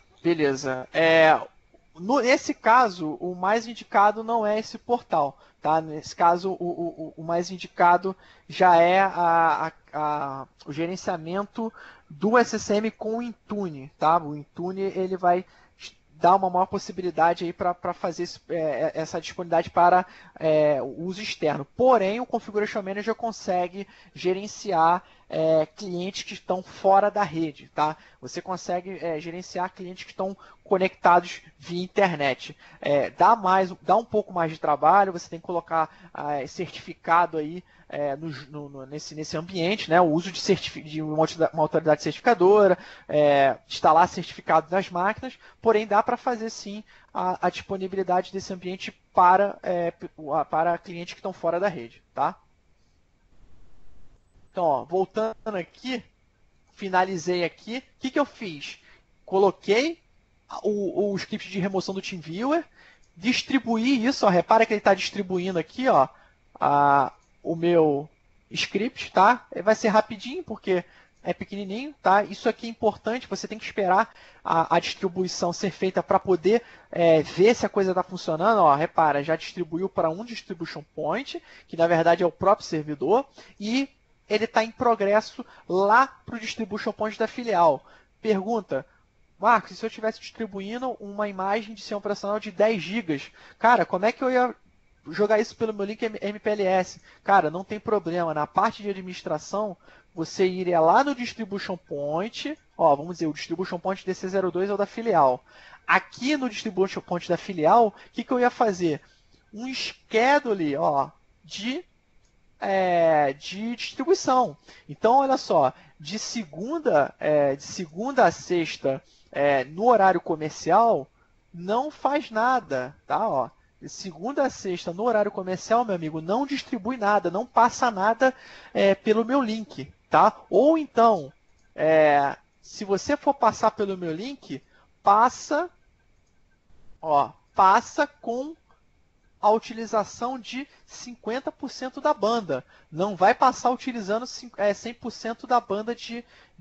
Nesse caso, o mais indicado não é esse portal. Tá? Nesse caso, o mais indicado já é o gerenciamento do SSM com o Intune. Tá? O Intune ele vai dar uma maior possibilidade aí para fazer essa disponibilidade para o uso externo. Porém, o Configuration Manager consegue gerenciar clientes que estão fora da rede. Tá? Você consegue gerenciar clientes que estão conectados via internet. Dá um pouco mais de trabalho, você tem que colocar certificado aí nesse ambiente, né? O uso de uma autoridade certificadora, instalar certificado nas máquinas, porém dá para fazer sim a disponibilidade desse ambiente para clientes que estão fora da rede. Tá? Então, ó, voltando aqui, finalizei aqui. O que eu fiz? Coloquei o script de remoção do TeamViewer, distribuí isso, ó, repara que ele está distribuindo aqui, ó, o meu script, tá? Vai ser rapidinho porque é pequenininho, tá? Isso aqui é importante, você tem que esperar a distribuição ser feita para poder ver se a coisa está funcionando. Ó, repara, já distribuiu para um distribution point, que na verdade é o próprio servidor, e ele está em progresso lá para o distribution point da filial. Pergunta, Marcos, se eu estivesse distribuindo uma imagem de sistema operacional de 10 GB, cara, como é que eu ia jogar isso pelo meu link MPLS? Cara, não tem problema. Na parte de administração, você iria lá no Distribution Point, ó, vamos dizer, o Distribution Point DC02 é o da filial. Aqui no Distribution Point da filial, o que eu ia fazer? Um schedule, ó, de distribuição. Então, olha só, de segunda a sexta, no horário comercial, não faz nada, tá? Ó, de segunda a sexta, no horário comercial, meu amigo, não distribui nada, não passa nada pelo meu link, tá? Ou então, se você for passar pelo meu link, passa com a utilização de 50% da banda. Não vai passar utilizando 100% da banda de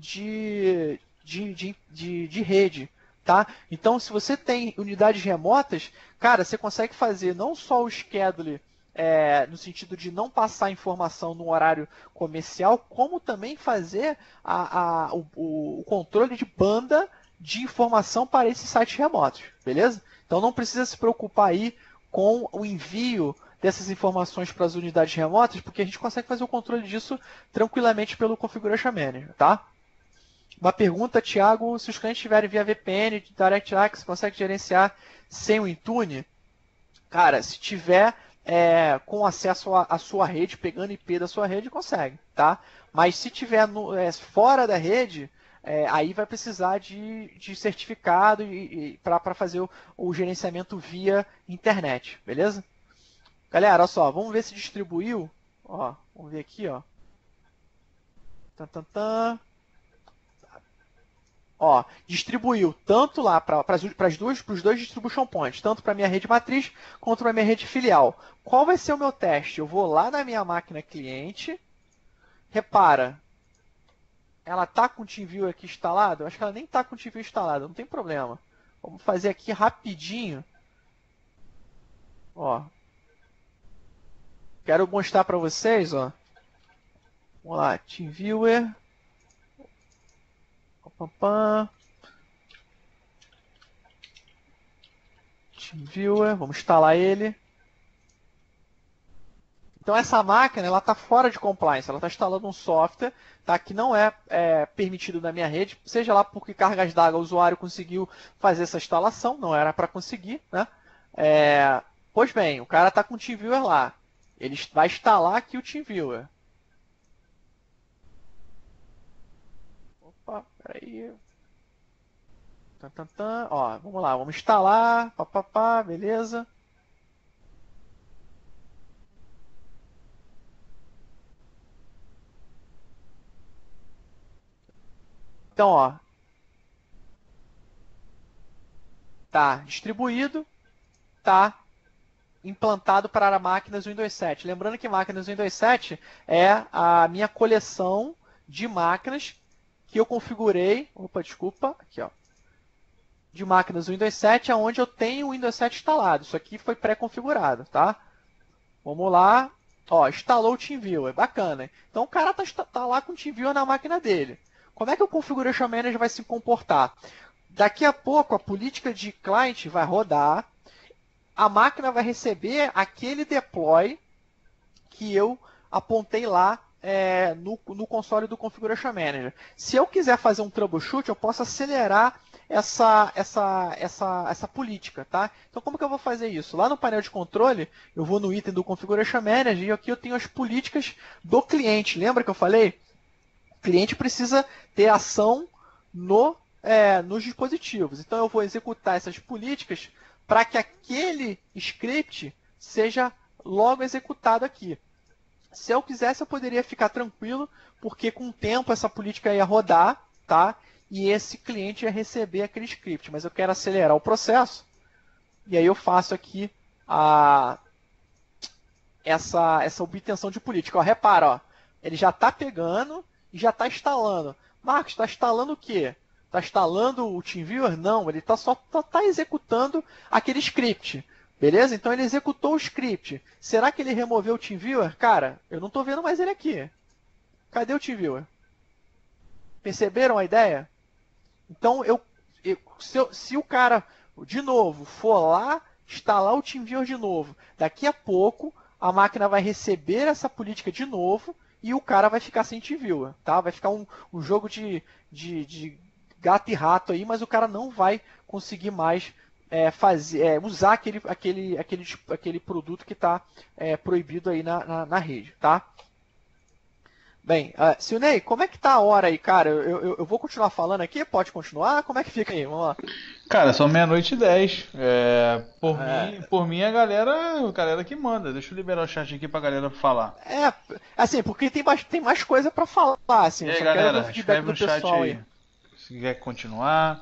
rede. Tá? Então, se você tem unidades remotas, cara, você consegue fazer não só o schedule no sentido de não passar informação no horário comercial, como também fazer o controle de banda de informação para esses sites remotos, beleza? Então não precisa se preocupar aí com o envio dessas informações para as unidades remotas, porque a gente consegue fazer o controle disso tranquilamente pelo Configuration Manager, tá? Uma pergunta, Thiago, se os clientes estiverem via VPN, DirectX, você consegue gerenciar sem o Intune? Cara, se tiver com acesso à sua rede, pegando IP da sua rede, consegue, tá? Mas se tiver fora da rede, aí vai precisar de certificado para fazer o gerenciamento via internet, beleza? Galera, olha só, vamos ver se distribuiu. Ó, vamos ver aqui, ó. Ó, distribuiu tanto lá para os dois distribution points, tanto para a minha rede matriz quanto para a minha rede filial. Qual vai ser o meu teste? Eu vou lá na minha máquina cliente, repara, ela está com o TeamViewer aqui instalado? Eu acho que ela nem está com o TeamViewer instalado, não tem problema. Vamos fazer aqui rapidinho. Ó, quero mostrar para vocês, ó. Vamos lá, TeamViewer. TeamViewer, vamos instalar ele. Então essa máquina ela está fora de compliance, ela está instalando um software, tá, que não é, permitido na minha rede, seja lá porque cargas d'água o usuário conseguiu fazer essa instalação, não era para conseguir, né? Pois bem, o cara está com o TeamViewer lá, ele vai instalar aqui o TeamViewer. Opa, peraí. Ó, vamos lá, vamos instalar, papapá, beleza. Então, ó, tá distribuído, tá implantado para máquinas Windows 7. Lembrando que máquinas Windows 7 é a minha coleção de máquinas que eu configurei, aqui ó, de máquinas Windows 7, onde eu tenho o Windows 7 instalado. Isso aqui foi pré-configurado, tá? Vamos lá, ó, instalou o TeamViewer, bacana. Então o cara tá lá com o TeamViewer na máquina dele. Como é que o Configuration Manager vai se comportar? Daqui a pouco a política de client vai rodar, a máquina vai receber aquele deploy que eu apontei lá no console do Configuration Manager. Se eu quiser fazer um troubleshoot, eu posso acelerar essa política, tá? Então como que eu vou fazer isso? Lá no painel de controle, eu vou no item do Configuration Manager e aqui eu tenho as políticas do cliente. Lembra que eu falei? O cliente precisa ter ação nos dispositivos. Então eu vou executar essas políticas para que aquele script seja logo executado aqui. Se eu quisesse, eu poderia ficar tranquilo, porque com o tempo essa política ia rodar, tá? E esse cliente ia receber aquele script. Mas eu quero acelerar o processo, e aí eu faço aqui essa obtenção de política. Ó, repara, ó, ele já está pegando e já está instalando. Marcos, está instalando o quê? Está instalando o TeamViewer? Não, ele só está executando aquele script. Beleza? Então ele executou o script. Será que ele removeu o TeamViewer? Cara, eu não estou vendo mais ele aqui. Cadê o TeamViewer? Perceberam a ideia? Então, se o cara, de novo, for lá, instalar o TeamViewer de novo, daqui a pouco a máquina vai receber essa política de novo e o cara vai ficar sem TeamViewer, tá? Vai ficar um jogo de gato e rato aí, mas o cara não vai conseguir mais usar aquele produto que está proibido aí na rede, tá? Bem, Silnei, como é que tá a hora aí, cara? Eu vou continuar falando aqui? Pode continuar? Como é que fica aí? Vamos lá. Cara, são 00:10. Por mim, a galera que manda. Deixa eu liberar o chat aqui pra galera falar. Assim, porque tem mais coisa pra falar, assim. E aí, Eu só galera, quero ver o feedback do pessoal aí. Se quiser continuar.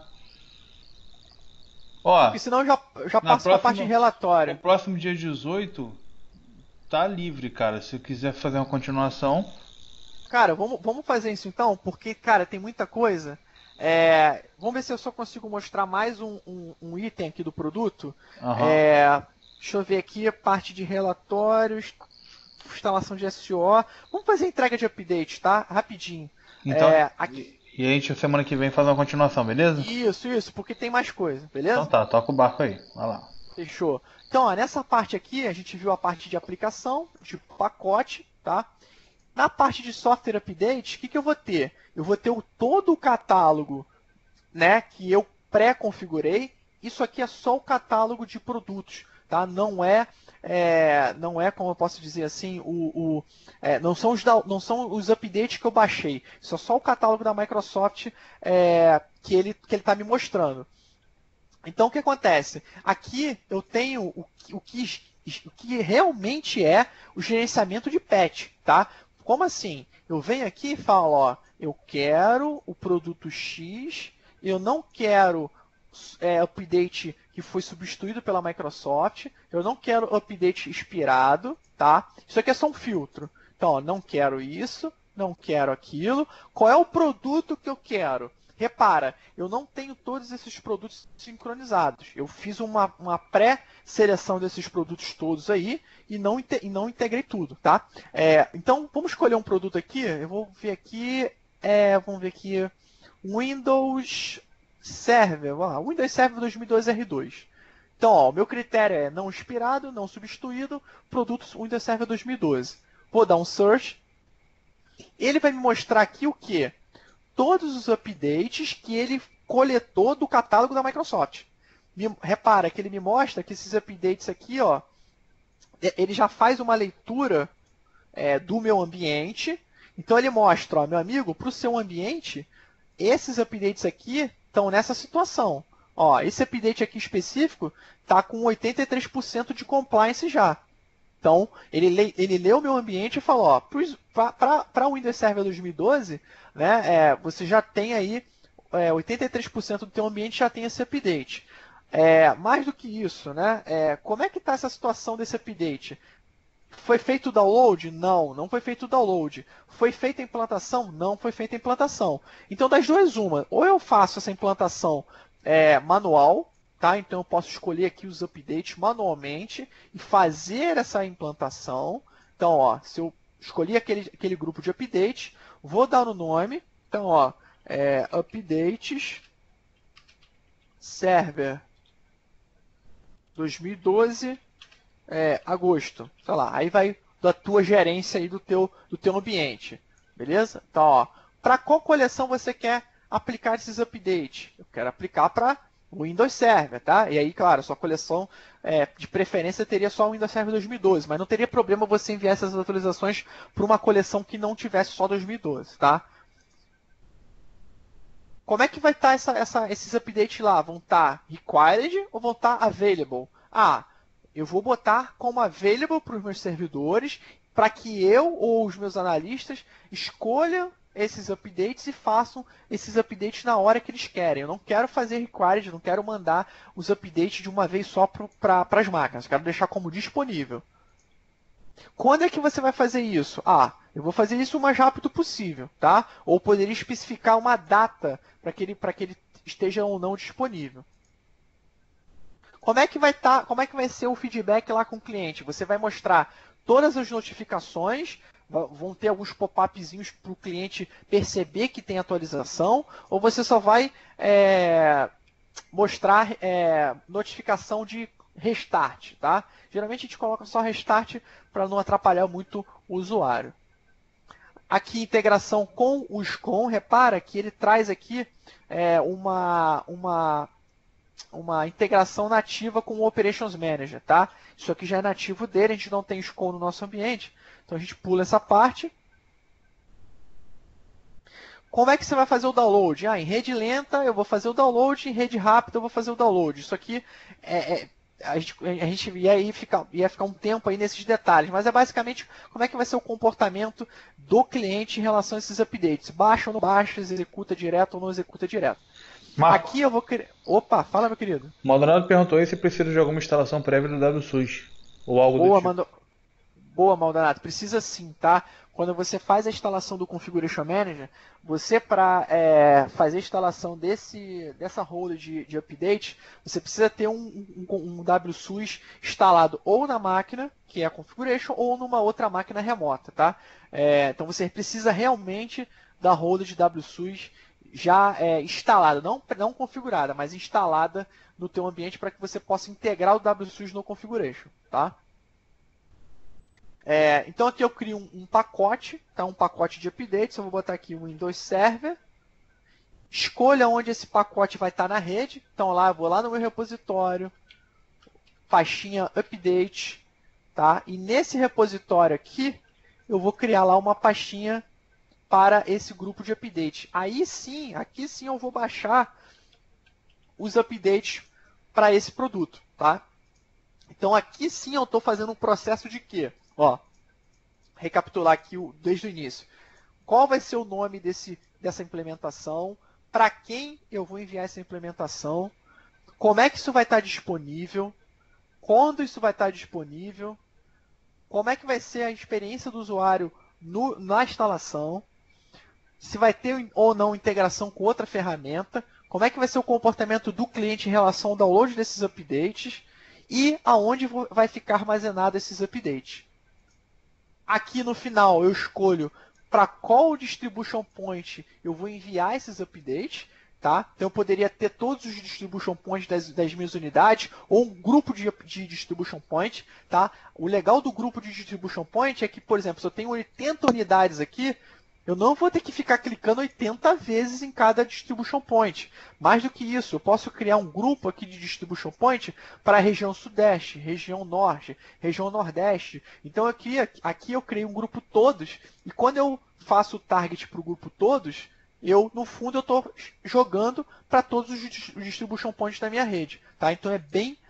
Ó, porque senão eu já passo pra parte de relatório. O próximo dia 18 tá livre, cara. Se quiser fazer uma continuação. Cara, vamos fazer isso então, porque, cara, tem muita coisa. Vamos ver se eu só consigo mostrar mais um item aqui do produto. Uhum. Deixa eu ver aqui a parte de relatórios, instalação de SO. Vamos fazer entrega de update, tá? Rapidinho. Então, e a gente semana que vem faz uma continuação, beleza? Isso, porque tem mais coisa, beleza? Então tá, toca o barco aí, vai lá. Fechou. Então, ó, nessa parte aqui, a gente viu a parte de aplicação, de pacote, tá? Na parte de software update, o que eu vou ter? Eu vou ter todo o catálogo, né, que eu pré-configurei. Isso aqui é só o catálogo de produtos, tá? Não é como eu posso dizer assim, não são os updates que eu baixei. Isso é só o catálogo da Microsoft que ele está me mostrando. Então, o que acontece? Aqui eu tenho o que realmente é o gerenciamento de patch, tá? Como assim? Eu venho aqui e falo, ó, eu quero o produto X, eu não quero update que foi substituído pela Microsoft, eu não quero update expirado, tá? Isso aqui é só um filtro. Então, ó, não quero isso, não quero aquilo. Qual é o produto que eu quero? Repara, eu não tenho todos esses produtos sincronizados. Eu fiz uma pré-seleção desses produtos todos aí e não integrei tudo, tá? Então, vamos escolher um produto aqui. Eu vou ver aqui, vamos ver aqui, Windows Server. Windows Server 2012 R2. Então, ó, o meu critério é não expirado, não substituído, produto Windows Server 2012. Vou dar um search. Ele vai me mostrar aqui o quê? Todos os updates que ele coletou do catálogo da Microsoft. Repara que ele me mostra que esses updates aqui, ó, ele já faz uma leitura do meu ambiente. Então ele mostra, ó, meu amigo, para o seu ambiente, esses updates aqui estão nessa situação. Ó, esse update aqui específico está com 83% de compliance já. Então, ele leu o meu ambiente e falou, para o Windows Server 2012, né, você já tem aí 83% do teu ambiente já tem esse update. Mais do que isso, né, como é que está essa situação desse update? Foi feito o download? Não, não foi feito o download. Foi feita a implantação? Não foi feita a implantação. Então, das duas, uma. Ou eu faço essa implantação manual, tá? Então, eu posso escolher aqui os updates manualmente e fazer essa implantação. Então, ó, se eu escolhi aquele grupo de update, vou dar o nome. Então, ó, updates server 2012 agosto, sei lá, aí vai da tua gerência aí do teu ambiente, beleza? Então, ó, para qual coleção você quer aplicar esses updates? Eu quero aplicar para o Windows Server, tá? E aí, claro, sua coleção de preferência teria só o Windows Server 2012, mas não teria problema você enviar essas atualizações para uma coleção que não tivesse só 2012, tá? Como é que vai estar esses updates lá? Vão estar required ou vão estar available? Eu vou botar como available para os meus servidores, para que eu ou os meus analistas escolham esses updates e façam esses updates na hora que eles querem. Eu não quero fazer required, não quero mandar os updates de uma vez só para as máquinas. Eu quero deixar como disponível. Quando é que você vai fazer isso? Eu vou fazer isso o mais rápido possível, tá? Ou poderia especificar uma data para que ele esteja ou não disponível. Como é que vai ser o feedback lá com o cliente? Você vai mostrar todas as notificações, vão ter alguns pop-upzinhos para o cliente perceber que tem atualização, ou você só vai mostrar notificação de restart, tá? Geralmente a gente coloca só restart para não atrapalhar muito o usuário. Aqui integração com o SCOM, repara que ele traz aqui uma integração nativa com o Operations Manager, tá? Isso aqui já é nativo dele, a gente não tem SCOM no nosso ambiente, então a gente pula essa parte. Como é que você vai fazer o download? Em rede lenta eu vou fazer o download, em rede rápida eu vou fazer o download. Isso aqui a gente ia ficar um tempo aí nesses detalhes, mas é basicamente como é que vai ser o comportamento do cliente em relação a esses updates. Baixa ou não baixa, executa direto ou não executa direto. Marco, Aqui eu vou querer... Opa, fala meu querido. o Maldonado perguntou aí se precisa de alguma instalação prévia do WSUS ou algo do tipo. Boa, Maldonado. Precisa sim, tá? Quando você faz a instalação do Configuration Manager, você para fazer a instalação dessa role de update, você precisa ter um WSUS instalado ou na máquina, que é a Configuration, ou numa outra máquina remota, tá? Então você precisa realmente da role de WSUS já instalada, não configurada, mas instalada no teu ambiente para que você possa integrar o WSUS no Configuration, tá? Então aqui eu crio um pacote, tá? Um pacote de updates, eu vou botar aqui o Windows Server, escolha onde esse pacote vai estar na rede, então lá eu vou lá no meu repositório, pastinha update, tá? E nesse repositório aqui, eu vou criar lá uma pastinha para esse grupo de update. Aí sim, aqui sim eu vou baixar os updates para esse produto, tá? Então aqui sim eu estou fazendo um processo de quê? Ó, recapitular aqui desde o início. Qual vai ser o nome dessa implementação? Para quem eu vou enviar essa implementação? Como é que isso vai estar disponível? Quando isso vai estar disponível? Como é que vai ser a experiência do usuário na instalação? Se vai ter ou não integração com outra ferramenta? Como é que vai ser o comportamento do cliente em relação ao download desses updates? E aonde vai ficar armazenado esses updates? Aqui no final eu escolho para qual distribution point eu vou enviar esses updates. tá? Então eu poderia ter todos os distribution points das minhas unidades, ou um grupo de distribution point, tá? O legal do grupo de distribution point é que, por exemplo, se eu tenho 80 unidades aqui, eu não vou ter que ficar clicando 80 vezes em cada distribution point. Mais do que isso, eu posso criar um grupo aqui de distribution point para a região sudeste, região norte, região nordeste. Então aqui eu criei um grupo todos, e quando eu faço o target para o grupo todos, no fundo, eu estou jogando para todos os distribution points da minha rede. Tá? Então é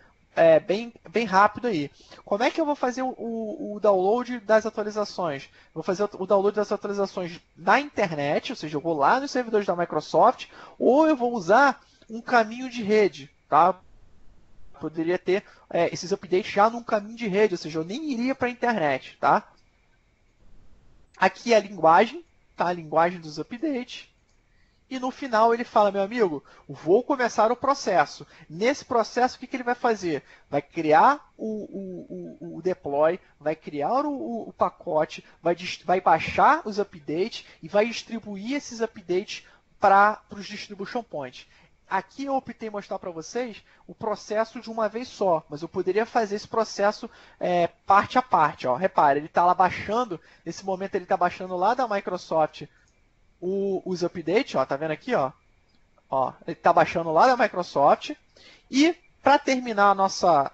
bem rápido aí. Como é que eu vou fazer o download das atualizações? Eu vou fazer o download das atualizações na internet, ou seja, eu vou lá nos servidores da Microsoft, ou eu vou usar um caminho de rede. Tá? Poderia ter esses updates já num caminho de rede, ou seja, eu nem iria para a internet. Tá? Aqui é a linguagem, tá? A linguagem dos updates. E no final ele fala, meu amigo, vou começar o processo. Nesse processo, o que ele vai fazer? Vai criar o deploy, vai criar o pacote, vai baixar os updates e vai distribuir esses updates para os distribution points. Aqui eu optei mostrar para vocês o processo de uma vez só, mas eu poderia fazer esse processo parte a parte. Ó. Repare, ele está lá baixando, nesse momento ele está baixando lá da Microsoft os updates, ó, tá vendo aqui, ó? Ele está baixando lá da Microsoft. E para terminar a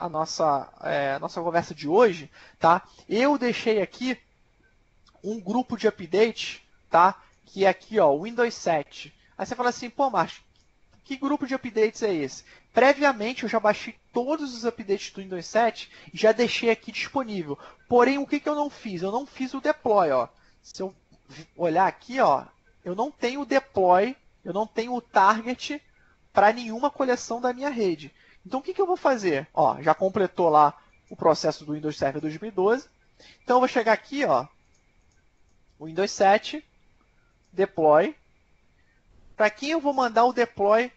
nossa conversa de hoje, tá? Eu deixei aqui um grupo de updates, tá? Que é aqui, ó, Windows 7. Aí você fala assim, pô, Márcio, que grupo de updates é esse? Previamente eu já baixei todos os updates do Windows 7 e já deixei aqui disponível. Porém, o que eu não fiz? Eu não fiz o deploy, ó. Se eu olhar aqui, ó, eu não tenho o deploy, eu não tenho o target para nenhuma coleção da minha rede. Então, o que eu vou fazer? Ó, já completou lá o processo do Windows Server 2012. Então, eu vou chegar aqui, ó, Windows 7, deploy. Para quem eu vou mandar o deploy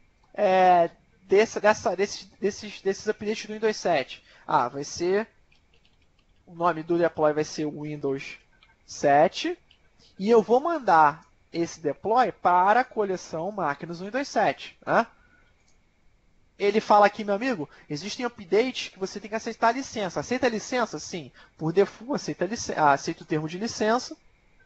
desses updates do Windows 7? Vai ser... O nome do deploy vai ser Windows 7. E eu vou mandar esse deploy para a coleção máquinas Windows 7. Né? Ele fala aqui, meu amigo, existem updates que você tem que aceitar a licença. Aceita a licença? Sim. Por default, aceita o termo de licença.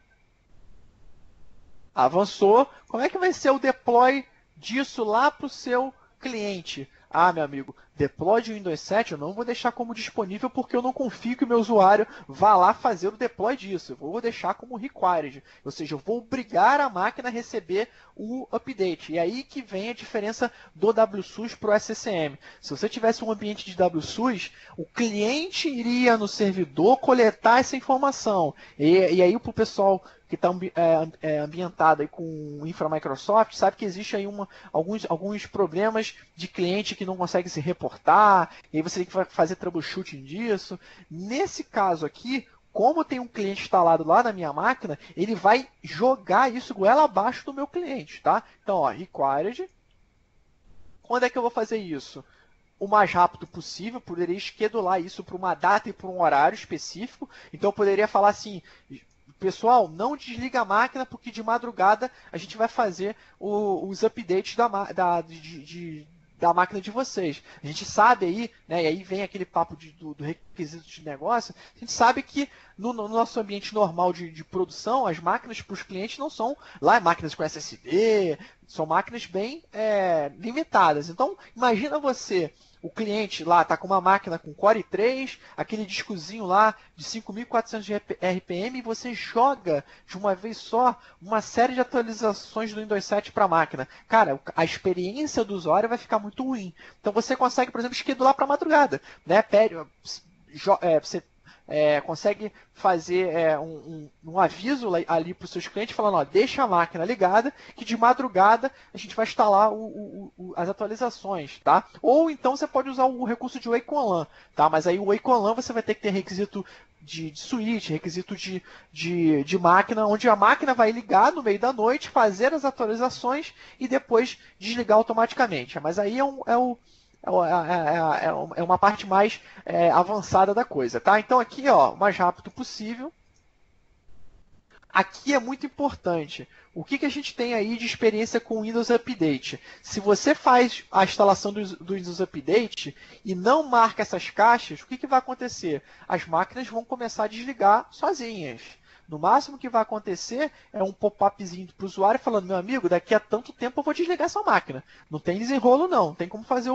Avançou. Como é que vai ser o deploy disso lá para o seu cliente? Meu amigo, deploy de Windows 7 eu não vou deixar como disponível porque eu não confio que o meu usuário vá lá fazer o deploy disso. Eu vou deixar como required, ou seja, eu vou obrigar a máquina a receber o update. E aí que vem a diferença do WSUS para o SCCM. Se você tivesse um ambiente de WSUS, o cliente iria no servidor coletar essa informação. E aí para o pessoal que está ambientado aí com infra Microsoft, sabe que existe aí alguns problemas de cliente que não consegue se reportar, e aí você tem que fazer troubleshooting disso. Nesse caso aqui, como tem um cliente instalado lá na minha máquina, ele vai jogar isso goela abaixo do meu cliente, tá? Então, ó, required. Quando é que eu vou fazer isso? O mais rápido possível, poderia schedular isso para uma data e para um horário específico. Então, eu poderia falar assim... Pessoal, não desliga a máquina porque de madrugada a gente vai fazer os updates da máquina de vocês. A gente sabe aí, né, e aí vem aquele papo do requisito de negócio, a gente sabe que no nosso ambiente normal de produção, as máquinas para os clientes não são lá máquinas com SSD, são máquinas bem limitadas. Então, imagina você... O cliente lá está com uma máquina com Core i3, aquele discozinho lá de 5.400 RPM, e você joga de uma vez só uma série de atualizações do Windows 7 para a máquina. Cara, a experiência do usuário vai ficar muito ruim. Então você consegue, por exemplo, schedular para a madrugada. Né? Você consegue fazer um aviso ali para os seus clientes falando, ó, deixa a máquina ligada que de madrugada a gente vai instalar as atualizações, tá? Ou então você pode usar o recurso de Wake on LAN, tá? Mas aí o Wake on LAN você vai ter que ter requisito de switch, requisito de máquina, onde a máquina vai ligar no meio da noite, fazer as atualizações e depois desligar automaticamente. Mas aí é uma parte mais avançada da coisa, tá? Então aqui, ó, o mais rápido possível. aqui é muito importante. O que a gente tem aí de experiência com o Windows Update? Se você faz a instalação do Windows Update e não marca essas caixas, o que vai acontecer? As máquinas vão começar a desligar sozinhas. No máximo que vai acontecer é um pop-upzinho para o usuário falando, meu amigo, daqui a tanto tempo eu vou desligar essa máquina. Não tem desenrolo não, não tem como fazer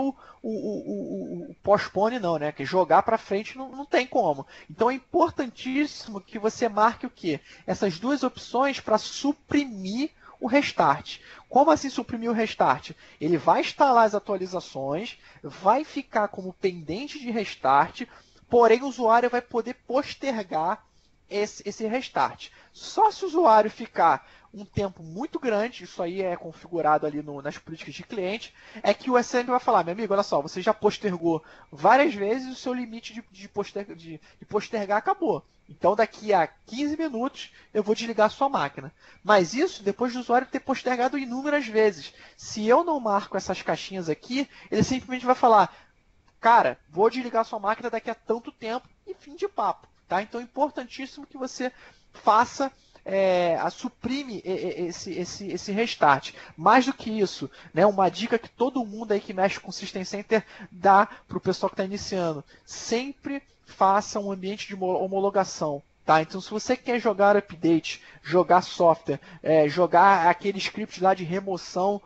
o postpone não, né? Que jogar para frente não tem como. Então é importantíssimo que você marque o quê? Essas duas opções para suprimir o restart. Como assim suprimir o restart? Ele vai instalar as atualizações, vai ficar como pendente de restart, porém o usuário vai poder postergar esse restart. Só se o usuário ficar um tempo muito grande, isso aí é configurado ali nas políticas de cliente, é que o SM vai falar, meu amigo, olha só, você já postergou várias vezes, o seu limite de postergar acabou. Então daqui a 15 minutos eu vou desligar a sua máquina. Mas isso depois do usuário ter postergado inúmeras vezes. Se eu não marco essas caixinhas aqui, ele simplesmente vai falar, cara, vou desligar a sua máquina daqui a tanto tempo e fim de papo. Tá? Então é importantíssimo que você faça, suprime esse restart. Mais do que isso, né, uma dica que todo mundo aí que mexe com System Center dá para o pessoal que está iniciando. Sempre faça um ambiente de homologação. Tá? Então, se você quer jogar update, jogar software, jogar aquele script lá de remoção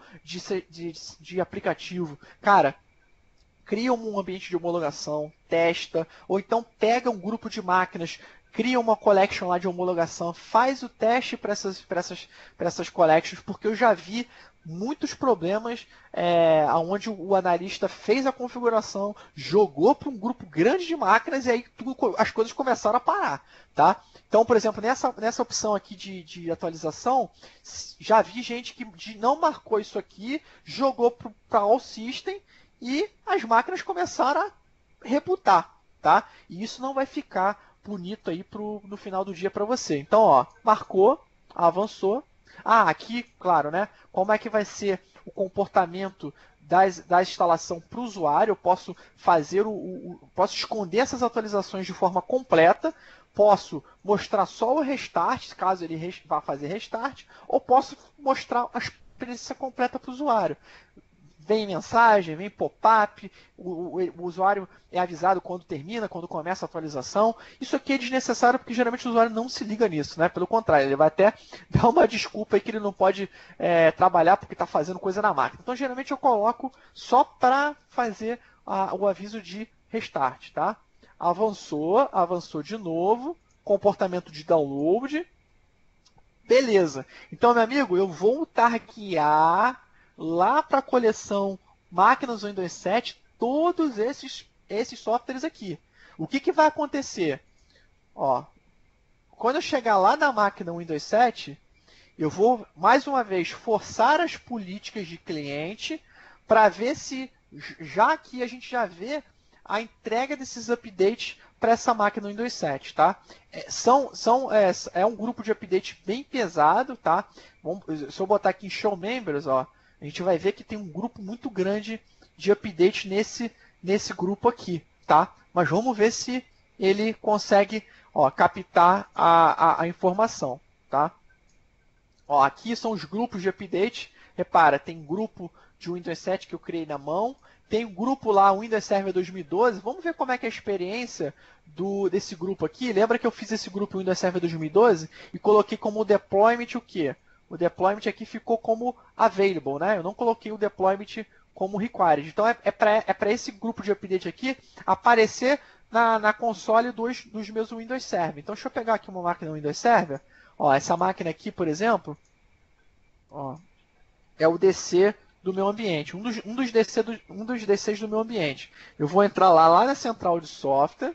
de aplicativo, cara, cria um ambiente de homologação, testa, ou então pega um grupo de máquinas, cria uma collection lá de homologação, faz o teste para essas collections, porque eu já vi muitos problemas onde o analista fez a configuração, jogou para um grupo grande de máquinas e aí as coisas começaram a parar. Tá? Então, por exemplo, nessa opção aqui de atualização, já vi gente que não marcou isso aqui, jogou para All System, e as máquinas começaram a rebutar, tá? E isso não vai ficar bonito aí no final do dia para você. Então, ó, marcou, avançou. Ah, aqui, claro, né? Como é que vai ser o comportamento da instalação para o usuário? Eu posso fazer posso esconder essas atualizações de forma completa. Posso mostrar só o restart, caso ele vá fazer restart, ou posso mostrar a experiência completa para o usuário. Vem mensagem, vem pop-up, o usuário é avisado quando termina, quando começa a atualização. Isso aqui é desnecessário porque geralmente o usuário não se liga nisso, né? Pelo contrário, ele vai até dar uma desculpa aí que ele não pode trabalhar porque está fazendo coisa na máquina. Então, geralmente eu coloco só para fazer o aviso de restart, tá? Avançou de novo, comportamento de download. Beleza. Então, meu amigo, eu vou targuear lá para a coleção máquinas Windows 7 todos esses softwares aqui. O que vai acontecer? Ó, quando eu chegar lá na máquina Windows 7, eu vou, mais uma vez, forçar as políticas de cliente para ver se, já aqui a gente já vê a entrega desses updates para essa máquina Windows 7, tá? É um grupo de update bem pesado, tá? Se eu botar aqui em Show Members, ó, a gente vai ver que tem um grupo muito grande de update nesse grupo aqui, tá? Mas vamos ver se ele consegue, ó, captar a informação, tá? Ó, aqui são os grupos de update. Repara, tem grupo de Windows 7 que eu criei na mão. Tem um grupo lá, Windows Server 2012. Vamos ver como é que é a experiência desse grupo aqui. Lembra que eu fiz esse grupo Windows Server 2012 e coloquei como deployment o quê? O deployment aqui ficou como available, né? Eu não coloquei o deployment como required. Então é para esse grupo de update aqui aparecer na console dos meus Windows Server. Então deixa eu pegar aqui uma máquina Windows Server. Ó, essa máquina aqui, por exemplo, ó, é o DC do meu ambiente, um dos DCs do meu ambiente. Eu vou entrar lá na central de software.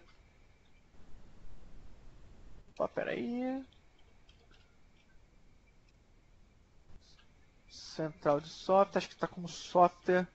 Opa, peraí. Central de software, acho que está como software.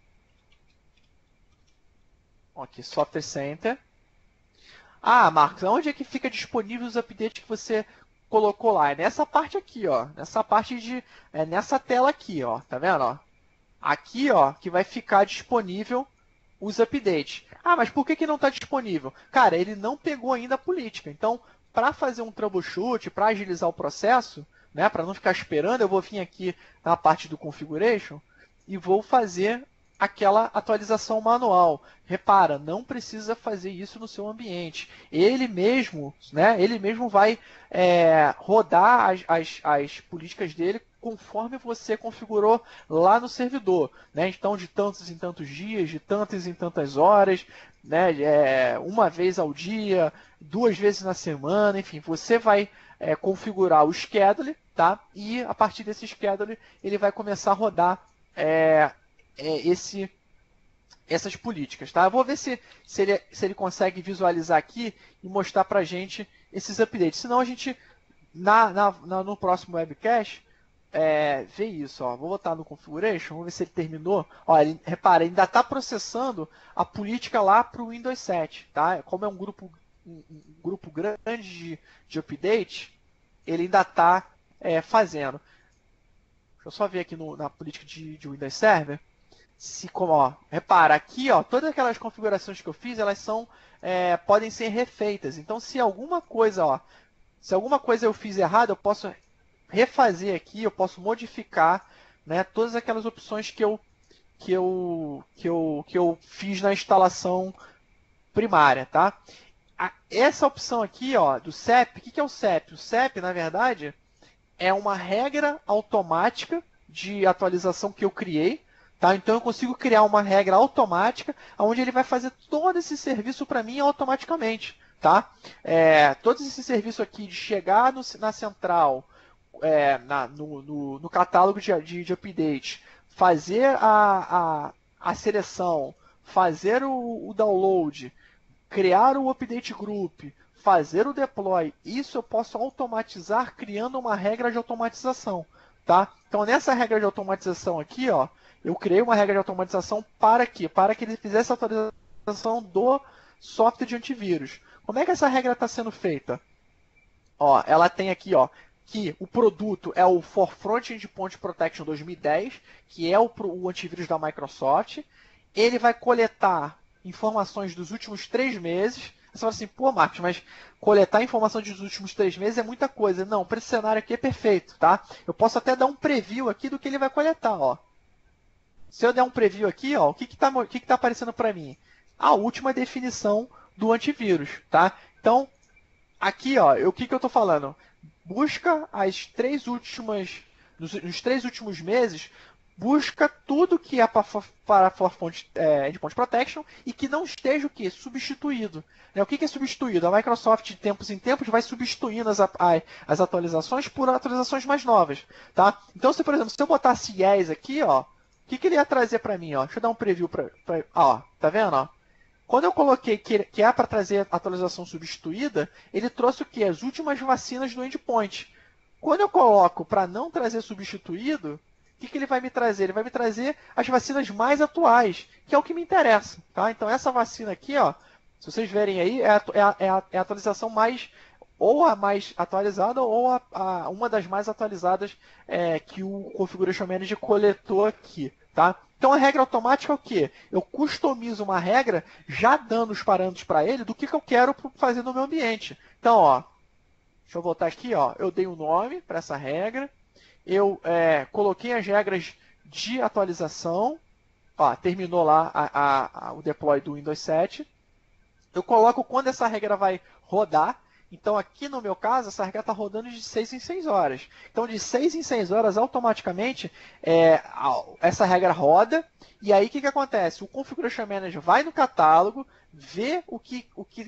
Aqui, Software Center. Ah, Marcos, onde é que fica disponível os updates que você colocou lá? É nessa parte aqui, ó. Nessa parte nessa tela aqui, ó. Tá vendo, ó? Aqui, ó, que vai ficar disponível os updates. Ah, mas por que não está disponível? Cara, ele não pegou ainda a política. Então, para fazer um troubleshoot, para agilizar o processo, né? Para não ficar esperando, eu vou vir aqui na parte do configuration e vou fazer aquela atualização manual. Repara, não precisa fazer isso no seu ambiente. Ele mesmo, né? Ele mesmo vai rodar as políticas dele conforme você configurou lá no servidor, né? Então, de tantos em tantos dias, de tantas em tantas horas, né? Uma vez ao dia, 2 vezes na semana, enfim, você vai configurar o schedule, tá? E a partir desse schedule ele vai começar a rodar essas políticas, tá? Eu vou ver se ele consegue visualizar aqui e mostrar pra gente esses updates. Senão a gente, no próximo webcast, vê isso, ó. Vou botar no configuration, vamos ver se ele terminou. Ó, repara, ele ainda está processando a política lá para o Windows 7, tá? Como é um grupo grande de update, ele ainda está fazendo. Deixa eu só ver aqui na política de Windows Server. Repara, aqui, ó, todas aquelas configurações que eu fiz, elas podem ser refeitas. Então, se alguma coisa eu fiz errado, eu posso refazer aqui, eu posso modificar, né, todas aquelas opções que eu fiz na instalação primária, tá? Essa opção aqui, ó, do CEP, o que é o CEP? O CEP, na verdade, é uma regra automática de atualização que eu criei, tá? Então eu consigo criar uma regra automática onde ele vai fazer todo esse serviço para mim automaticamente, tá? Todo esse serviço aqui de chegar na central, no catálogo de update, fazer a seleção, fazer o download, criar o update group, fazer o deploy, isso eu posso automatizar criando uma regra de automatização, tá? Então nessa regra de automatização aqui, ó, eu criei uma regra de automatização para quê? Para que ele fizesse a atualização do software de antivírus. Como é que essa regra está sendo feita? Ó, ela tem aqui, ó, que o produto é o Forefront Endpoint Protection 2010, que é o antivírus da Microsoft. Ele vai coletar informações dos últimos 3 meses. Você fala assim, pô, Marcos, mas coletar informação dos últimos 3 meses é muita coisa. Não, para esse cenário aqui é perfeito, tá? Eu posso até dar um preview aqui do que ele vai coletar, ó. Se eu der um preview aqui, ó, o que tá aparecendo para mim? A última definição do antivírus, tá? Então, aqui, ó, o que eu estou falando? Busca nos 3 últimos meses, busca tudo que é para Forefront Endpoint Protection e que não esteja o quê? Substituído. O que é substituído? A Microsoft, de tempos em tempos, vai substituindo as atualizações por atualizações mais novas, tá? Então, por exemplo, se eu botasse yes aqui, ó, o que ele ia trazer para mim? Ó? Deixa eu dar um preview ó, tá vendo? Ó? Quando eu coloquei que é para trazer atualização substituída, ele trouxe o quê? As últimas vacinas do endpoint. Quando eu coloco para não trazer substituído, o que ele vai me trazer? Ele vai me trazer as vacinas mais atuais, que é o que me interessa. Tá? Então essa vacina aqui, ó, se vocês verem aí, é a atualização ou a mais atualizada ou uma das mais atualizadas que o Configuration Manager coletou aqui. Tá? Então a regra automática é o quê? Eu customizo uma regra já dando os parâmetros para ele do que eu quero fazer no meu ambiente. Então, ó, deixa eu voltar aqui, ó, eu dei um nome para essa regra, eu coloquei as regras de atualização, ó, terminou lá o deploy do Windows 7, eu coloco quando essa regra vai rodar. Então, aqui no meu caso, essa regra está rodando de 6 em 6 horas. Então, de 6 em 6 horas, automaticamente, essa regra roda. E aí, o que acontece? O Configuration Manager vai no catálogo, vê o que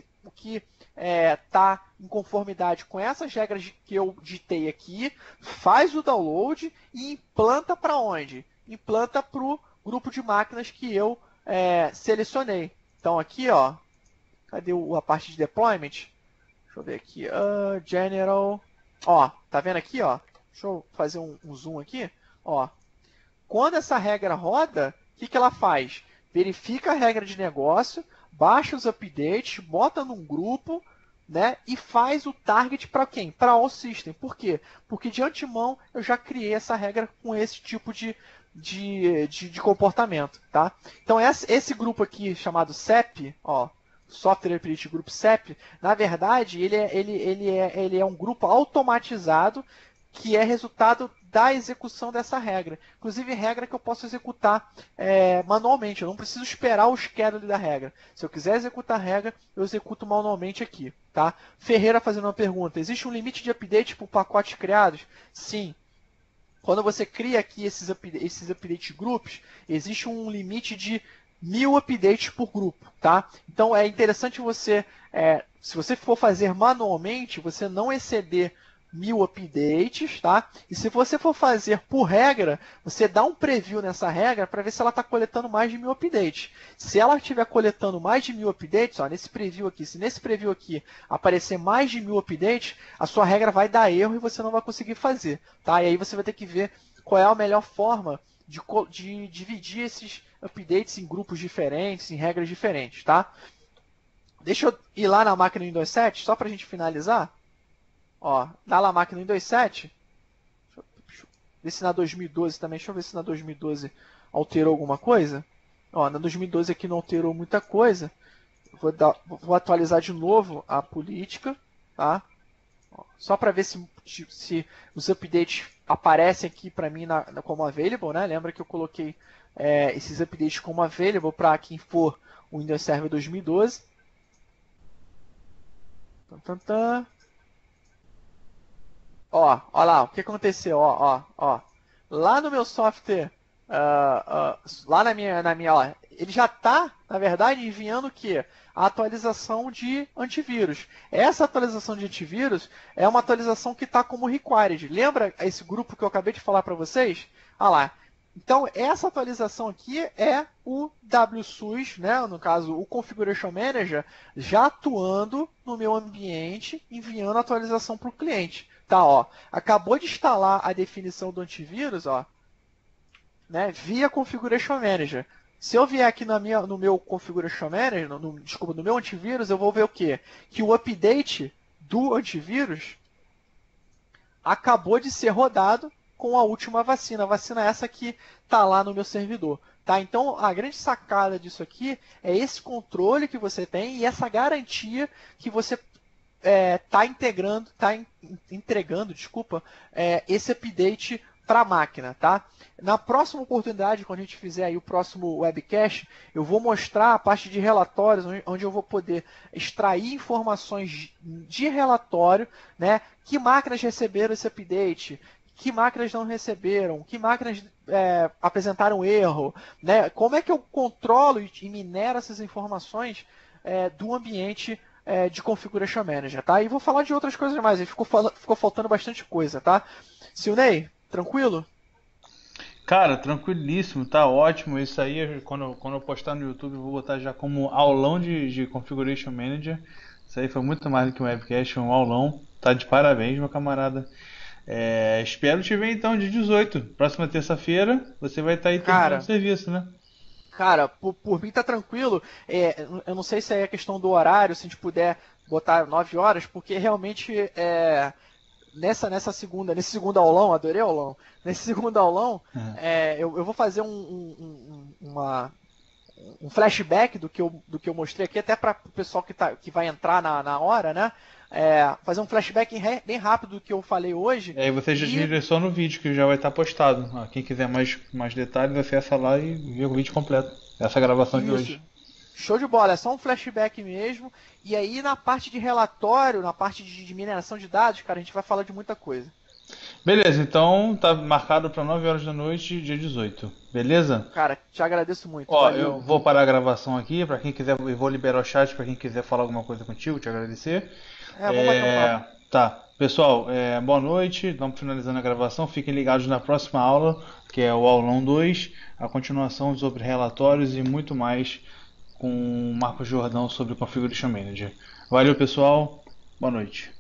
está em conformidade com essas regras que eu ditei aqui, faz o download e implanta para onde? Implanta para o grupo de máquinas que eu selecionei. Então, aqui, ó, cadê a parte de deployment? Deixa eu ver aqui, General, ó, tá vendo aqui, ó? Deixa eu fazer um zoom aqui, ó. Quando essa regra roda, o que ela faz? Verifica a regra de negócio, baixa os updates, bota num grupo, né? E faz o target para quem? Para all system. Por quê? Porque de antemão eu já criei essa regra com esse tipo de comportamento, tá? Então esse grupo aqui chamado CEP, ó, Software Update Group CEP, na verdade, ele é um grupo automatizado que é resultado da execução dessa regra. Inclusive, regra que eu posso executar manualmente. Eu não preciso esperar o schedule da regra. Se eu quiser executar a regra, eu executo manualmente aqui. Tá? Ferreira fazendo uma pergunta. Existe um limite de update por pacotes criados? Sim. Quando você cria aqui esses update groups, existe um limite de 1000 updates por grupo, tá? Então é interessante você, se você for fazer manualmente, você não exceder 1000 updates, tá? E se você for fazer por regra, você dá um preview nessa regra para ver se ela está coletando mais de 1000 updates. Se ela estiver coletando mais de 1000 updates, ó, nesse preview aqui, se nesse preview aqui aparecer mais de 1000 updates, a sua regra vai dar erro e você não vai conseguir fazer, tá? E aí você vai ter que ver qual é a melhor forma de dividir esses updates em grupos diferentes, em regras diferentes, tá? Deixa eu ir lá na máquina Windows 7, só para a gente finalizar. Ó, dá lá a máquina Windows 7. Deixa eu ver se na 2012 também. Deixa eu ver se na 2012 alterou alguma coisa. Ó, na 2012 aqui não alterou muita coisa. Vou atualizar de novo a política, tá? Ó, só para ver se os updates aparecem aqui para mim como available, né? Lembra que eu coloquei esses updates como available para quem for o Windows Server 2012. Ó lá, o que aconteceu, ó. Lá no meu software, lá na minha, ó, ele já está, na verdade, enviando o quê? A atualização de antivírus. Essa atualização de antivírus é uma atualização que está como required. Lembra esse grupo que eu acabei de falar para vocês? Olha lá. Então, essa atualização aqui é o WSUS, né? No caso, o Configuration Manager, já atuando no meu ambiente, enviando a atualização para o cliente. Tá, ó, acabou de instalar a definição do antivírus, ó, né, via Configuration Manager. Se eu vier aqui no meu Configuration Manager, desculpa, no meu antivírus, eu vou ver o quê? Que o update do antivírus acabou de ser rodado com a última vacina. A vacina é essa que está lá no meu servidor. Tá? Então, a grande sacada disso aqui é esse controle que você tem e essa garantia que você está entregando, esse update para a máquina, tá? Na próxima oportunidade, quando a gente fizer aí o próximo webcast, eu vou mostrar a parte de relatórios, onde eu vou poder extrair informações de relatório, né? Que máquinas receberam esse update, que máquinas não receberam, que máquinas apresentaram erro, né? Como é que eu controlo e minero essas informações do ambiente de Configuration Manager, tá? E vou falar de outras coisas mais, ficou faltando bastante coisa, tá? Silney, tranquilo? Cara, tranquilíssimo, tá ótimo. Isso aí, quando eu postar no YouTube, eu vou botar já como aulão de Configuration Manager. Isso aí foi muito mais do que um webcast, um aulão. Tá de parabéns, meu camarada. Espero te ver então de 18. Próxima terça-feira, você vai estar aí terminando o serviço, né? Cara, por mim tá tranquilo. Eu não sei se é a questão do horário, se a gente puder botar 9 horas, porque realmente nesse segundo aulão, adorei aulão. Nesse segundo aulão, eu vou fazer um flashback do que eu mostrei aqui, até para o pessoal que vai entrar na hora, né? Fazer um flashback bem rápido do que eu falei hoje. E aí você já direciona no vídeo que já vai estar postado. Quem quiser mais detalhes, acessa lá e vê o vídeo completo. Essa gravação de hoje. Show de bola, é só um flashback mesmo. E aí na parte de relatório, na parte de mineração de dados, cara, a gente vai falar de muita coisa. Beleza, então tá marcado para 9 horas da noite, dia 18. Beleza? Cara, te agradeço muito. Ó, valeu. Eu vou parar a gravação aqui, para quem quiser, eu vou liberar o chat para quem quiser falar alguma coisa contigo, te agradecer. Vamos bater um papo. Tá, pessoal, boa noite, estamos finalizando a gravação, fiquem ligados na próxima aula, que é o aulão 2, a continuação sobre relatórios e muito mais com o Marcos Jordão sobre Configuration Manager. Valeu, pessoal, boa noite.